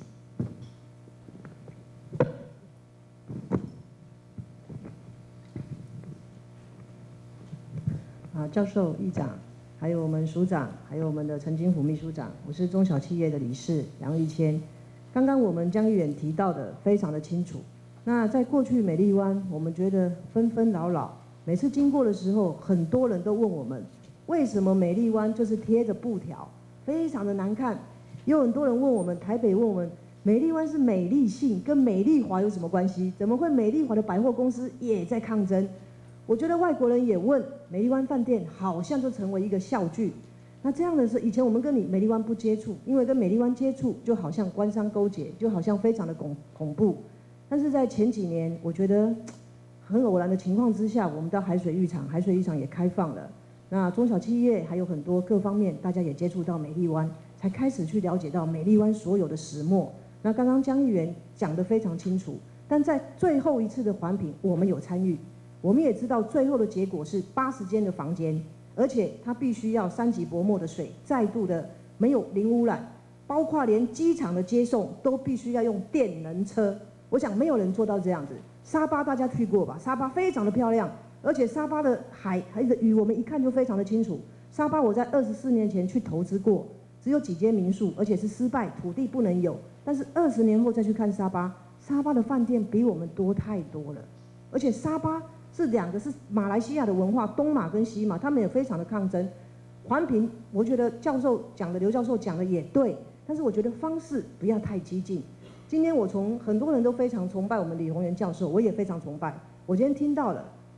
教授、议长，还有我们署长，还有我们的陈金虎秘书长，我是中小企业的理事杨玉谦。刚刚我们江议员提到的非常的清楚。那在过去美丽湾，我们觉得纷纷扰扰，每次经过的时候，很多人都问我们，为什么美丽湾就是贴着布条，非常的难看。有很多人问我们，台北问我们，美丽湾是美丽信，跟美丽华有什么关系？怎么会美丽华的百货公司也在抗争？我觉得外国人也问，美丽湾饭店好像就成为一个笑剧。那这样的是以前我们跟美丽湾不接触，因为跟美丽湾接触就好像官商勾结，就好像非常的恐怖。但是在前几年，我觉得很偶然的情况之下，我们到海水浴场，海水浴场也开放了。那中小企业还有很多各方面，大家也接触到美丽湾，才开始去了解到美丽湾所有的始末。那刚刚江议员讲得非常清楚，但在最后一次的环评，我们有参与，我们也知道最后的结果是80间的房间，而且它必须要3级薄膜的水再度的没有零污染，包括连机场的接送都必须要用电能车。 我想没有人做到这样子。沙巴大家去过吧？沙巴非常的漂亮，而且沙巴的海的鱼我们一看就非常的清楚。沙巴我在24年前去投资过，只有几间民宿，而且是失败，土地不能有。但是20年后再去看沙巴，沙巴的饭店比我们多太多了，而且沙巴是两个是马来西亚的文化，东马跟西马，他们也非常的抗争。环评，我觉得刘教授讲的也对，但是我觉得方式不要太激进。今天我从很多人都非常崇拜我们李宏源教授，我也非常崇拜。我今天听到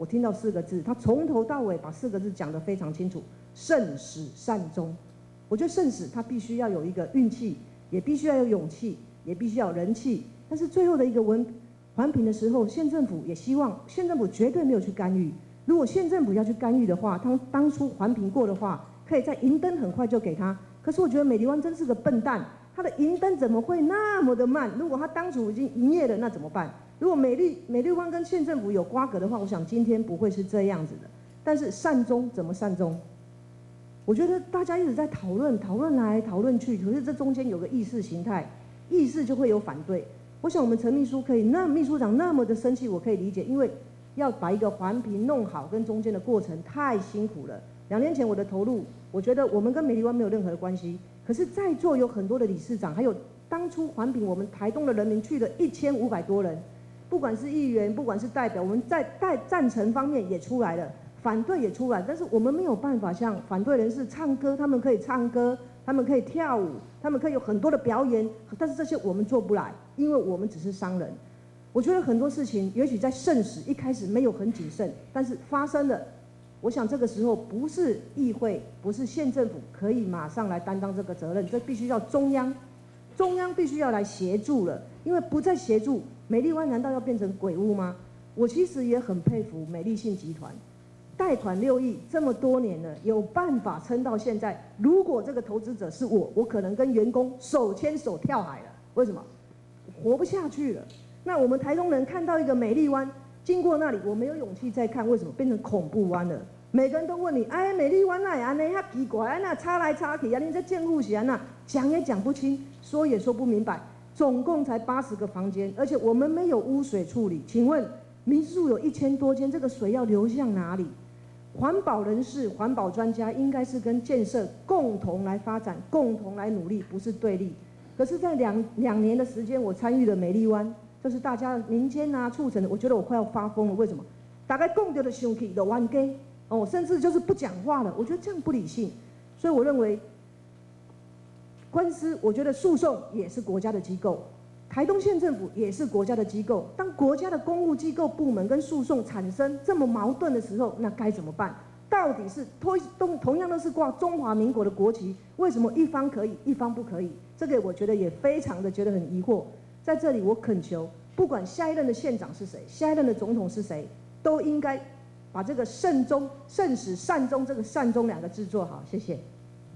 4个字，他从头到尾把4个字讲得非常清楚：慎始善终。我觉得慎始他必须要有一个运气，也必须要有勇气，也必须要有人气。但是最后的一个环评的时候，县政府也希望，县政府绝对没有去干预。如果县政府要去干预的话，他当初环评过的话，可以在银灯很快就给他。可是我觉得美丽湾真是个笨蛋，他的银灯怎么会那么的慢？如果他当初已经营业了，那怎么办？如果美丽湾跟县政府有瓜葛的话，我想今天不会是这样子的。但是善终怎么善终？我觉得大家一直在讨论来讨论去，可是这中间有个意识形态，意识就会有反对。我想我们陈秘书秘书长那么的生气，我可以理解，因为要把一个环评弄好，跟中间的过程太辛苦了。2年前我的投入，我觉得我们跟美丽湾没有任何的关系。可是，在座有很多的理事长，还有当初环评我们台东的人民去了1500多人，不管是议员，不管是代表，我们在赞成方面也出来了，反对也出来，但是我们没有办法像反对人士唱歌，他们可以唱歌，他们可以跳舞，他们可以有很多的表演，但是这些我们做不来，因为我们只是商人。我觉得很多事情，也许在慎始一开始没有很谨慎，但是发生了。我想这个时候不是议会，不是县政府可以马上来担当这个责任，这必须要中央必须要来协助了，因为不再协助，美丽湾难道要变成鬼屋吗？我其实也很佩服美丽信集团，贷款6亿这么多年了，有办法撑到现在。如果这个投资者是我可能跟员工手牵手跳海了。为什么？活不下去了。那我们台东人看到一个美丽湾，经过那里，我没有勇气再看，为什么变成恐怖湾了？每个人都问你，哎，美丽湾那安呢？遐奇怪，那插来插去啊，你这建户是安那？讲也讲不清，说也说不明白。总共才80个房间，而且我们没有污水处理。请问民宿有1000多间，这个水要流向哪里？环保人士、环保专家应该是跟建设共同来发展，共同来努力，不是对立。可是，在两年的时间，我参与了美丽湾，就是大家民间啊促成的，我觉得我快要发疯了。为什么？大概共掉的生气的弯根哦，甚至就是不讲话了。我觉得这样不理性，所以我认为官司，我觉得诉讼也是国家的机构，台东县政府也是国家的机构。当国家的公务机构部门跟诉讼产生这么矛盾的时候，那该怎么办？到底是同样都是挂中华民国的国旗，为什么一方可以，一方不可以？这个我觉得也非常的觉得很疑惑。在这里，我恳求，不管下一任的县长是谁，下一任的总统是谁，都应该把这个慎始善终这个善终2个字做好。谢谢。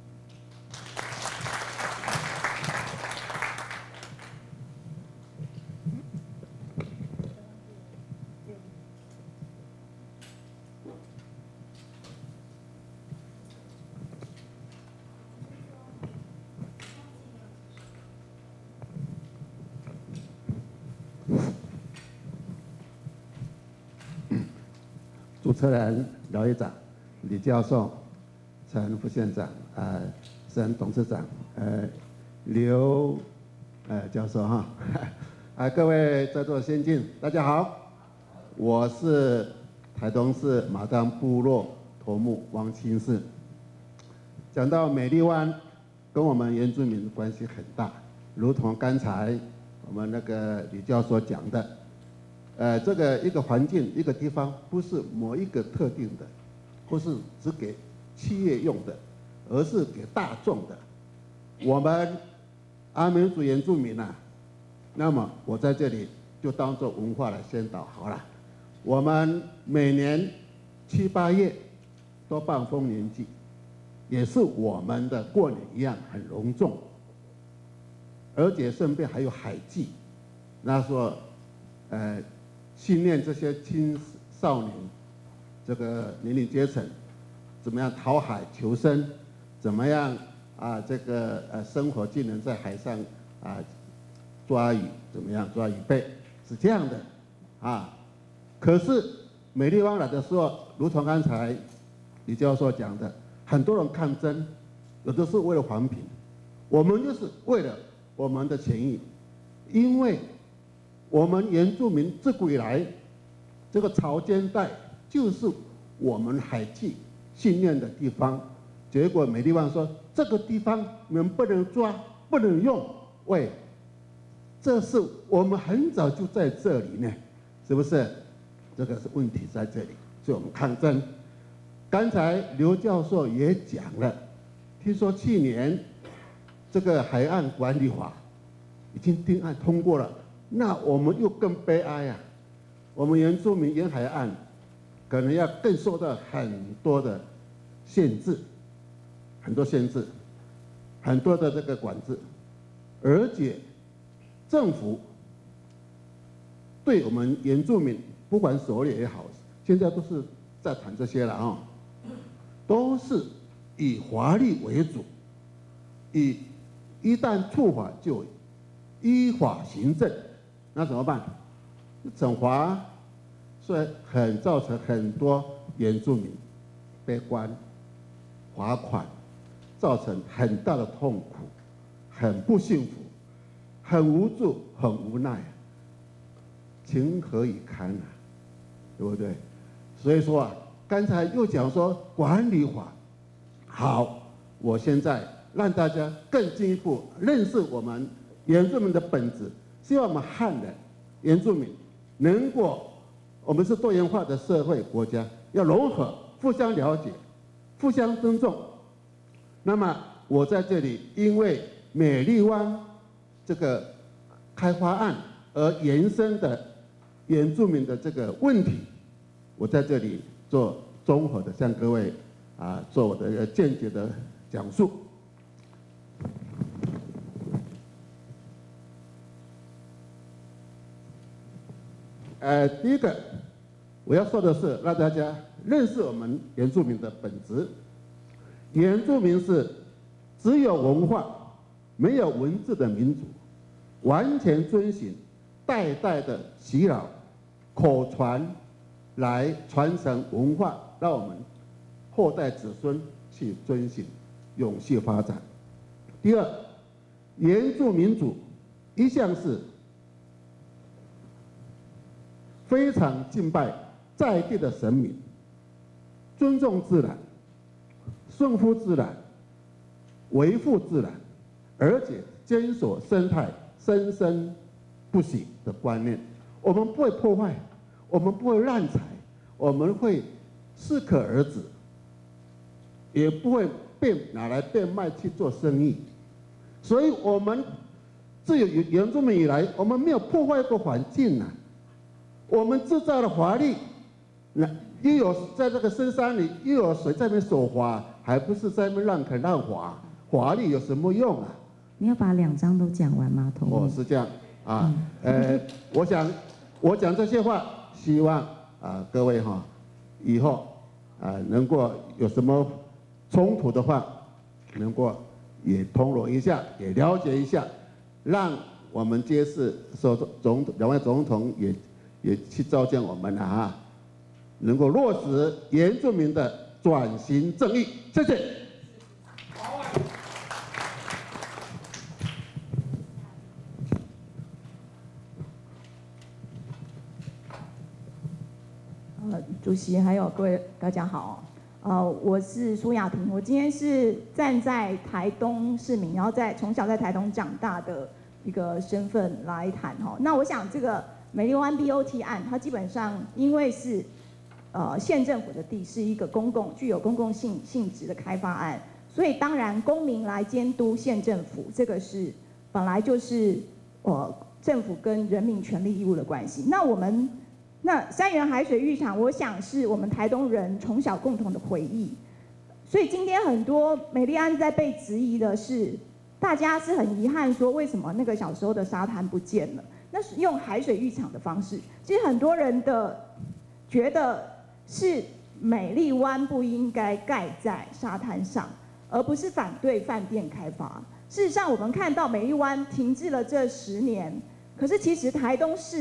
主持人廖议长、李教授、陈副县长、沈董事长、刘教授哈，各位在座先进，大家好，我是台东市马当部落头目王清士。讲到美丽湾，跟我们原住民的关系很大，如同刚才我们那个李教授讲的。这个一个环境、一个地方，不是某一个特定的，不是只给企业用的，而是给大众的。我们阿美族原住民啊，那么我在这里就当做文化来宣导好了。我们每年7、8月都办丰年祭，也是我们的过年一样很隆重，而且顺便还有海祭，那说训练这些青少年，这个年龄阶层，怎么样讨海求生，怎么样这个生活技能在海上抓鱼，怎么样抓鱼贝， 是这样的，啊，可是美丽湾来的时候，如同刚才李教授讲的，很多人抗争，有的是为了环评，我们就是为了我们的权益，因为我们原住民自古以来，这个潮间带就是我们海祭训练的地方，结果美丽湾说这个地方你们不能抓，不能用，喂。这是我们很早就在这里呢，是不是？这个是问题在这里，所以我们抗争。刚才刘教授也讲了，听说去年这个海岸管理法已经定案通过了，那我们又更悲哀啊！我们原住民沿海岸可能要更受到很多的限制，很多限制，很多的这个管制，而且。政府对我们原住民，不管狩猎也好，现在都是在谈这些了啊，都是以法律为主，一旦触法就依法行政，那怎么办？惩罚，所以造成很多原住民被关、罚款，造成很大的痛苦，很不幸福。很无助，很无奈，情何以堪啊，对不对？所以说啊，刚才又讲说管理法，好，我现在让大家更进一步认识我们原住民的本质，希望我们汉人原住民能够，我们是多元化的社会国家，要融合，互相了解，互相尊重。那么我在这里，因为美丽湾。这个开发案而延伸的原住民的这个问题，我在这里做综合的向各位做我的见解的讲述。第一个我要说的是，让大家认识我们原住民的本质。原住民是只有文化没有文字的民族。完全遵循代代的洗脑、口传来传承文化，让我们后代子孙去遵循，永续发展。第二，原住民族一向是非常敬拜在地的神明，尊重自然，顺服自然，维护自然，而且坚守生态。生生不息的观念，我们不会破坏，我们不会滥财，我们会适可而止，也不会拿来变卖去做生意。所以，我们自有原住民以来，我们没有破坏过环境啊。我们制造了华丽，那又有在这个深山里又有水在那边守华，还不是在那边让垦让华？华丽有什么用啊？ 你要把2章都讲完吗？同意？ 是这样啊。我想我讲这些话，希望各位以后能够有什么冲突的话，能够也通融一下，也了解一下，让我们这次2位总统也去召见我们了能够落实原住民的转型正义。谢谢。 主席还有各位大家好，我是苏雅婷，我今天是站在台东市民，然后从小在台东长大的一个身份来谈那我想这个美丽湾 BOT 案，它基本上因为是县政府的地，是一个具有公共性质的开发案，所以当然公民来监督县政府，这个是本来就是政府跟人民权利义务的关系。那三元海水浴场，我想是我们台东人从小共同的回忆。所以今天很多美丽湾在被质疑的是，大家是很遗憾说，为什么那个小时候的沙滩不见了？那是用海水浴场的方式。其实很多人觉得是美丽湾不应该盖在沙滩上，而不是反对饭店开发。事实上，我们看到美丽湾停滞了这10年，可是其实台东市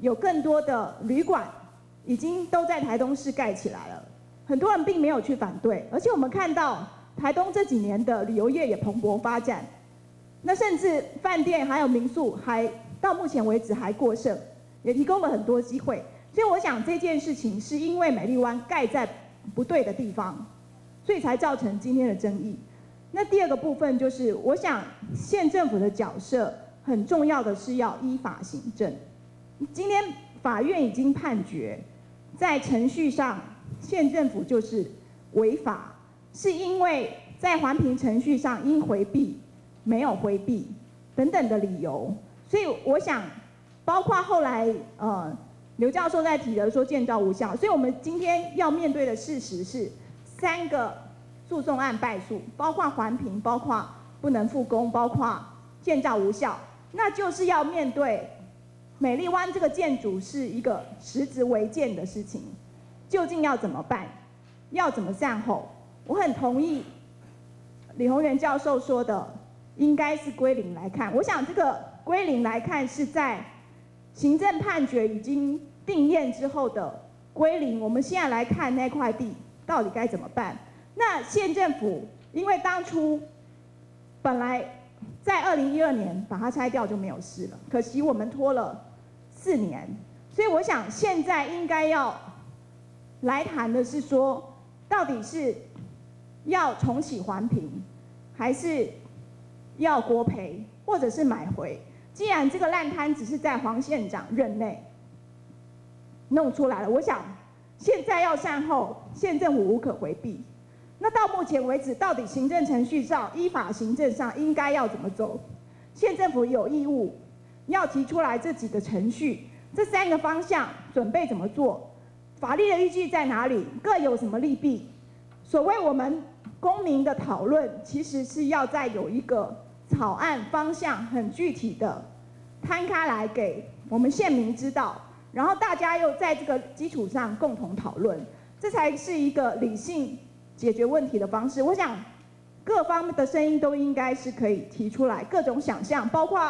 有更多的旅馆已经都在台东市盖起来了，很多人并没有去反对，而且我们看到台东这几年的旅游业也蓬勃发展，那甚至饭店还有民宿还到目前为止还过剩，也提供了很多机会。所以我想这件事情是因为美丽湾盖在不对的地方，所以才造成今天的争议。那第二个部分就是，我想县政府的角色很重要的是要依法行政。今天法院已经判决，在程序上县政府就是违法，是因为在环评程序上因回避、没有回避等等的理由。所以我想，包括后来刘教授在提的说建造无效，所以我们今天要面对的事实是3个诉讼案败诉，包括环评，包括不能复工，包括建造无效，那就是要面对美丽湾这个建筑是一个实质违建的事情，究竟要怎么办？要怎么善后？我很同意李宏源教授说的，应该是归零来看。我想这个归零来看是在行政判决已经定验之后的归零。我们现在来看那块地到底该怎么办？那县政府因为当初本来在2012年把它拆掉就没有事了，可惜我们拖了4年，所以我想现在应该要来谈的是说，到底是要重启环评，还是要国赔，或者是买回？既然这个烂摊只是在黄县长任内弄出来了，我想现在要善后，县政府无可回避。那到目前为止，到底行政程序上、依法行政上应该要怎么走？县政府有义务要提出来这几个程序，这3个方向准备怎么做？法律的依据在哪里？各有什么利弊？所谓我们公民的讨论，其实是要再有一个草案方向很具体的摊开来给我们县民知道，然后大家又在这个基础上共同讨论，这才是一个理性解决问题的方式。我想各方的声音都应该是可以提出来，各种想象，包括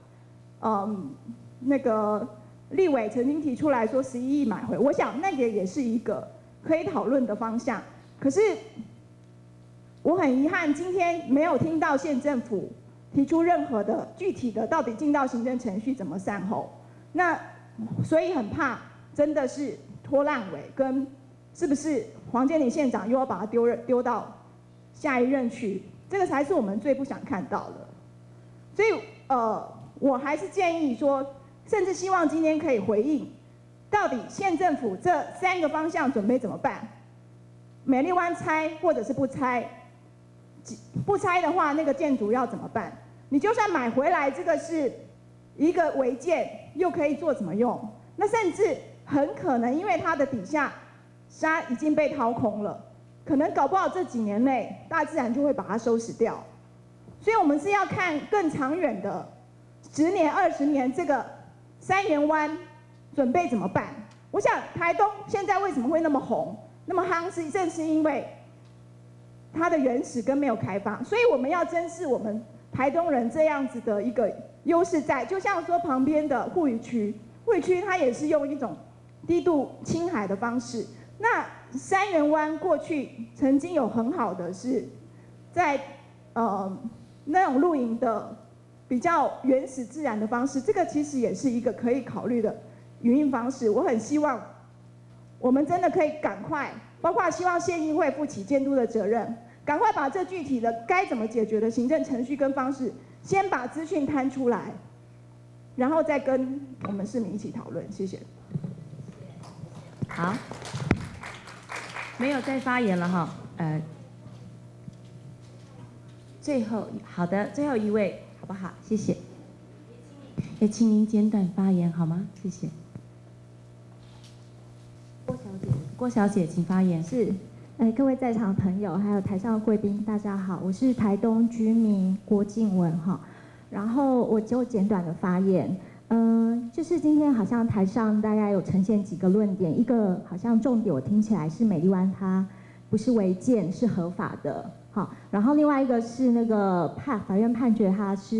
那个立委曾经提出来说11亿买回，我想那个也是一个可以讨论的方向。可是我很遗憾，今天没有听到县政府提出任何的具体的，到底进到行政程序怎么善后？那所以很怕真的是拖烂尾，跟是不是黄健林县长又要把它丢到下一任去？这个才是我们最不想看到的。所以我还是建议说，甚至希望今天可以回应，到底县政府这3个方向准备怎么办？美丽湾拆或者是不拆？不拆的话，那个建筑要怎么办？你就算买回来，这个是一个违建，又可以做什么用？那甚至很可能因为它的底下沙已经被掏空了，可能搞不好这几年内大自然就会把它收拾掉。所以我们是要看更长远的，10年、20年，这个3元湾准备怎么办？我想台东现在为什么会那么红、那么夯，正是因为它的原始跟没有开发，所以我们要珍视我们台东人这样子的一个优势在。就像说旁边的护渔区，护渔区它也是用一种低度青海的方式。那3元湾过去曾经有很好的是在那种露营的比较原始自然的方式，这个其实也是一个可以考虑的营运方式。我很希望我们真的可以赶快，包括希望县议会负起监督的责任，赶快把这具体的该怎么解决的行政程序跟方式，先把资讯摊出来，然后再跟我们市民一起讨论。谢谢。 好，没有再发言了哈。最后好的，最后一位好不好？谢谢。也请您简短发言好吗？谢谢。郭小姐，请发言。 是，各位在场的朋友，还有台上的贵宾，大家好，我是台东居民郭静文哈。然后我就简短的发言，就是今天好像台上大概有呈现几个论点，一个好像重点我听起来是美丽湾它不是违建，是合法的，好，然后另外一个是那个法院判决它是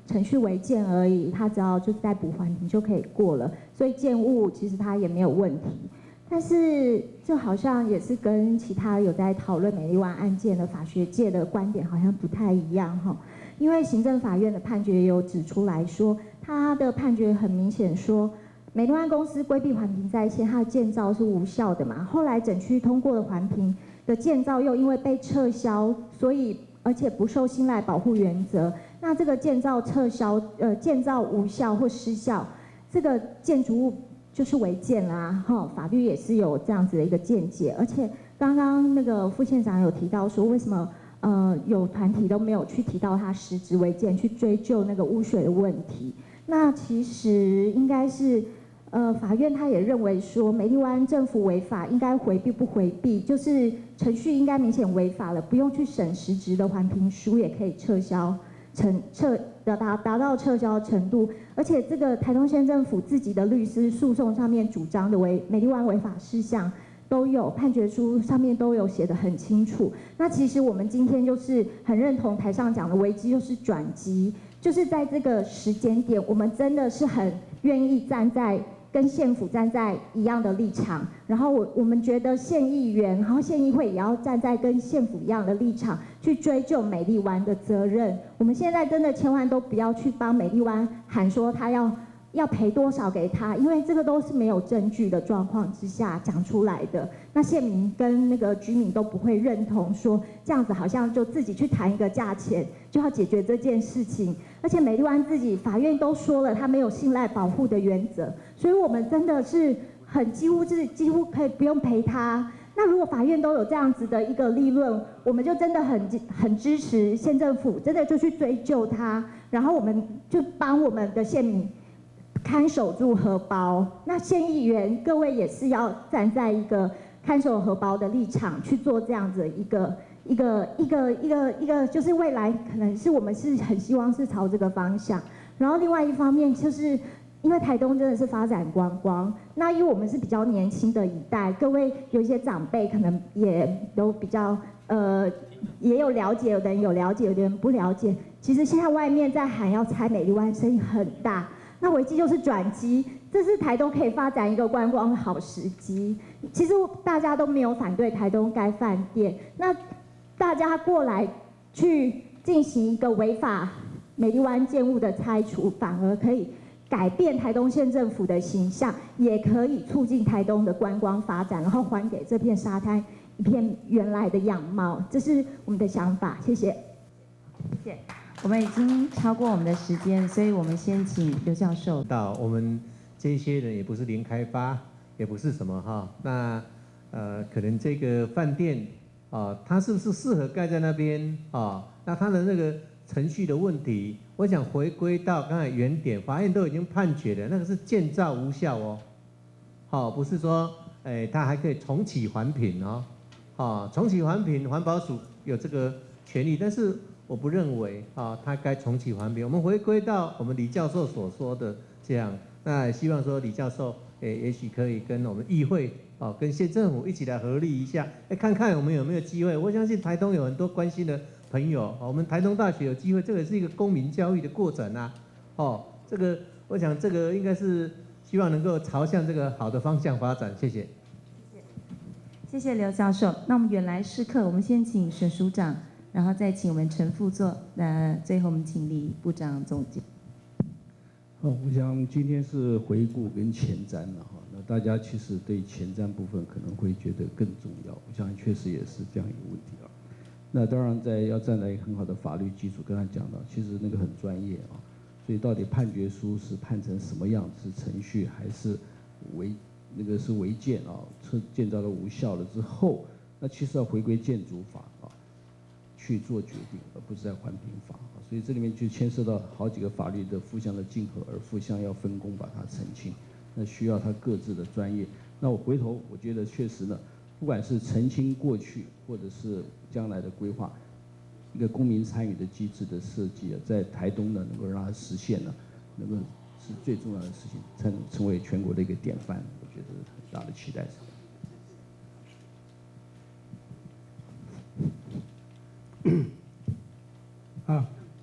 程序违建而已，他只要就是再补环评就可以过了，所以建物其实他也没有问题。但是这好像也是跟其他有在讨论美丽湾案件的法学界的观点好像不太一样哈，因为行政法院的判决也有指出来说，他的判决很明显说，美丽湾公司规避环评在先，它的建造是无效的嘛，后来整区通过的环评的建造又因为被撤销，所以而且不受信赖保护原则，那这个建造撤销建造无效或失效，这个建筑物就是违建啦，哈，法律也是有这样子的一个见解。而且刚刚那个副县长有提到说，为什么有团体都没有去提到他实质违建，去追究那个污水的问题？那其实应该是法院他也认为说，美丽湾政府违法应该回避不回避，就是程序应该明显违法了，不用去审实质的环评书也可以撤销。达到撤销程度，而且这个台东县政府自己的律师诉讼上面主张的美丽湾违法事项都有判决书上面都有写得很清楚。那其实我们今天就是很认同台上讲的危机就是转机，就是在这个时间点，我们真的是很愿意站在跟县府站在一样的立场，然后我们觉得县议员，然后县议会也要站在跟县府一样的立场去追究美丽湾的责任。我们现在真的千万都不要去帮美丽湾喊说他要赔多少给他，因为这个都是没有证据的状况之下讲出来的。那县民跟那个居民都不会认同说这样子好像就自己去谈一个价钱就要解决这件事情。而且美丽湾自己法院都说了，他没有信赖保护的原则，所以我们真的是几乎可以不用赔他。那如果法院都有这样子的一个立论，我们就真的很支持县政府，真的就去追究他，然后我们就帮我们的县民看守住荷包。那县议员各位也是要站在一个看守荷包的立场去做这样子的一个，就是未来可能是我们是很希望是朝这个方向。然后另外一方面就是因为台东真的是发展观光，那因为我们是比较年轻的一代，各位有一些长辈可能也都比较也有了解，有的人有了解，有的人不了解。其实现在外面在喊要拆美丽湾，声音很大。那危机就是转机，这是台东可以发展一个观光的好时机。其实大家都没有反对台东盖饭店，那大家过来去进行一个违法美丽湾建物的拆除，反而可以改变台东县政府的形象，也可以促进台东的观光发展，然后还给这片沙滩一片原来的样貌。这是我们的想法，谢谢。 谢谢。我们已经超过我们的时间，所以我们先请刘教授。 到我们这些人也不是零开发，也不是什么哈，那可能这个饭店啊，它是不是适合盖在那边啊？那它的那个程序的问题，我想回归到刚才原点，法院都已经判决了，那个是建造无效哦，好，不是说它还可以重启环评哦，啊，重启环评，环保署有这个权利，但是我不认为啊，它该重启环评。我们回归到我们李教授所说的这样，那希望说李教授也许可以跟我们议会啊，跟县政府一起来合力一下，看看我们有没有机会。我相信台东有很多关心的朋友，我们台东大学有机会，这个是一个公民教育的过程啊，哦，这个我想这个应该是希望能够朝向这个好的方向发展。谢谢。 谢谢刘教授。那我们原来是课，我们先请沈署长。然后再请我们陈副座，最后我们请李部长总结。 好，我想今天是回顾跟前瞻了哈，那大家其实对前瞻部分可能会觉得更重要，我想确实也是这样一个问题啊。那当然要站在一个很好的法律基础，跟他讲到，其实那个很专业啊，所以到底判决书是判成什么样子，是程序还是违建啊，建造了无效了之后，那其实要回归建筑法啊。去做决定，而不是在环评法，所以这里面就牵涉到好几个法律的互相的竞合，而互相要分工把它澄清，那需要他各自的专业。那我回头我觉得确实呢，不管是澄清过去或者是将来的规划，一个公民参与的机制的设计啊，在台东呢能够让它实现呢，能够是最重要的事情，成为全国的一个典范，我觉得很大的期待。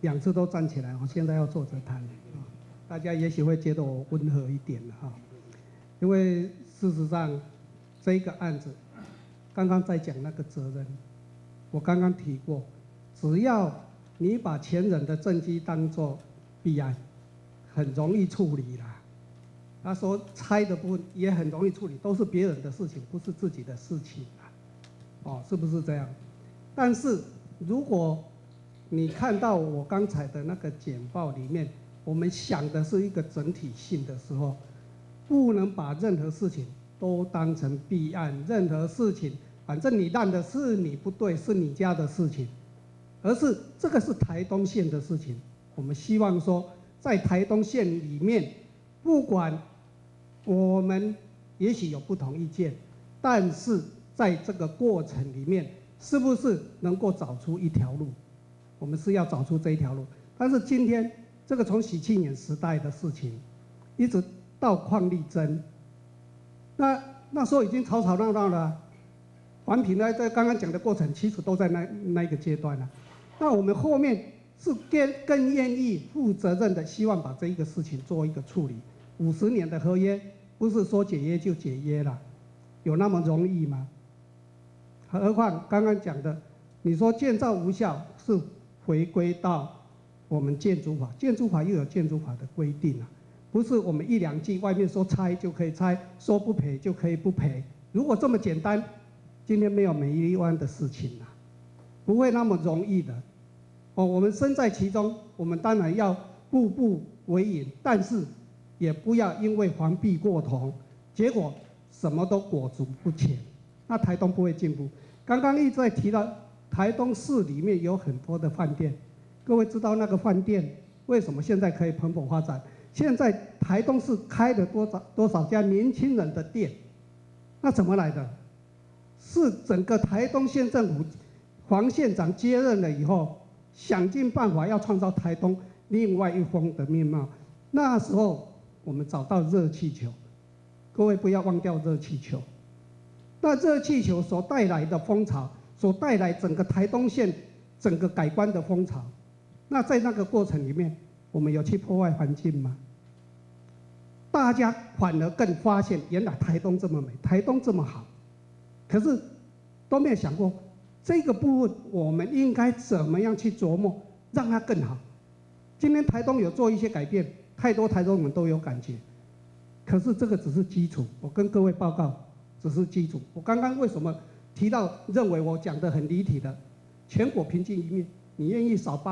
2次都站起来，我现在要坐着谈啊，大家也许会觉得我温和一点了哈，因为事实上这个案子，刚刚在讲那个责任，我刚刚提过，只要你把前人的政绩当作弊案，很容易处理啦。他说拆的部分也很容易处理，都是别人的事情，不是自己的事情啦。哦，是不是这样？但是如果你看到我刚才的那个简报里面，我们想的是一个整体性的时候，不能把任何事情都当成弊案，任何事情反正你烂的是你不对，是你家的事情，而是这个是台东县的事情。我们希望说，在台东县里面，不管我们也许有不同意见，但是在这个过程里面，是不是能够找出一条路？我们是要找出这一条路。但是今天这个从许庆年时代的事情，一直到邝丽珍，那时候已经吵吵闹闹了。环评呢，在刚刚讲的过程，其实都在那一个阶段了。那我们后面是更愿意负责任的，希望把这一个事情做一个处理。50年的合约，不是说解约就解约了，有那么容易吗？何况刚刚讲的，你说建造无效是回归到我们建筑法，建筑法又有建筑法的规定啊，不是我们1、2句外面说拆就可以拆，说不赔就可以不赔。如果这么简单，今天没有美丽湾的事情啊，不会那么容易的。哦，我们身在其中，我们当然要步步为营，但是也不要因为防弊过头，结果什么都裹足不前，那台东不会进步。刚刚一直在提到台东市里面有很多的饭店，各位知道那个饭店为什么现在可以蓬勃发展？现在台东市开了多少家年轻人的店，那怎么来的？是整个台东县政府黄县长接任了以后，想尽办法要创造台东另外一风的面貌。那时候我们找到热气球，各位不要忘掉热气球。那热气球所带来的风潮，所带来整个台东县整个改观的风潮，那在那个过程里面，我们有去破坏环境吗？大家反而更发现，原来台东这么美，台东这么好，可是都没有想过这个部分我们应该怎么样去琢磨，让它更好。今天台东有做一些改变，太多台东人都有感觉，可是这个只是基础。我跟各位报告，只是基础。我刚刚为什么提到认为我讲得很离题的？全国平均一命，你愿意少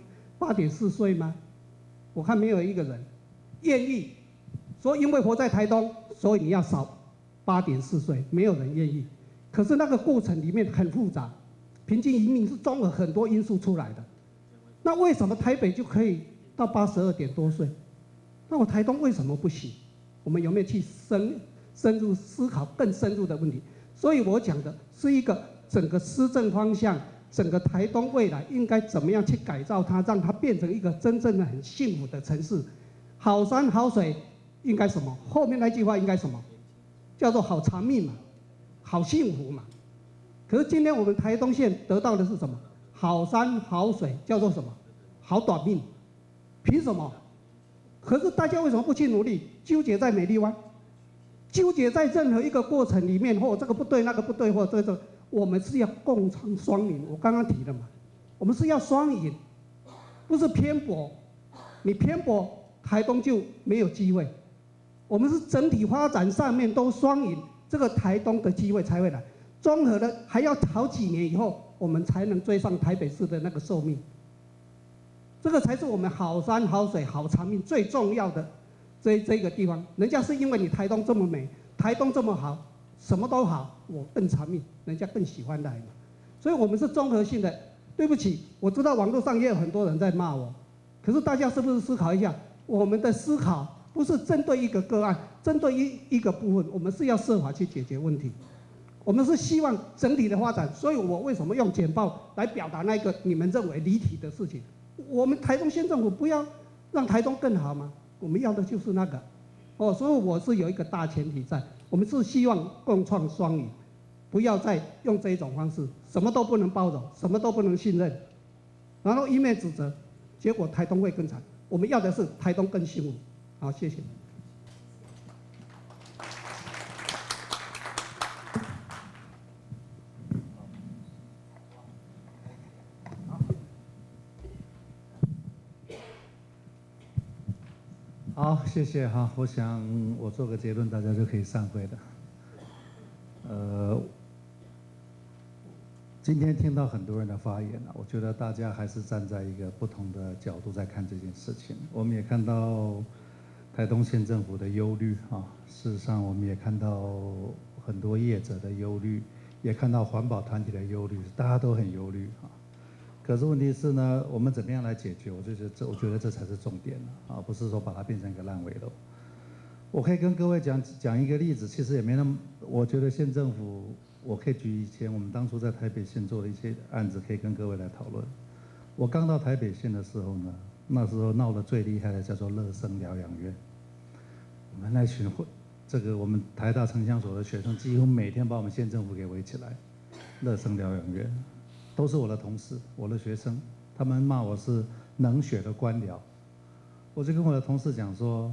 8.4岁吗？我看没有一个人愿意说，因为活在台东，所以你要少8.4岁，没有人愿意。可是那个过程里面很复杂，平均一命是综合很多因素出来的。那为什么台北就可以到82点多岁？那我台东为什么不行？我们有没有去深入思考更深入的问题？所以我讲的是一个整个施政方向，整个台东未来应该怎么样去改造它，让它变成一个真正的很幸福的城市。好山好水应该什么？后面那句话应该什么？叫做好长命嘛，好幸福嘛。可是今天我们台东县得到的是什么？好山好水，叫做什么？好短命。凭什么？可是大家为什么不去努力？纠结在美丽湾，纠结在任何一个过程里面，或这个不对那个不对，或这个我们是要共创双赢。我刚刚提了嘛，我们是要双赢，不是偏颇。你偏颇，台东就没有机会。我们是整体发展上面都双赢，这个台东的机会才会来。综合的还要好几年以后，我们才能追上台北市的那个寿命。这个才是我们好山好水好长命最重要的这个地方。人家是因为你台东这么美，台东这么好，什么都好，我更长命，人家更喜欢来嘛。所以我们是综合性的。对不起，我知道网络上也有很多人在骂我，可是大家是不是思考一下，我们的思考不是针对一个个案，针对一个部分，我们是要设法去解决问题。我们是希望整体的发展，所以我为什么用简报来表达那个你们认为离题的事情？我们台东县政府不要让台东更好吗？我们要的就是那个。所以我是有一个大前提在，我们是希望共创双赢，不要再用这一种方式，什么都不能包容，什么都不能信任，然后一面指责。 结果台东会更惨。我们要的是台东更幸福。好，谢谢。 好，谢谢哈。我想我做个结论，大家就可以散会的。今天听到很多人的发言我觉得大家还是站在一个不同的角度在看这件事情。我们也看到台东县政府的忧虑事实上我们也看到很多业者的忧虑，也看到环保团体的忧虑，大家都很忧虑可是问题是呢，我们怎么样来解决？我觉得这才是重点不是说把它变成一个烂尾楼。我可以跟各位讲一个例子，其实也没那么，我觉得县政府，我可以举以前我们当初在台北县做的一些案子，可以跟各位来讨论。我刚到台北县的时候呢，那时候闹得最厉害的叫做乐生疗养院。我们那群我们台大城乡所的学生，几乎每天把我们县政府给围起来。乐生疗养院都是我的同事，我的学生，他们骂我是冷血的官僚。我就跟我的同事讲说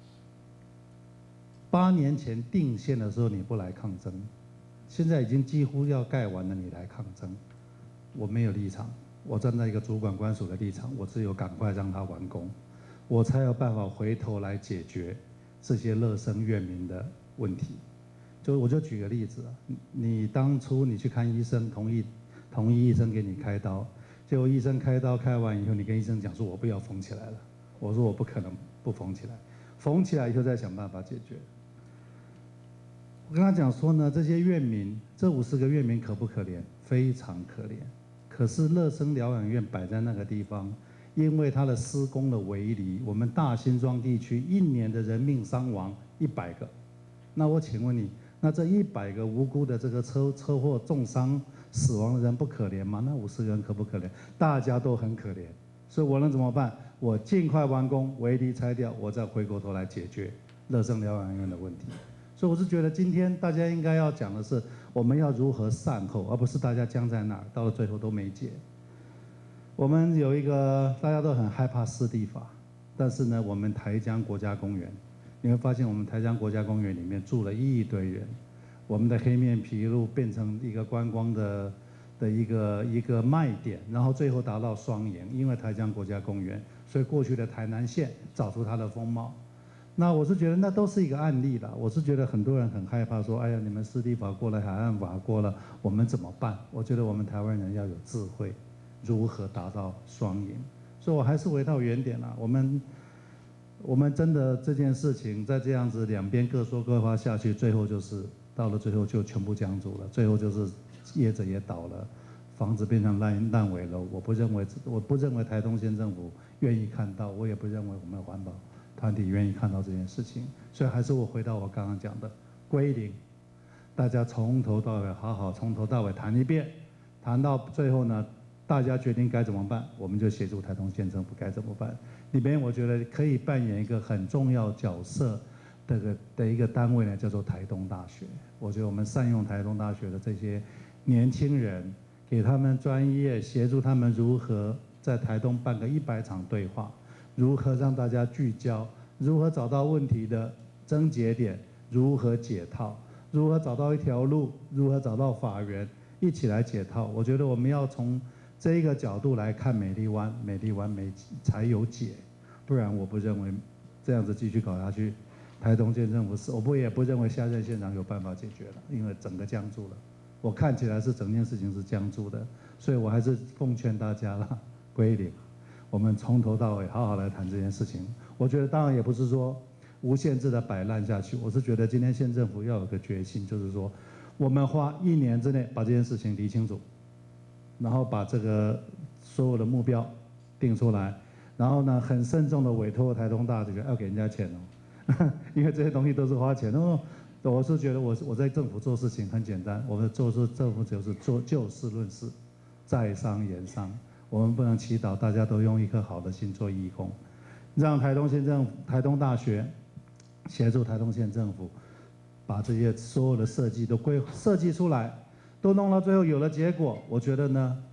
，8年前定县的时候你不来抗争，现在已经几乎要盖完了，你来抗争，我没有立场，我站在一个主管官署的立场，我只有赶快让它完工，我才有办法回头来解决这些乐生院民的问题。我就举个例子你当初你去看医生，同意医生给你开刀，结果医生开刀开完以后，你跟医生讲说我不要缝起来了，我说我不可能不缝起来，缝起来以后再想办法解决。我跟他讲说呢，这些院民，这50个院民可不可怜？非常可怜。可是乐生疗养院摆在那个地方，因为它的施工的围篱，我们大新庄地区1年的人命伤亡100个。那我请问你，那这100个无辜的这个车祸重伤死亡的人不可怜吗？那50个人可不可怜？大家都很可怜。所以我能怎么办？我尽快完工，围篱拆掉，我再回过头来解决乐生疗养院的问题。所以我是觉得今天大家应该要讲的是，我们要如何善后，而不是大家僵在那儿，到了最后都没解。我们有一个大家都很害怕湿地法，但是呢，我们台江国家公园，你会发现我们台江国家公园里面住了1亿堆人，我们的黑面琵鹭变成一个观光的一个卖点，然后最后达到双赢，因为台江国家公园，所以过去的台南县找出它的风貌。那我是觉得那都是一个案例啦。我是觉得很多人很害怕说，哎呀，你们湿地法过了，海岸法过了，我们怎么办？我觉得我们台湾人要有智慧，如何达到双赢。所以我还是回到原点啦。我们真的这件事情再这样子两边各说各话下去，最后就是到了最后就全部僵住了，最后就是业者也倒了，房子变成烂尾楼。我不认为台东县政府愿意看到，我也不认为我们的环保团体愿意看到这件事情，所以还是我回到我刚刚讲的归零，大家从头到尾好好从头到尾谈一遍，谈到最后呢，大家决定该怎么办，我们就协助台东县政府该怎么办。里面我觉得可以扮演一个很重要角色的一个单位呢，叫做台东大学。我觉得我们善用台东大学的这些年轻人，给他们专业，协助他们如何在台东办个100场对话。如何让大家聚焦？如何找到问题的症结点？如何解套？如何找到一条路？如何找到法源？一起来解套。我觉得我们要从这一个角度来看美丽湾，美丽湾才有解，不然我不认为这样子继续搞下去，台东县政府也不认为下任县长有办法解决了，因为整个僵住了。我看起来是整件事情是僵住的，所以我还是奉劝大家啦，归零。我们从头到尾好好来谈这件事情。我觉得当然也不是说无限制的摆烂下去，我是觉得今天县政府要有个决心，就是说我们花1年之内把这件事情理清楚，然后把这个所有的目标定出来，然后呢很慎重的委托台东大学要给人家钱因为这些东西都是花钱的。我是觉得我在政府做事情很简单，我们做事政府就是就事论事，在商言商。我们不能祈祷大家都用一颗好的心做义工，让台东大学协助台东县政府，把这些所有的设计都设计出来，都弄到最后有了结果。我觉得呢，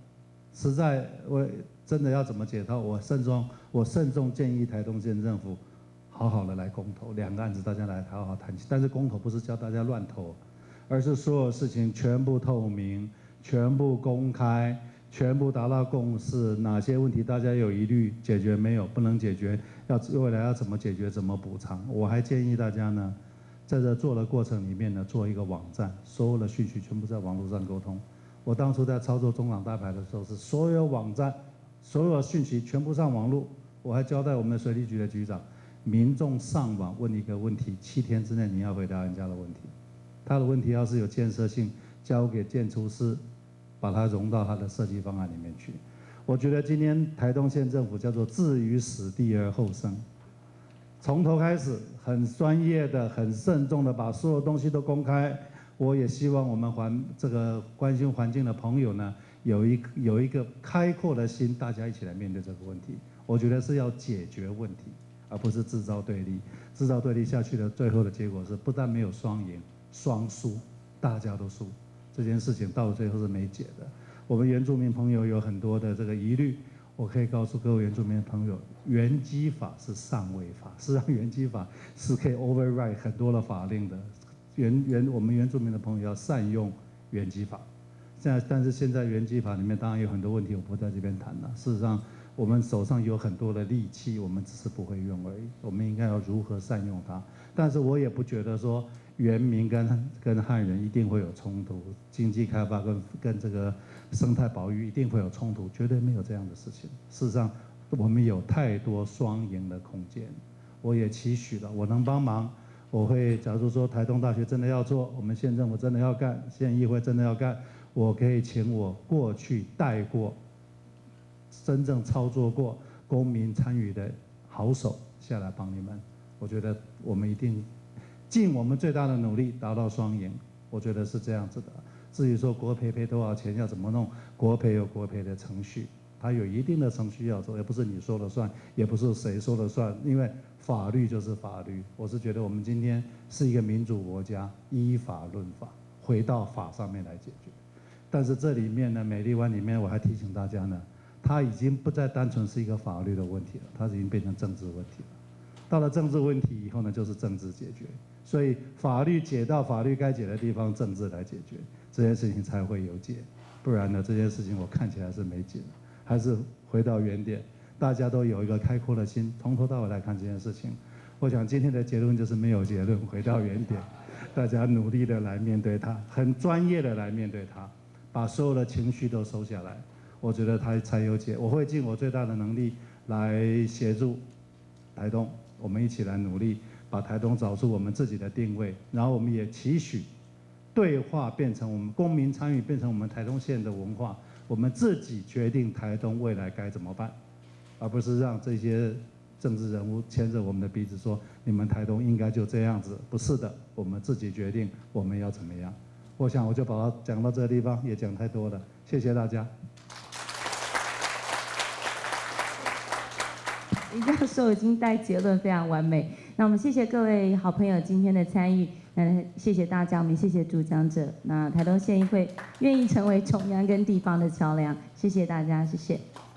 实在我真的要怎么解套，我慎重建议台东县政府好好的来公投，2个案子大家来好好谈起。但是公投不是叫大家乱投，而是所有事情全部透明、全部公开、全部达到共识。哪些问题大家有疑虑，解决没有？不能解决，未来要怎么解决？怎么补偿？我还建议大家呢，在这做的过程里面呢，做一个网站，所有的讯息全部在网络上沟通。我当初在操作中港大排的时候，是所有网站、所有的讯息全部上网络。我还交代我们的水利局的局长，民众上网问一个问题，7天之内你要回答人家的问题。他的问题要是有建设性，交给建筑师，把它融到他的设计方案里面去。我觉得今天台东县政府叫做置于死地而后生，从头开始，很专业的、很慎重的把所有东西都公开。我也希望我们这个关心环境的朋友呢，有一个开阔的心，大家一起来面对这个问题。我觉得是要解决问题，而不是制造对立。制造对立下去的最后的结果是，不但没有双赢、双输，大家都输。这件事情到最后是没解的。我们原住民朋友有很多的这个疑虑，我可以告诉各位原住民朋友，原基法是上位法，事实上原基法是可以 override 很多的法令的。我们原住民的朋友要善用原基法。但是现在原基法里面当然有很多问题，我不在这边谈了。事实上，我们手上有很多的利器，我们只是不会用而已。我们应该要如何善用它？但是我也不觉得说原民跟汉人一定会有冲突，经济开发跟这个生态保育一定会有冲突，绝对没有这样的事情。事实上，我们有太多双赢的空间。我也期许了，我能帮忙。我会，假如说台东大学真的要做，我们县政府真的要干，县议会真的要干，我可以请我过去带过、真正操作过公民参与的好手下来帮你们。我觉得我们一定尽我们最大的努力达到双赢，我觉得是这样子的。至于说国赔赔多少钱要怎么弄，国赔有国赔的程序，它有一定的程序要走，也不是你说了算，也不是谁说了算，因为法律就是法律。我是觉得我们今天是一个民主国家，依法论法，回到法上面来解决。但是这里面呢，美丽湾里面我还提醒大家呢，它已经不再单纯是一个法律的问题了，它已经变成政治问题了。到了政治问题以后呢，就是政治解决。所以法律解到法律该解的地方，政治来解决，这件事情才会有解。不然呢，这件事情我看起来是没解的，还是回到原点。大家都有一个开阔的心，从头到尾来看这件事情。我想今天的结论就是没有结论，回到原点，大家努力的来面对它，很专业的来面对它，把所有的情绪都收下来，我觉得它才有解。我会尽我最大的能力来协助台东，我们一起来努力，把台东找出我们自己的定位，然后我们也期许对话变成我们公民参与，变成我们台东县的文化，我们自己决定台东未来该怎么办。而不是让这些政治人物牵着我们的鼻子说你们台东应该就这样子，不是的，我们自己决定我们要怎么样。我想我就把它讲到这个地方，也讲太多了，谢谢大家。 李教授已经带结论非常完美，那我们谢谢各位好朋友今天的参与，谢谢大家，我们谢谢主讲者。那台东县议会愿意成为中央跟地方的桥梁，谢谢大家，谢谢。